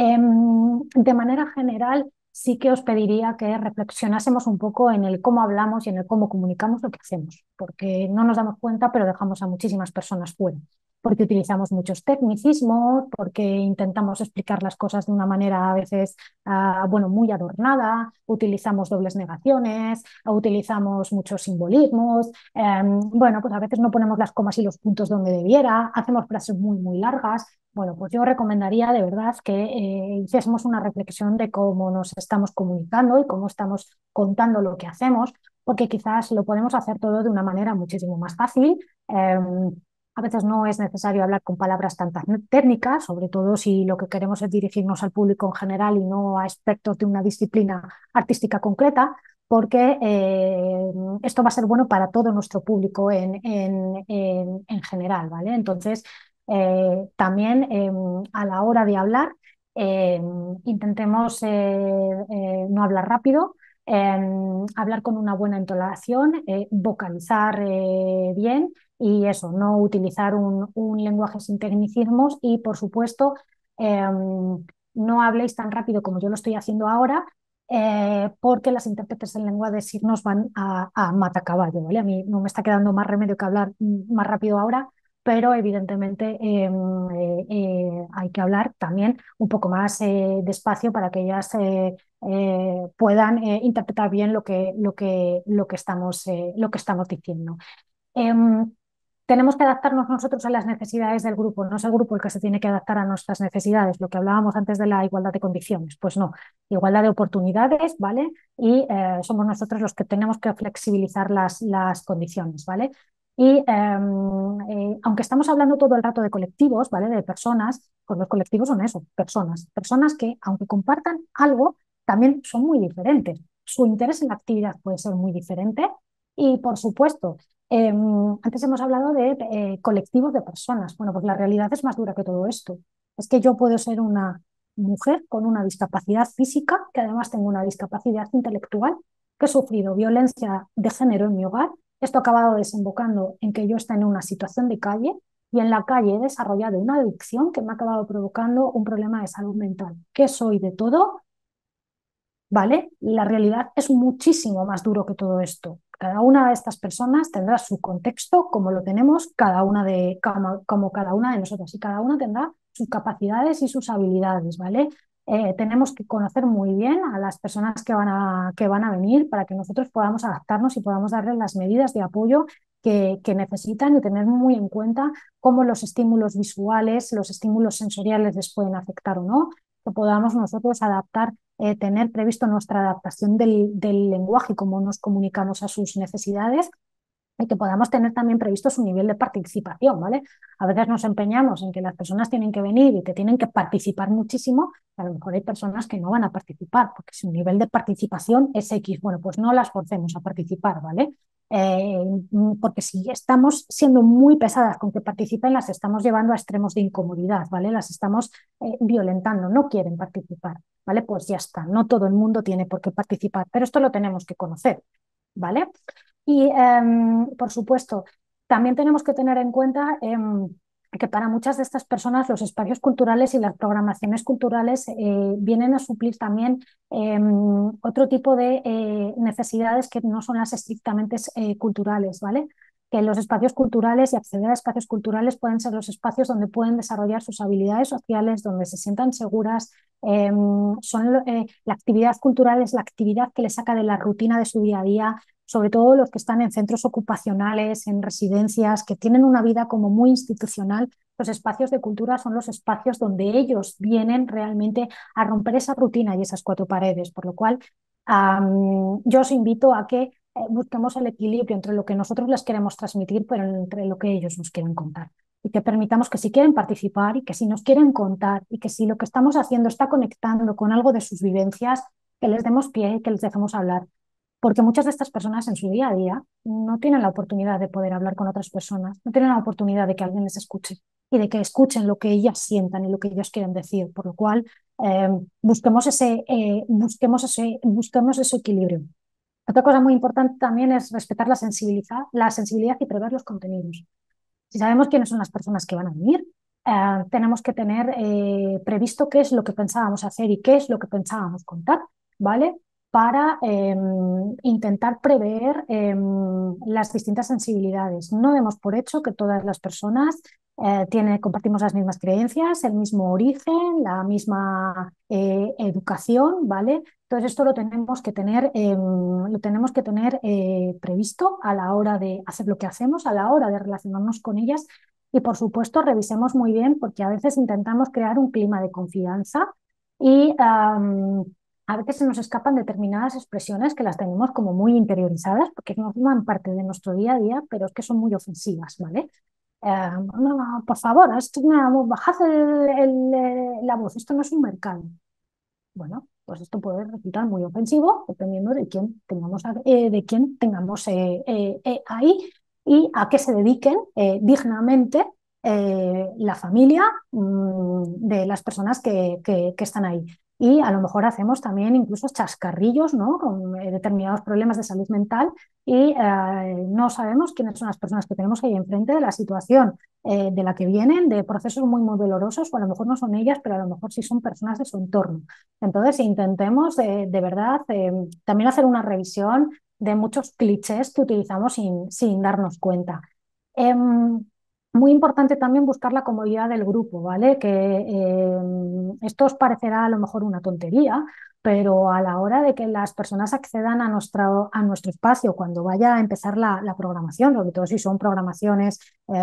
De manera general, sí que os pediría que reflexionásemos un poco en el cómo hablamos y en el cómo comunicamos lo que hacemos, porque no nos damos cuenta, pero dejamos a muchísimas personas fuera porque utilizamos muchos tecnicismos, porque intentamos explicar las cosas de una manera a veces, bueno, muy adornada, utilizamos dobles negaciones, utilizamos muchos simbolismos, bueno, pues a veces no ponemos las comas y los puntos donde debiera, hacemos frases muy, muy largas. Bueno, pues yo recomendaría de verdad que hiciésemos una reflexión de cómo nos estamos comunicando y cómo estamos contando lo que hacemos, porque quizás lo podemos hacer todo de una manera muchísimo más fácil. A veces no es necesario hablar con palabras tan técnicas, sobre todo si lo que queremos es dirigirnos al público en general y no a expertos de una disciplina artística concreta, porque esto va a ser bueno para todo nuestro público en general, ¿vale? Entonces, también a la hora de hablar, eh, intentemos no hablar rápido, hablar con una buena entonación, vocalizar bien y eso, no utilizar un lenguaje sin tecnicismos y, por supuesto, no habléis tan rápido como yo lo estoy haciendo ahora, porque las intérpretes en lengua de signos van a matacaballo, ¿vale? A mí no me está quedando más remedio que hablar más rápido ahora, pero evidentemente hay que hablar también un poco más despacio para que ellas puedan interpretar bien lo que estamos diciendo. Tenemos que adaptarnos nosotros a las necesidades del grupo, no es el grupo el que se tiene que adaptar a nuestras necesidades, lo que hablábamos antes de la igualdad de condiciones, pues no, igualdad de oportunidades, ¿vale? Y somos nosotros los que tenemos que flexibilizar las condiciones, ¿vale? Y aunque estamos hablando todo el rato de colectivos, ¿vale? De personas, pues los colectivos son eso, personas que aunque compartan algo, también son muy diferentes. Su interés en la actividad puede ser muy diferente y, por supuesto, antes hemos hablado de colectivos de personas. Bueno, pues la realidad es más dura que todo esto. Es que yo puedo ser una mujer con una discapacidad física, que además tengo una discapacidad intelectual, que he sufrido violencia de género en mi hogar. Esto ha acabado desembocando en que yo esté en una situación de calle y en la calle he desarrollado una adicción que me ha acabado provocando un problema de salud mental. ¿Qué soy de todo? ¿vale? La realidad es muchísimo más duro que todo esto. Cada una de estas personas tendrá su contexto como lo tenemos como cada una de nosotras y cada una tendrá sus capacidades y sus habilidades, ¿vale? Tenemos que conocer muy bien a las personas que van a venir para que nosotros podamos adaptarnos y podamos darles las medidas de apoyo que necesitan y tener muy en cuenta cómo los estímulos visuales, los estímulos sensoriales les pueden afectar o no, que podamos nosotros adaptar, tener previsto nuestra adaptación del lenguaje y cómo nos comunicamos a sus necesidades y que podamos tener también previsto su nivel de participación, ¿vale? A veces nos empeñamos en que las personas tienen que venir y que tienen que participar muchísimo, y a lo mejor hay personas que no van a participar porque su nivel de participación es X. Bueno, pues no las forcemos a participar, ¿vale? Eh, Porque si estamos siendo muy pesadas con que participen, las estamos llevando a extremos de incomodidad, ¿vale? Las estamos violentando, no quieren participar, ¿vale? Pues ya está, no todo el mundo tiene por qué participar, pero esto lo tenemos que conocer, ¿vale? Y, por supuesto, también tenemos que tener en cuenta que para muchas de estas personas los espacios culturales y las programaciones culturales vienen a suplir también otro tipo de necesidades que no son las estrictamente culturales, ¿vale? Que los espacios culturales y acceder a espacios culturales pueden ser los espacios donde pueden desarrollar sus habilidades sociales, donde se sientan seguras. La actividad cultural es la actividad que les saca de la rutina de su día a día, sobre todo los que están en centros ocupacionales, en residencias, que tienen una vida como muy institucional. Los espacios de cultura son los espacios donde ellos vienen realmente a romper esa rutina y esas cuatro paredes, por lo cual yo os invito a que busquemos el equilibrio entre lo que nosotros les queremos transmitir, pero entre lo que ellos nos quieren contar. Y que permitamos que si quieren participar y que si nos quieren contar y que si lo que estamos haciendo está conectando con algo de sus vivencias, que les demos pie y que les dejemos hablar. Porque muchas de estas personas en su día a día no tienen la oportunidad de poder hablar con otras personas, no tienen la oportunidad de que alguien les escuche y de que escuchen lo que ellas sientan y lo que ellos quieren decir. Por lo cual, eh, busquemos ese equilibrio. Otra cosa muy importante también es respetar la sensibilidad y prever los contenidos. Si sabemos quiénes son las personas que van a venir, tenemos que tener previsto qué es lo que pensábamos hacer y qué es lo que pensábamos contar, ¿vale? Para intentar prever las distintas sensibilidades. No demos por hecho que todas las personas compartimos las mismas creencias, el mismo origen, la misma educación, ¿vale? Entonces esto lo tenemos que tener previsto a la hora de hacer lo que hacemos, a la hora de relacionarnos con ellas y por supuesto revisemos muy bien porque a veces intentamos crear un clima de confianza y a veces se nos escapan determinadas expresiones que las tenemos como muy interiorizadas porque no forman parte de nuestro día a día, pero es que son muy ofensivas, ¿vale? No, por favor, bajad la voz, esto no es un mercado. Bueno, pues esto puede resultar muy ofensivo dependiendo de quién tengamos ahí y a qué se dediquen dignamente la familia de las personas que están ahí. Y a lo mejor hacemos también incluso chascarrillos, ¿no? Con determinados problemas de salud mental y no sabemos quiénes son las personas que tenemos ahí enfrente de la situación de la que vienen, de procesos muy, muy dolorosos, o a lo mejor no son ellas, pero a lo mejor sí son personas de su entorno. Entonces, intentemos de verdad también hacer una revisión de muchos clichés que utilizamos sin darnos cuenta. Muy importante también buscar la comodidad del grupo, ¿vale? Que esto os parecerá a lo mejor una tontería, pero a la hora de que las personas accedan a nuestro espacio cuando vaya a empezar la programación, sobre todo si son programaciones,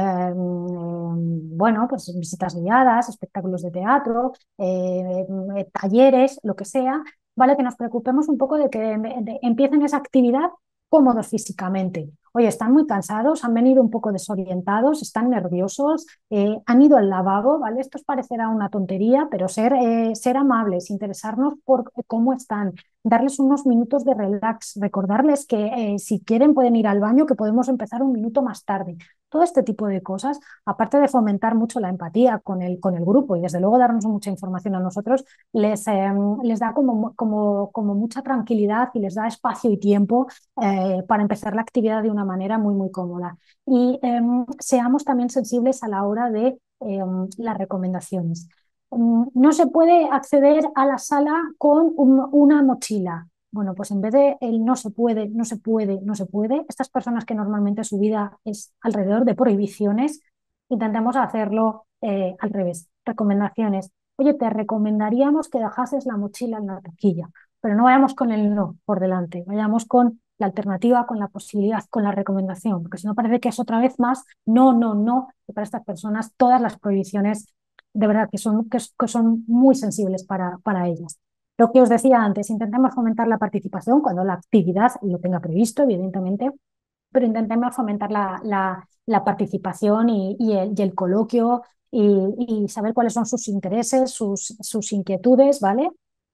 bueno, pues visitas guiadas, espectáculos de teatro, talleres, lo que sea, ¿vale? Que nos preocupemos un poco de que empiecen esa actividad cómodos físicamente. Oye, están muy cansados, han venido un poco desorientados, están nerviosos, han ido al lavabo, ¿vale? Esto os parecerá una tontería, pero ser amables, interesarnos por cómo están, darles unos minutos de relax, recordarles que si quieren pueden ir al baño, que podemos empezar un minuto más tarde. Todo este tipo de cosas, aparte de fomentar mucho la empatía con el grupo y desde luego darnos mucha información a nosotros, les da como mucha tranquilidad y les da espacio y tiempo para empezar la actividad de una manera muy, muy cómoda. Y seamos también sensibles a la hora de las recomendaciones. No se puede acceder a la sala con una mochila. Bueno, pues en vez de el no se puede, no se puede, no se puede, estas personas que normalmente su vida es alrededor de prohibiciones, intentemos hacerlo al revés. Recomendaciones. Oye, te recomendaríamos que dejases la mochila en la taquilla, pero no vayamos con el no por delante, vayamos con la alternativa, con la posibilidad, con la recomendación, porque si no parece que es otra vez más no, no, no, que para estas personas todas las prohibiciones de verdad que son muy sensibles para ellas. Lo que os decía antes, intentemos fomentar la participación cuando la actividad lo tenga previsto, evidentemente, pero intentemos fomentar la participación y el coloquio y saber cuáles son sus intereses, sus inquietudes, ¿vale?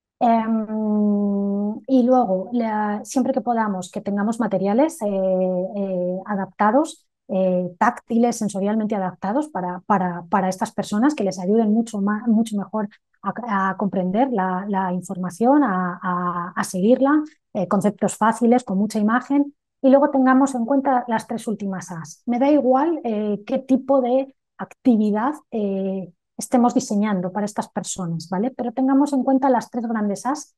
Y luego, siempre que podamos, que tengamos materiales adaptados, táctiles, sensorialmente adaptados para estas personas que les ayuden mucho mejor a comprender la información, a seguirla, conceptos fáciles, con mucha imagen. Y luego tengamos en cuenta las tres últimas As. Me da igual qué tipo de actividad estemos diseñando para estas personas, ¿vale? Pero tengamos en cuenta las tres grandes As,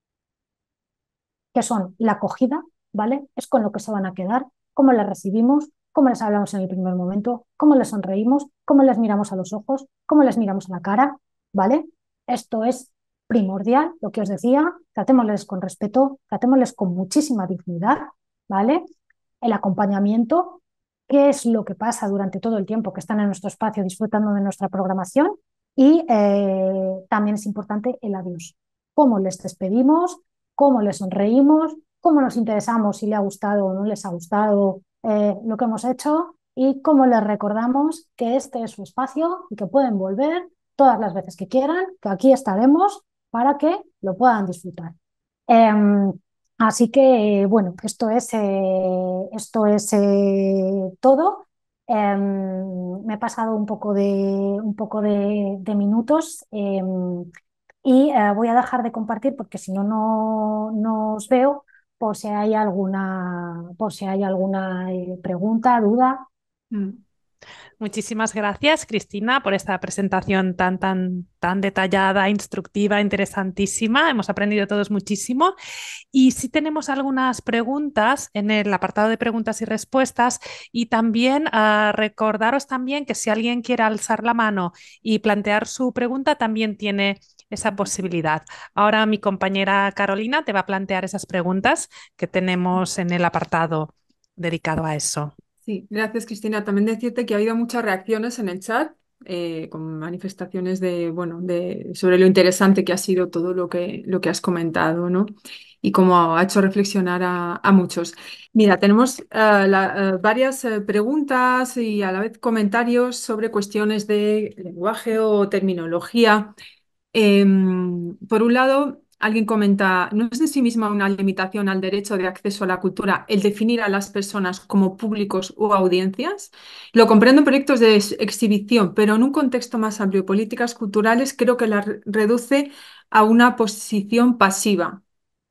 que son la acogida, ¿vale? Es con lo que se van a quedar, cómo les recibimos, cómo les hablamos en el primer momento, cómo les sonreímos, cómo les miramos a los ojos, cómo les miramos a la cara, ¿vale? Esto es primordial, lo que os decía, tratémosles con respeto, tratémosles con muchísima dignidad, ¿vale? El acompañamiento, qué es lo que pasa durante todo el tiempo que están en nuestro espacio disfrutando de nuestra programación y también es importante el adiós. ¿Cómo les despedimos? ¿Cómo les sonreímos? ¿Cómo nos interesamos si le ha gustado o no les ha gustado lo que hemos hecho? Y cómo les recordamos que este es su espacio y que pueden volver todas las veces que quieran, que aquí estaremos para que lo puedan disfrutar. Eh, Así que, bueno, esto es todo. Me he pasado un poco de minutos y voy a dejar de compartir porque si no, no os veo por si hay alguna pregunta, duda. Mm. Muchísimas gracias, Cristina, por esta presentación tan detallada, instructiva, interesantísima. Hemos aprendido todos muchísimo. Y sí tenemos algunas preguntas en el apartado de preguntas y respuestas y también recordaros también que si alguien quiere alzar la mano y plantear su pregunta, también tiene esa posibilidad. Ahora mi compañera Carolina te va a plantear esas preguntas que tenemos en el apartado dedicado a eso. Sí, gracias Cristina. También decirte que ha habido muchas reacciones en el chat con manifestaciones sobre lo interesante que ha sido todo lo que has comentado, ¿no? Y cómo ha hecho reflexionar a muchos. Mira, tenemos varias preguntas y a la vez comentarios sobre cuestiones de lenguaje o terminología. Por un lado, alguien comenta, ¿no es en sí misma una limitación al derecho de acceso a la cultura el definir a las personas como públicos o audiencias? Lo comprendo en proyectos de exhibición, pero en un contexto más amplio de políticas culturales creo que la reduce a una posición pasiva.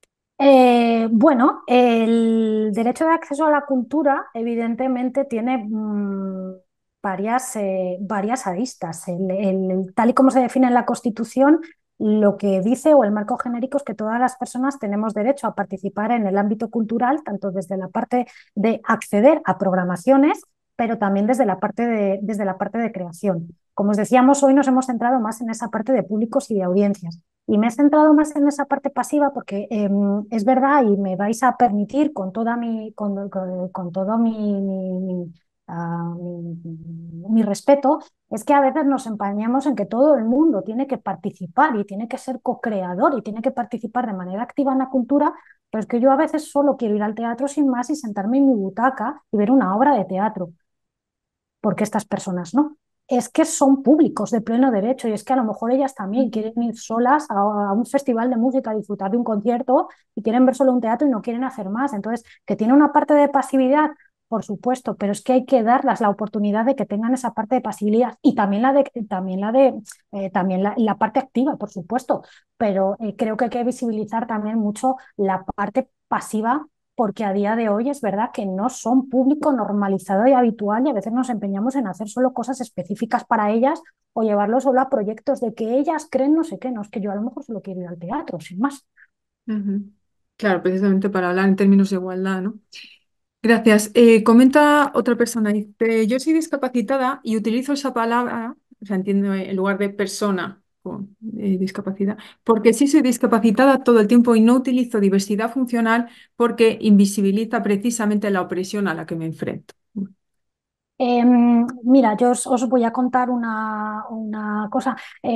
Bueno, el derecho de acceso a la cultura evidentemente tiene varias aristas. Tal y como se define en la Constitución, lo que dice o el marco genérico es que todas las personas tenemos derecho a participar en el ámbito cultural, tanto desde la parte de acceder a programaciones, pero también desde la parte de creación. Como os decíamos, hoy nos hemos centrado más en esa parte de públicos y de audiencias. Y me he centrado más en esa parte pasiva porque es verdad y me vais a permitir con todo mi respeto, es que a veces nos empañamos en que todo el mundo tiene que participar y tiene que ser co-creador y tiene que participar de manera activa en la cultura, pero es que yo a veces solo quiero ir al teatro sin más y sentarme en mi butaca y ver una obra de teatro porque estas personas no. Es que son públicos de pleno derecho y es que a lo mejor ellas también quieren ir solas a un festival de música, a disfrutar de un concierto y quieren ver solo un teatro y no quieren hacer más. Entonces, que tiene una parte de pasividad, por supuesto, pero es que hay que darles la oportunidad de que tengan esa parte de pasividad y también la parte activa, por supuesto, pero creo que hay que visibilizar también mucho la parte pasiva porque a día de hoy es verdad que no son público normalizado y habitual y a veces nos empeñamos en hacer solo cosas específicas para ellas o llevarlo solo a proyectos de que ellas creen no sé qué, no es que yo a lo mejor solo quiero ir al teatro, sin más. Ujú. Claro, precisamente para hablar en términos de igualdad, ¿no? Gracias. Comenta otra persona, dice, yo soy discapacitada y utilizo esa palabra, o sea, entiendo en lugar de persona con discapacidad, porque sí soy discapacitada todo el tiempo y no utilizo diversidad funcional porque invisibiliza precisamente la opresión a la que me enfrento. Mira, os voy a contar una cosa.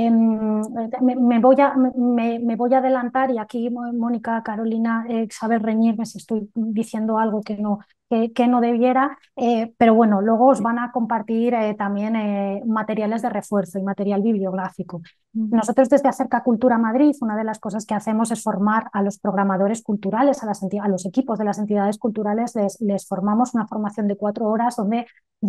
Me voy a adelantar y aquí Mónica, Carolina, saber reñirme si estoy diciendo algo que no debiera, pero bueno, luego os van a compartir también materiales de refuerzo y material bibliográfico. Mm. Nosotros desde Acerca Cultura Madrid, una de las cosas que hacemos es formar a los programadores culturales, a los equipos de las entidades culturales, les formamos una formación de 4 horas donde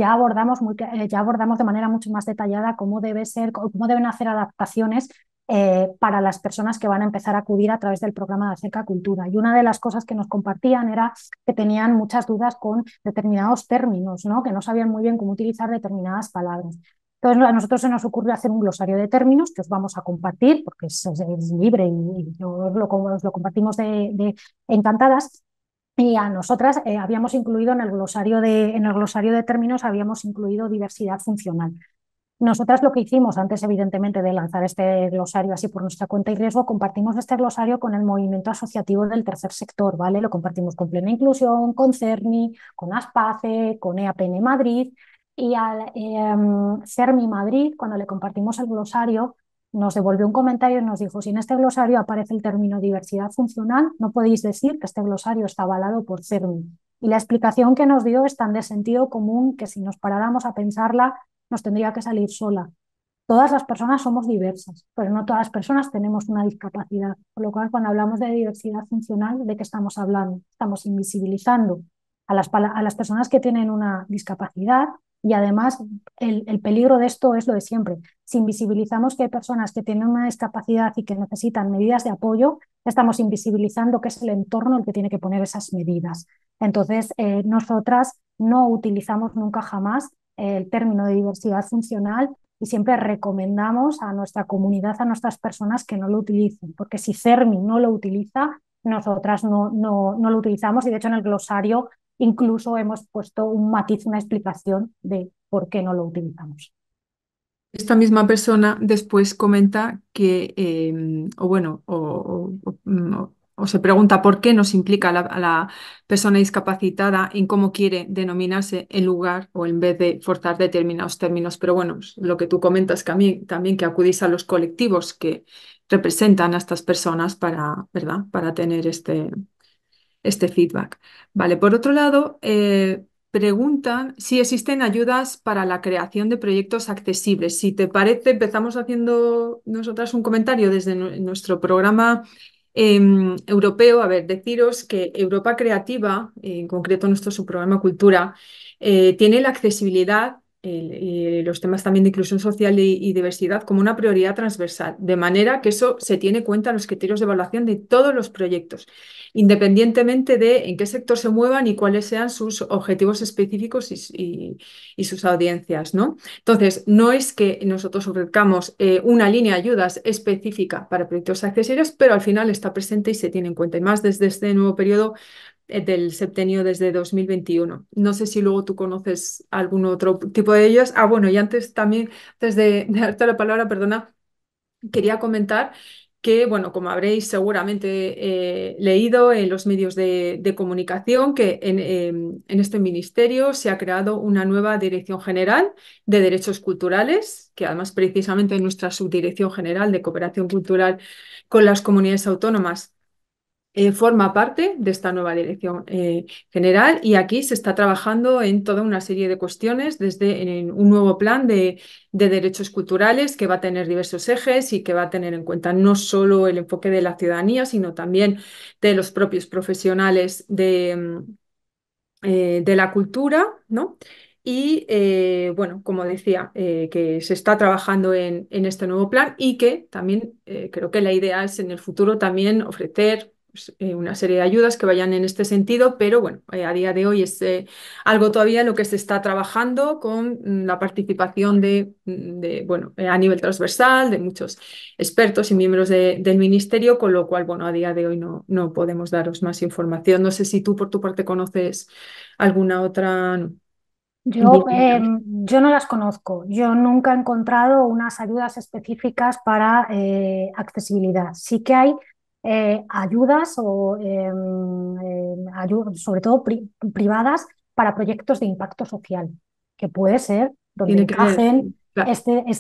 ya abordamos de manera mucho más detallada cómo deben hacer adaptaciones para las personas que van a empezar a acudir a través del programa de Acerca Cultura. Y una de las cosas que nos compartían era que tenían muchas dudas con determinados términos, ¿no? Que no sabían muy bien cómo utilizar determinadas palabras. Entonces, a nosotros se nos ocurrió hacer un glosario de términos que os vamos a compartir, porque es libre y os lo compartimos de encantadas. Y a nosotras habíamos incluido en el glosario de términos, habíamos incluido diversidad funcional. Nosotras lo que hicimos antes, evidentemente, de lanzar este glosario así por nuestra cuenta y riesgo, compartimos este glosario con el movimiento asociativo del tercer sector, ¿vale? Lo compartimos con Plena Inclusión, con CERMI, con ASPACE, con EAPN Madrid y al CERMI Madrid, cuando le compartimos el glosario, nos devolvió un comentario y nos dijo, si en este glosario aparece el término diversidad funcional, no podéis decir que este glosario está avalado por CERMI. Y la explicación que nos dio es tan de sentido común que si nos paráramos a pensarla, nos tendría que salir sola. Todas las personas somos diversas, pero no todas las personas tenemos una discapacidad. Por lo cual, cuando hablamos de diversidad funcional, ¿de qué estamos hablando? Estamos invisibilizando a las personas que tienen una discapacidad y además el peligro de esto es lo de siempre. Si invisibilizamos que hay personas que tienen una discapacidad y que necesitan medidas de apoyo, estamos invisibilizando que es el entorno el que tiene que poner esas medidas. Entonces, nosotras no utilizamos nunca jamás el término de diversidad funcional y siempre recomendamos a nuestra comunidad, a nuestras personas que no lo utilicen, porque si CERMI no lo utiliza, nosotras no lo utilizamos y de hecho en el glosario incluso hemos puesto un matiz, una explicación de por qué no lo utilizamos. Esta misma persona después comenta que, o bueno, o se pregunta por qué nos implica a la persona discapacitada en cómo quiere denominarse en lugar o en vez de forzar determinados términos. Pero bueno, lo que tú comentas que a mí también que acudís a los colectivos que representan a estas personas para, ¿verdad? Para tener este feedback. Vale, por otro lado, preguntan si existen ayudas para la creación de proyectos accesibles. Si te parece, empezamos haciendo nosotras un comentario desde nuestro programa europeo. A ver, deciros que Europa Creativa, en concreto nuestro subprograma Cultura, tiene la accesibilidad y los temas también de inclusión social y diversidad como una prioridad transversal, de manera que eso se tiene en cuenta en los criterios de evaluación de todos los proyectos, independientemente de en qué sector se muevan y cuáles sean sus objetivos específicos y sus audiencias, ¿no? Entonces, no es que nosotros ofrezcamos una línea de ayudas específica para proyectos accesibles, pero al final está presente y se tiene en cuenta, y más desde este nuevo periodo del septenio desde 2021. No sé si luego tú conoces algún otro tipo de ellas. Ah, bueno, y antes también, antes de darte la palabra, perdona, quería comentar que, bueno, como habréis seguramente leído en los medios de comunicación, que en este ministerio se ha creado una nueva Dirección General de Derechos Culturales, que además precisamente en nuestra Subdirección General de Cooperación Cultural con las Comunidades Autónomas forma parte de esta nueva dirección general y aquí se está trabajando en toda una serie de cuestiones, desde en un nuevo plan de derechos culturales que va a tener diversos ejes y que va a tener en cuenta no solo el enfoque de la ciudadanía, sino también de los propios profesionales de la cultura, ¿no? Y bueno, como decía, que se está trabajando en este nuevo plan y que también creo que la idea es en el futuro también ofrecer pues, una serie de ayudas que vayan en este sentido, pero bueno, a día de hoy es algo todavía en lo que se está trabajando con la participación bueno, a nivel transversal de muchos expertos y miembros del ministerio, con lo cual, bueno, a día de hoy no podemos daros más información. No sé si tú por tu parte conoces alguna otra. No. Yo, Bien. yo no las conozco. Yo nunca he encontrado unas ayudas específicas para accesibilidad. Sí que hay ayudas o sobre todo privadas para proyectos de impacto social, que puede ser donde Tiene que ver, encajen claro.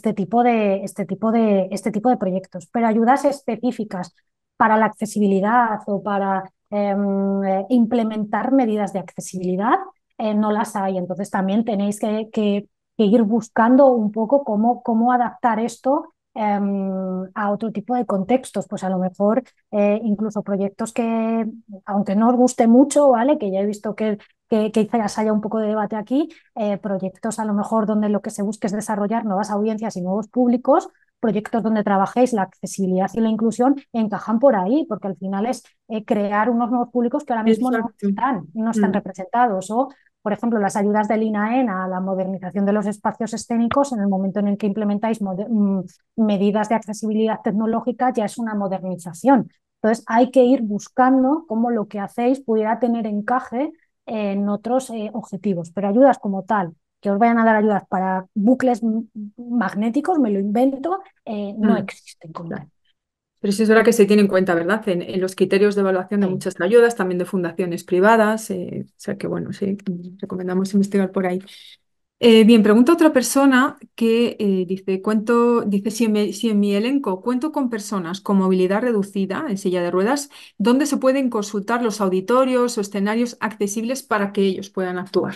este tipo de proyectos. Pero ayudas específicas para la accesibilidad o para implementar medidas de accesibilidad no las hay. Entonces también tenéis que ir buscando un poco cómo adaptar esto a otro tipo de contextos. Pues a lo mejor incluso proyectos que, aunque no os guste mucho, ¿vale? Que ya he visto que quizás haya un poco de debate aquí, proyectos a lo mejor donde lo que se busque es desarrollar nuevas audiencias y nuevos públicos, proyectos donde trabajéis la accesibilidad y la inclusión encajan por ahí, porque al final es crear unos nuevos públicos que ahora mismo Exacto. no están Mm. representados. O, por ejemplo, las ayudas del INAEN a la modernización de los espacios escénicos, en el momento en el que implementáis medidas de accesibilidad tecnológica, ya es una modernización. Entonces, hay que ir buscando cómo lo que hacéis pudiera tener encaje en otros objetivos, pero ayudas como tal, que os vayan a dar ayudas para bucles magnéticos, me lo invento, no Mm. existen como Claro. tal. Pero sí es verdad que se tiene en cuenta, ¿verdad? En los criterios de evaluación de Sí. muchas ayudas, también de fundaciones privadas. O sea que, bueno, sí, recomendamos investigar por ahí. Bien, pregunta otra persona que dice si en mi elenco cuento con personas con movilidad reducida en silla de ruedas, ¿dónde se pueden consultar los auditorios o escenarios accesibles para que ellos puedan actuar?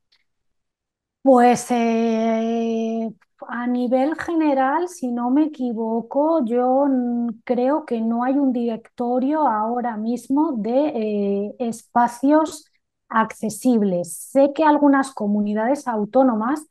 Pues a nivel general, si no me equivoco, yo creo que no hay un directorio ahora mismo de espacios accesibles. Sé que algunas comunidades autónomas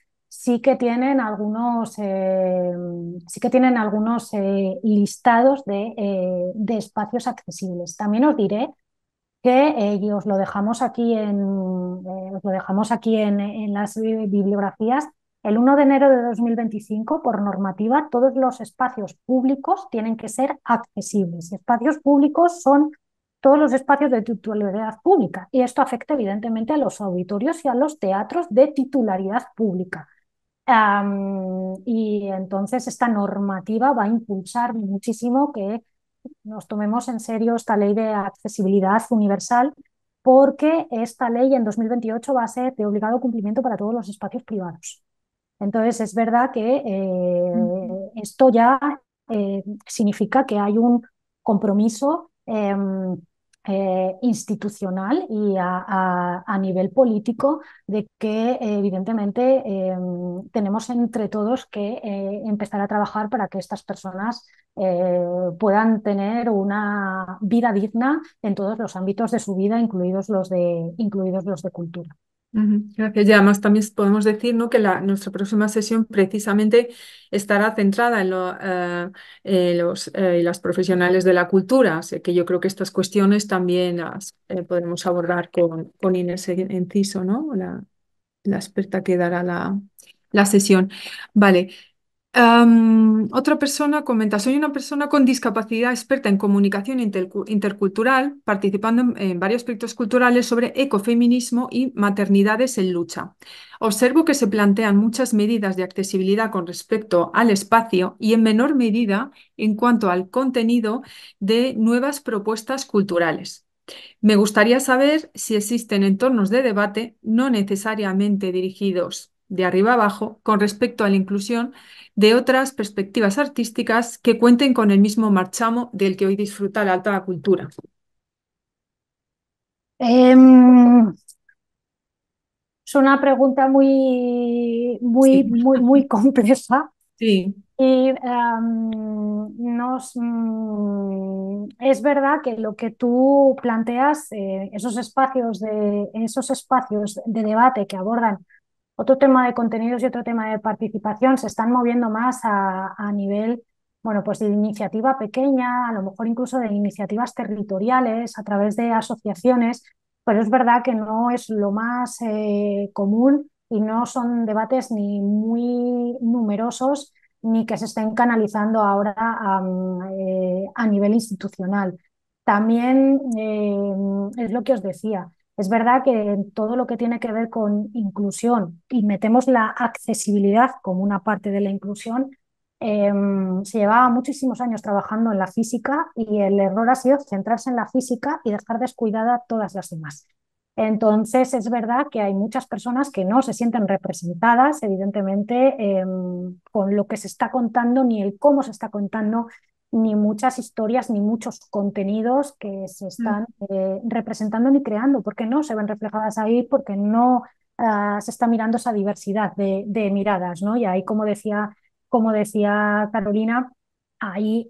sí que tienen algunos listados de espacios accesibles. También os diré que y os lo dejamos aquí en las bibliografías. El 1 de enero de 2025, por normativa, todos los espacios públicos tienen que ser accesibles. Y espacios públicos son todos los espacios de titularidad pública. Y esto afecta evidentemente a los auditorios y a los teatros de titularidad pública. Y entonces esta normativa va a impulsar muchísimo que nos tomemos en serio esta ley de accesibilidad universal, porque esta ley en 2028 va a ser de obligado cumplimiento para todos los espacios privados. Entonces, es verdad que esto ya significa que hay un compromiso institucional y a nivel político de que evidentemente tenemos entre todos que empezar a trabajar para que estas personas puedan tener una vida digna en todos los ámbitos de su vida, incluidos los de cultura. Ujú. Gracias. Y además también podemos decir, ¿no?, que nuestra próxima sesión precisamente estará centrada en las profesionales de la cultura. Así que yo creo que estas cuestiones también las podremos abordar con Inés Enciso, ¿no? La experta que dará la sesión. Vale. Otra persona comenta, soy una persona con discapacidad experta en comunicación intercultural, participando en varios proyectos culturales sobre ecofeminismo y maternidades en lucha. Observo que se plantean muchas medidas de accesibilidad con respecto al espacio y en menor medida en cuanto al contenido de nuevas propuestas culturales. Me gustaría saber si existen entornos de debate, no necesariamente dirigidos de arriba abajo, con respecto a la inclusión de otras perspectivas artísticas que cuenten con el mismo marchamo del que hoy disfruta la alta cultura. Em, es una pregunta muy, Sí, muy, muy compleja. sí. Y es verdad que lo que tú planteas, esos espacios de debate que abordan otro tema de contenidos y otro tema de participación, se están moviendo más a nivel bueno, pues de iniciativa pequeña, a lo mejor incluso de iniciativas territoriales a través de asociaciones, pero es verdad que no es lo más común y no son debates ni muy numerosos ni que se estén canalizando ahora a nivel institucional. También es lo que os decía. Es verdad que en todo lo que tiene que ver con inclusión y metemos la accesibilidad como una parte de la inclusión, se llevaba muchísimos años trabajando en la física y el error ha sido centrarse en la física y dejar descuidada todas las demás. Entonces, es verdad que hay muchas personas que no se sienten representadas, evidentemente, con lo que se está contando, ni el cómo se está contando, ni muchas historias, ni muchos contenidos que se Mm. están representando ni creando, porque no se ven reflejadas ahí, porque no se está mirando esa diversidad de miradas, ¿no? Y ahí, como decía Carolina, ahí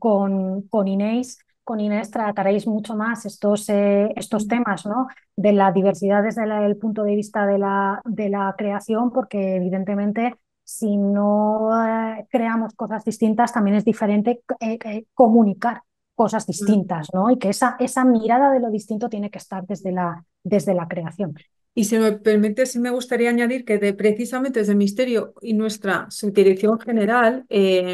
con Inés trataréis mucho más estos temas, ¿no? De la diversidad desde el punto de vista de la creación, porque evidentemente si no creamos cosas distintas, también es diferente comunicar cosas distintas, ¿no? Y que esa mirada de lo distinto tiene que estar desde la creación. Y si me permite, sí me gustaría añadir que precisamente desde el Ministerio y nuestra subdirección general,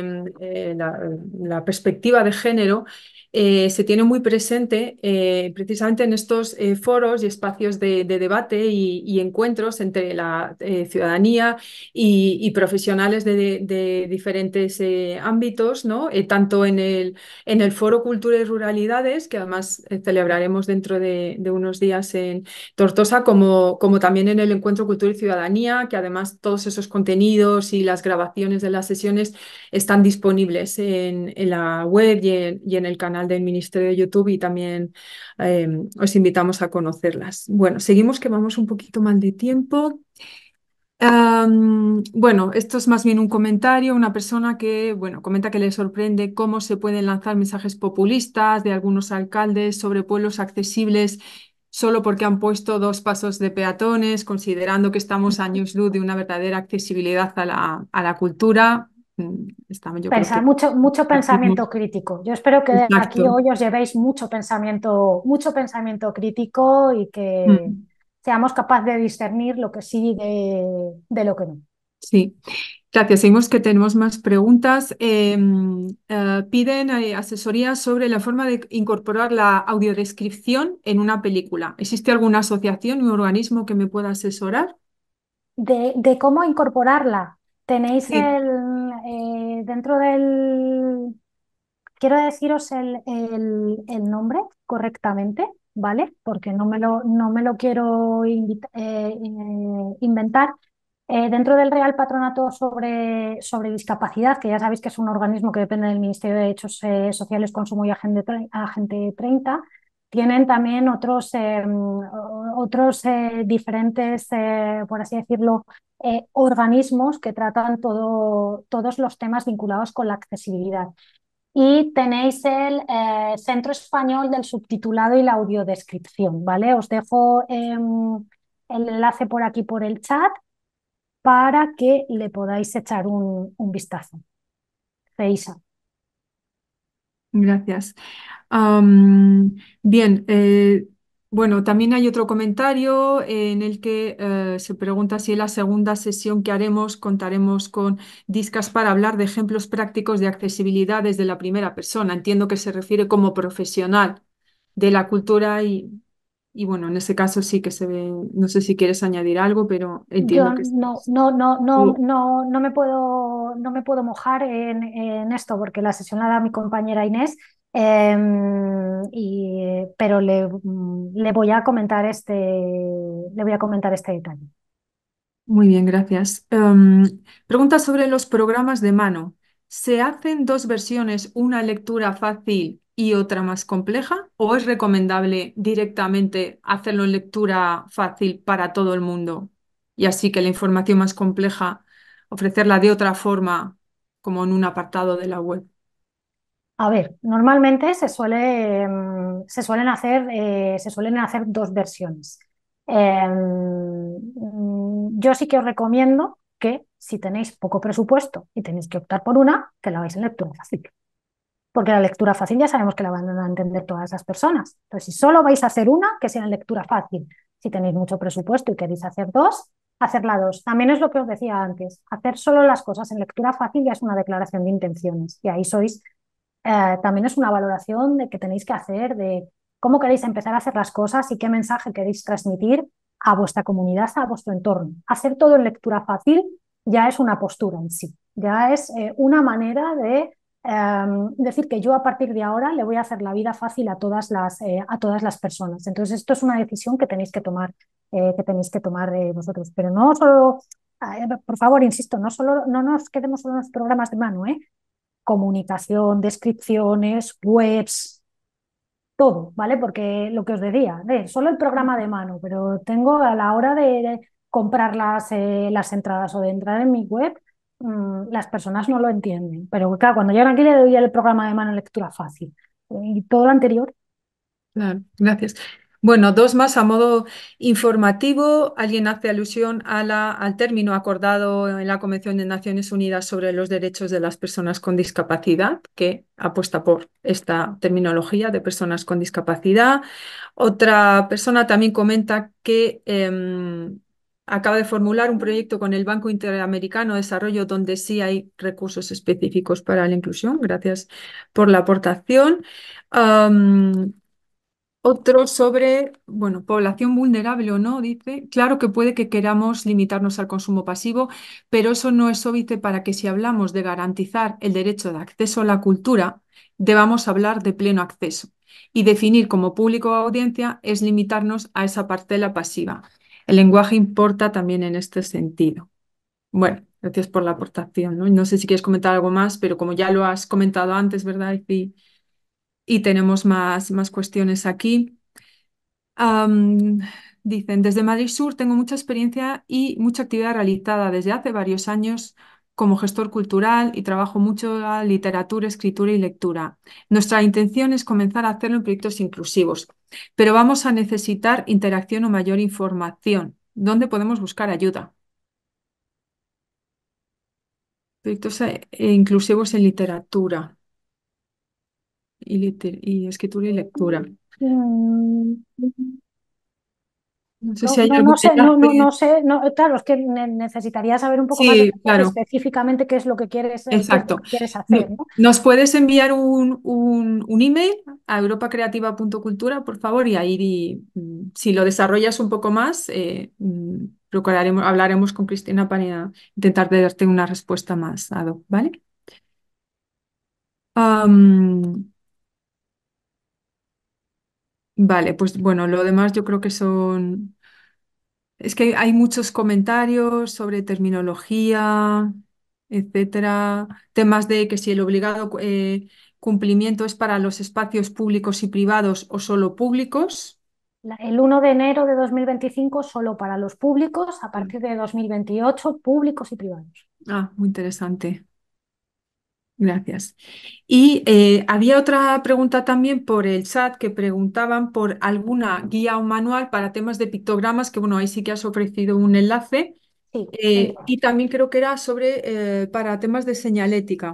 la perspectiva de género se tiene muy presente precisamente en estos foros y espacios de debate y encuentros entre la ciudadanía y profesionales de diferentes ámbitos, ¿no? Tanto en el Foro Cultura y Ruralidades, que además celebraremos dentro de unos días en Tortosa, como también en el Encuentro Cultura y Ciudadanía, que además todos esos contenidos y las grabaciones de las sesiones están disponibles en la web y en el canal del Ministerio de YouTube y también os invitamos a conocerlas. Bueno, seguimos que vamos un poquito mal de tiempo. Bueno, esto es más bien un comentario, una persona que, bueno, comenta que le sorprende cómo se pueden lanzar mensajes populistas de algunos alcaldes sobre pueblos accesibles solo porque han puesto dos pasos de peatones, considerando que estamos a años luz de una verdadera accesibilidad a la cultura. Yo creo Pensar que mucho partimos. pensamiento crítico. Yo espero que de aquí Exacto. hoy os llevéis mucho pensamiento crítico y que Mm. seamos capaces de discernir lo que sí de lo que no. Sí, gracias. Seguimos que tenemos más preguntas. Piden asesoría sobre la forma de incorporar la audiodescripción en una película. ¿Existe alguna asociación o organismo que me pueda asesorar? De cómo incorporarla. Tenéis Sí. dentro del, quiero deciros el nombre correctamente, ¿vale? Porque no me lo quiero inventar. Dentro del Real Patronato sobre Discapacidad, que ya sabéis que es un organismo que depende del Ministerio de Derechos Sociales, Consumo y Agente 30, tienen también otros diferentes, por así decirlo, organismos que tratan todos los temas vinculados con la accesibilidad. Y tenéis el Centro Español del Subtitulado y la Audiodescripción, ¿vale? Os dejo el enlace por aquí por el chat para que le podáis echar un vistazo. Feisa. Gracias. Bien, bueno, también hay otro comentario en el que se pregunta si en la segunda sesión que haremos contaremos con Discas para hablar de ejemplos prácticos de accesibilidad desde la primera persona. Entiendo que se refiere como profesional de la cultura y bueno, en ese caso sí que se ve, no sé si quieres añadir algo, pero entiendo Yo que no me puedo mojar en esto porque la sesión la da mi compañera Inés, pero le voy a comentar le voy a comentar este detalle. Muy bien, gracias. Pregunta sobre los programas de mano. ¿Se hacen dos versiones, una lectura fácil y otra más compleja? ¿O es recomendable directamente hacerlo en lectura fácil para todo el mundo? Y así que la información más compleja, ofrecerla de otra forma, como en un apartado de la web. A ver, normalmente se suelen hacer dos versiones. Yo sí que os recomiendo que si tenéis poco presupuesto y tenéis que optar por una, que la hagáis en lectura fácil. Porque la lectura fácil ya sabemos que la van a entender todas las personas. Entonces, si solo vais a hacer una, que sea en lectura fácil. Si tenéis mucho presupuesto y queréis hacer dos, hacerla dos. También es lo que os decía antes, hacer solo las cosas en lectura fácil ya es una declaración de intenciones. Y ahí sois, también es una valoración de que tenéis que hacer, de cómo queréis empezar a hacer las cosas y qué mensaje queréis transmitir a vuestra comunidad, a vuestro entorno. Hacer todo en lectura fácil ya es una postura en sí, ya es una manera de decir que yo a partir de ahora le voy a hacer la vida fácil a todas las personas. Entonces, esto es una decisión que tenéis que tomar vosotros. Pero no solo, por favor, insisto, no nos quedemos solo en los programas de mano, comunicación, descripciones, webs, todo, ¿vale? Porque lo que os decía, solo el programa de mano, pero tengo a la hora de comprar las entradas o de entrar en mi web, las personas no lo entienden. Pero claro, cuando llegan aquí le doy el programa de mano en lectura fácil. Y todo lo anterior, Claro, gracias. Bueno, dos más a modo informativo. Alguien hace alusión al término acordado en la Convención de Naciones Unidas sobre los derechos de las personas con discapacidad, que apuesta por esta terminología de personas con discapacidad. Otra persona también comenta que acaba de formular un proyecto con el Banco Interamericano de Desarrollo donde sí hay recursos específicos para la inclusión. Gracias por la aportación. Am, Otro sobre, bueno, población vulnerable o no, dice, claro que puede que queramos limitarnos al consumo pasivo, pero eso no es óbice para que si hablamos de garantizar el derecho de acceso a la cultura, debamos hablar de pleno acceso. Y definir como público o audiencia es limitarnos a esa parcela pasiva. El lenguaje importa también en este sentido. Bueno, gracias por la aportación, ¿no? No sé si quieres comentar algo más, pero como ya lo has comentado antes, ¿verdad? Y tenemos más cuestiones aquí. Am, Dicen, desde Madrid Sur tengo mucha experiencia y mucha actividad realizada desde hace varios años como gestor cultural y trabajo mucho la literatura, escritura y lectura. Nuestra intención es comenzar a hacerlo en proyectos inclusivos, pero vamos a necesitar interacción o mayor información. ¿Dónde podemos buscar ayuda? Proyectos inclusivos en literatura y escritura y lectura. mm, No sé si no, hay no, algún no sé, no enlace. sé, claro, es que necesitaría saber un poco más de Sí, claro. específicamente qué es lo Exacto. que quieres hacer, ¿no? Nos puedes enviar un email a europacreativa.cultura, por favor, y ahí si lo desarrollas un poco más, hablaremos con Cristina para intentar darte una respuesta más ad hoc, ¿vale? Am, vale, pues bueno, lo demás yo creo que son. Es que hay muchos comentarios sobre terminología, etcétera, temas de que si el obligado cumplimiento es para los espacios públicos y privados o solo públicos. El 1 de enero de 2025 solo para los públicos, a Mm. partir de 2028 públicos y privados. Ah, muy interesante. Gracias. Y había otra pregunta también por el chat que preguntaban por alguna guía o manual para temas de pictogramas, que bueno, ahí sí que has ofrecido un enlace. Sí, Y también creo que era sobre para temas de señalética.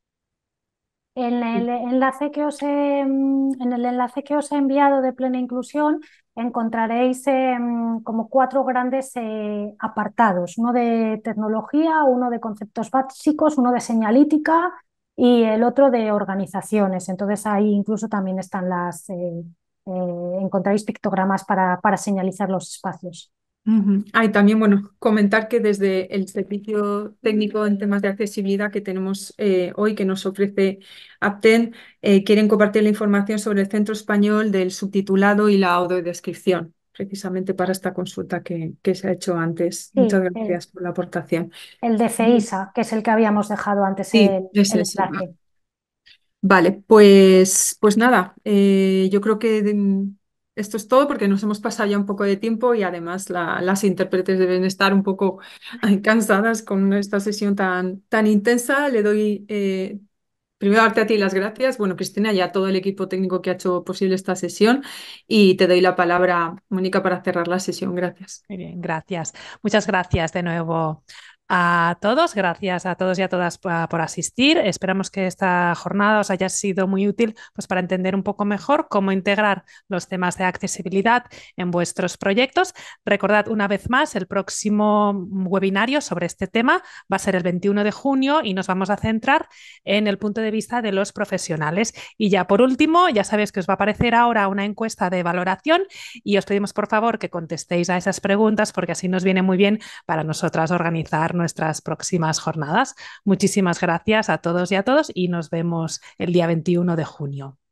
en el enlace que os he enviado de Plena Inclusión encontraréis como cuatro grandes apartados, uno de tecnología, uno de conceptos básicos, uno de señalítica y el otro de organizaciones. Entonces ahí incluso también están encontráis pictogramas para señalizar los espacios. Ujú. Ah, y también, bueno, comentar que desde el servicio técnico en temas de accesibilidad que tenemos hoy, que nos ofrece Apten, quieren compartir la información sobre el Centro Español del Subtitulado y la audiodescripción, precisamente para esta consulta que se ha hecho antes. Muchas Sí, gracias por la aportación. el de Bien. CEISA, que es el que habíamos dejado antes Sí, es el ese. enlace. Vale, pues nada, yo creo que esto es todo porque nos hemos pasado ya un poco de tiempo y además las intérpretes deben estar un poco cansadas con esta sesión tan intensa. Le doy primero darte a ti las gracias, bueno, Cristina, y a todo el equipo técnico que ha hecho posible esta sesión y te doy la palabra, Mónica, para cerrar la sesión. Gracias. Muy bien, gracias. Muchas gracias de nuevo A todos, gracias a todos y a todas por asistir. Esperamos que esta jornada os haya sido muy útil pues, para entender un poco mejor cómo integrar los temas de accesibilidad en vuestros proyectos. Recordad una vez más, el próximo webinario sobre este tema va a ser el 21 de junio y nos vamos a centrar en el punto de vista de los profesionales. Y ya por último, ya sabéis que os va a aparecer ahora una encuesta de valoración y os pedimos por favor que contestéis a esas preguntas porque así nos viene muy bien para nosotras organizar nuestras próximas jornadas. Muchísimas gracias a todos y a todos y nos vemos el día 21 de junio.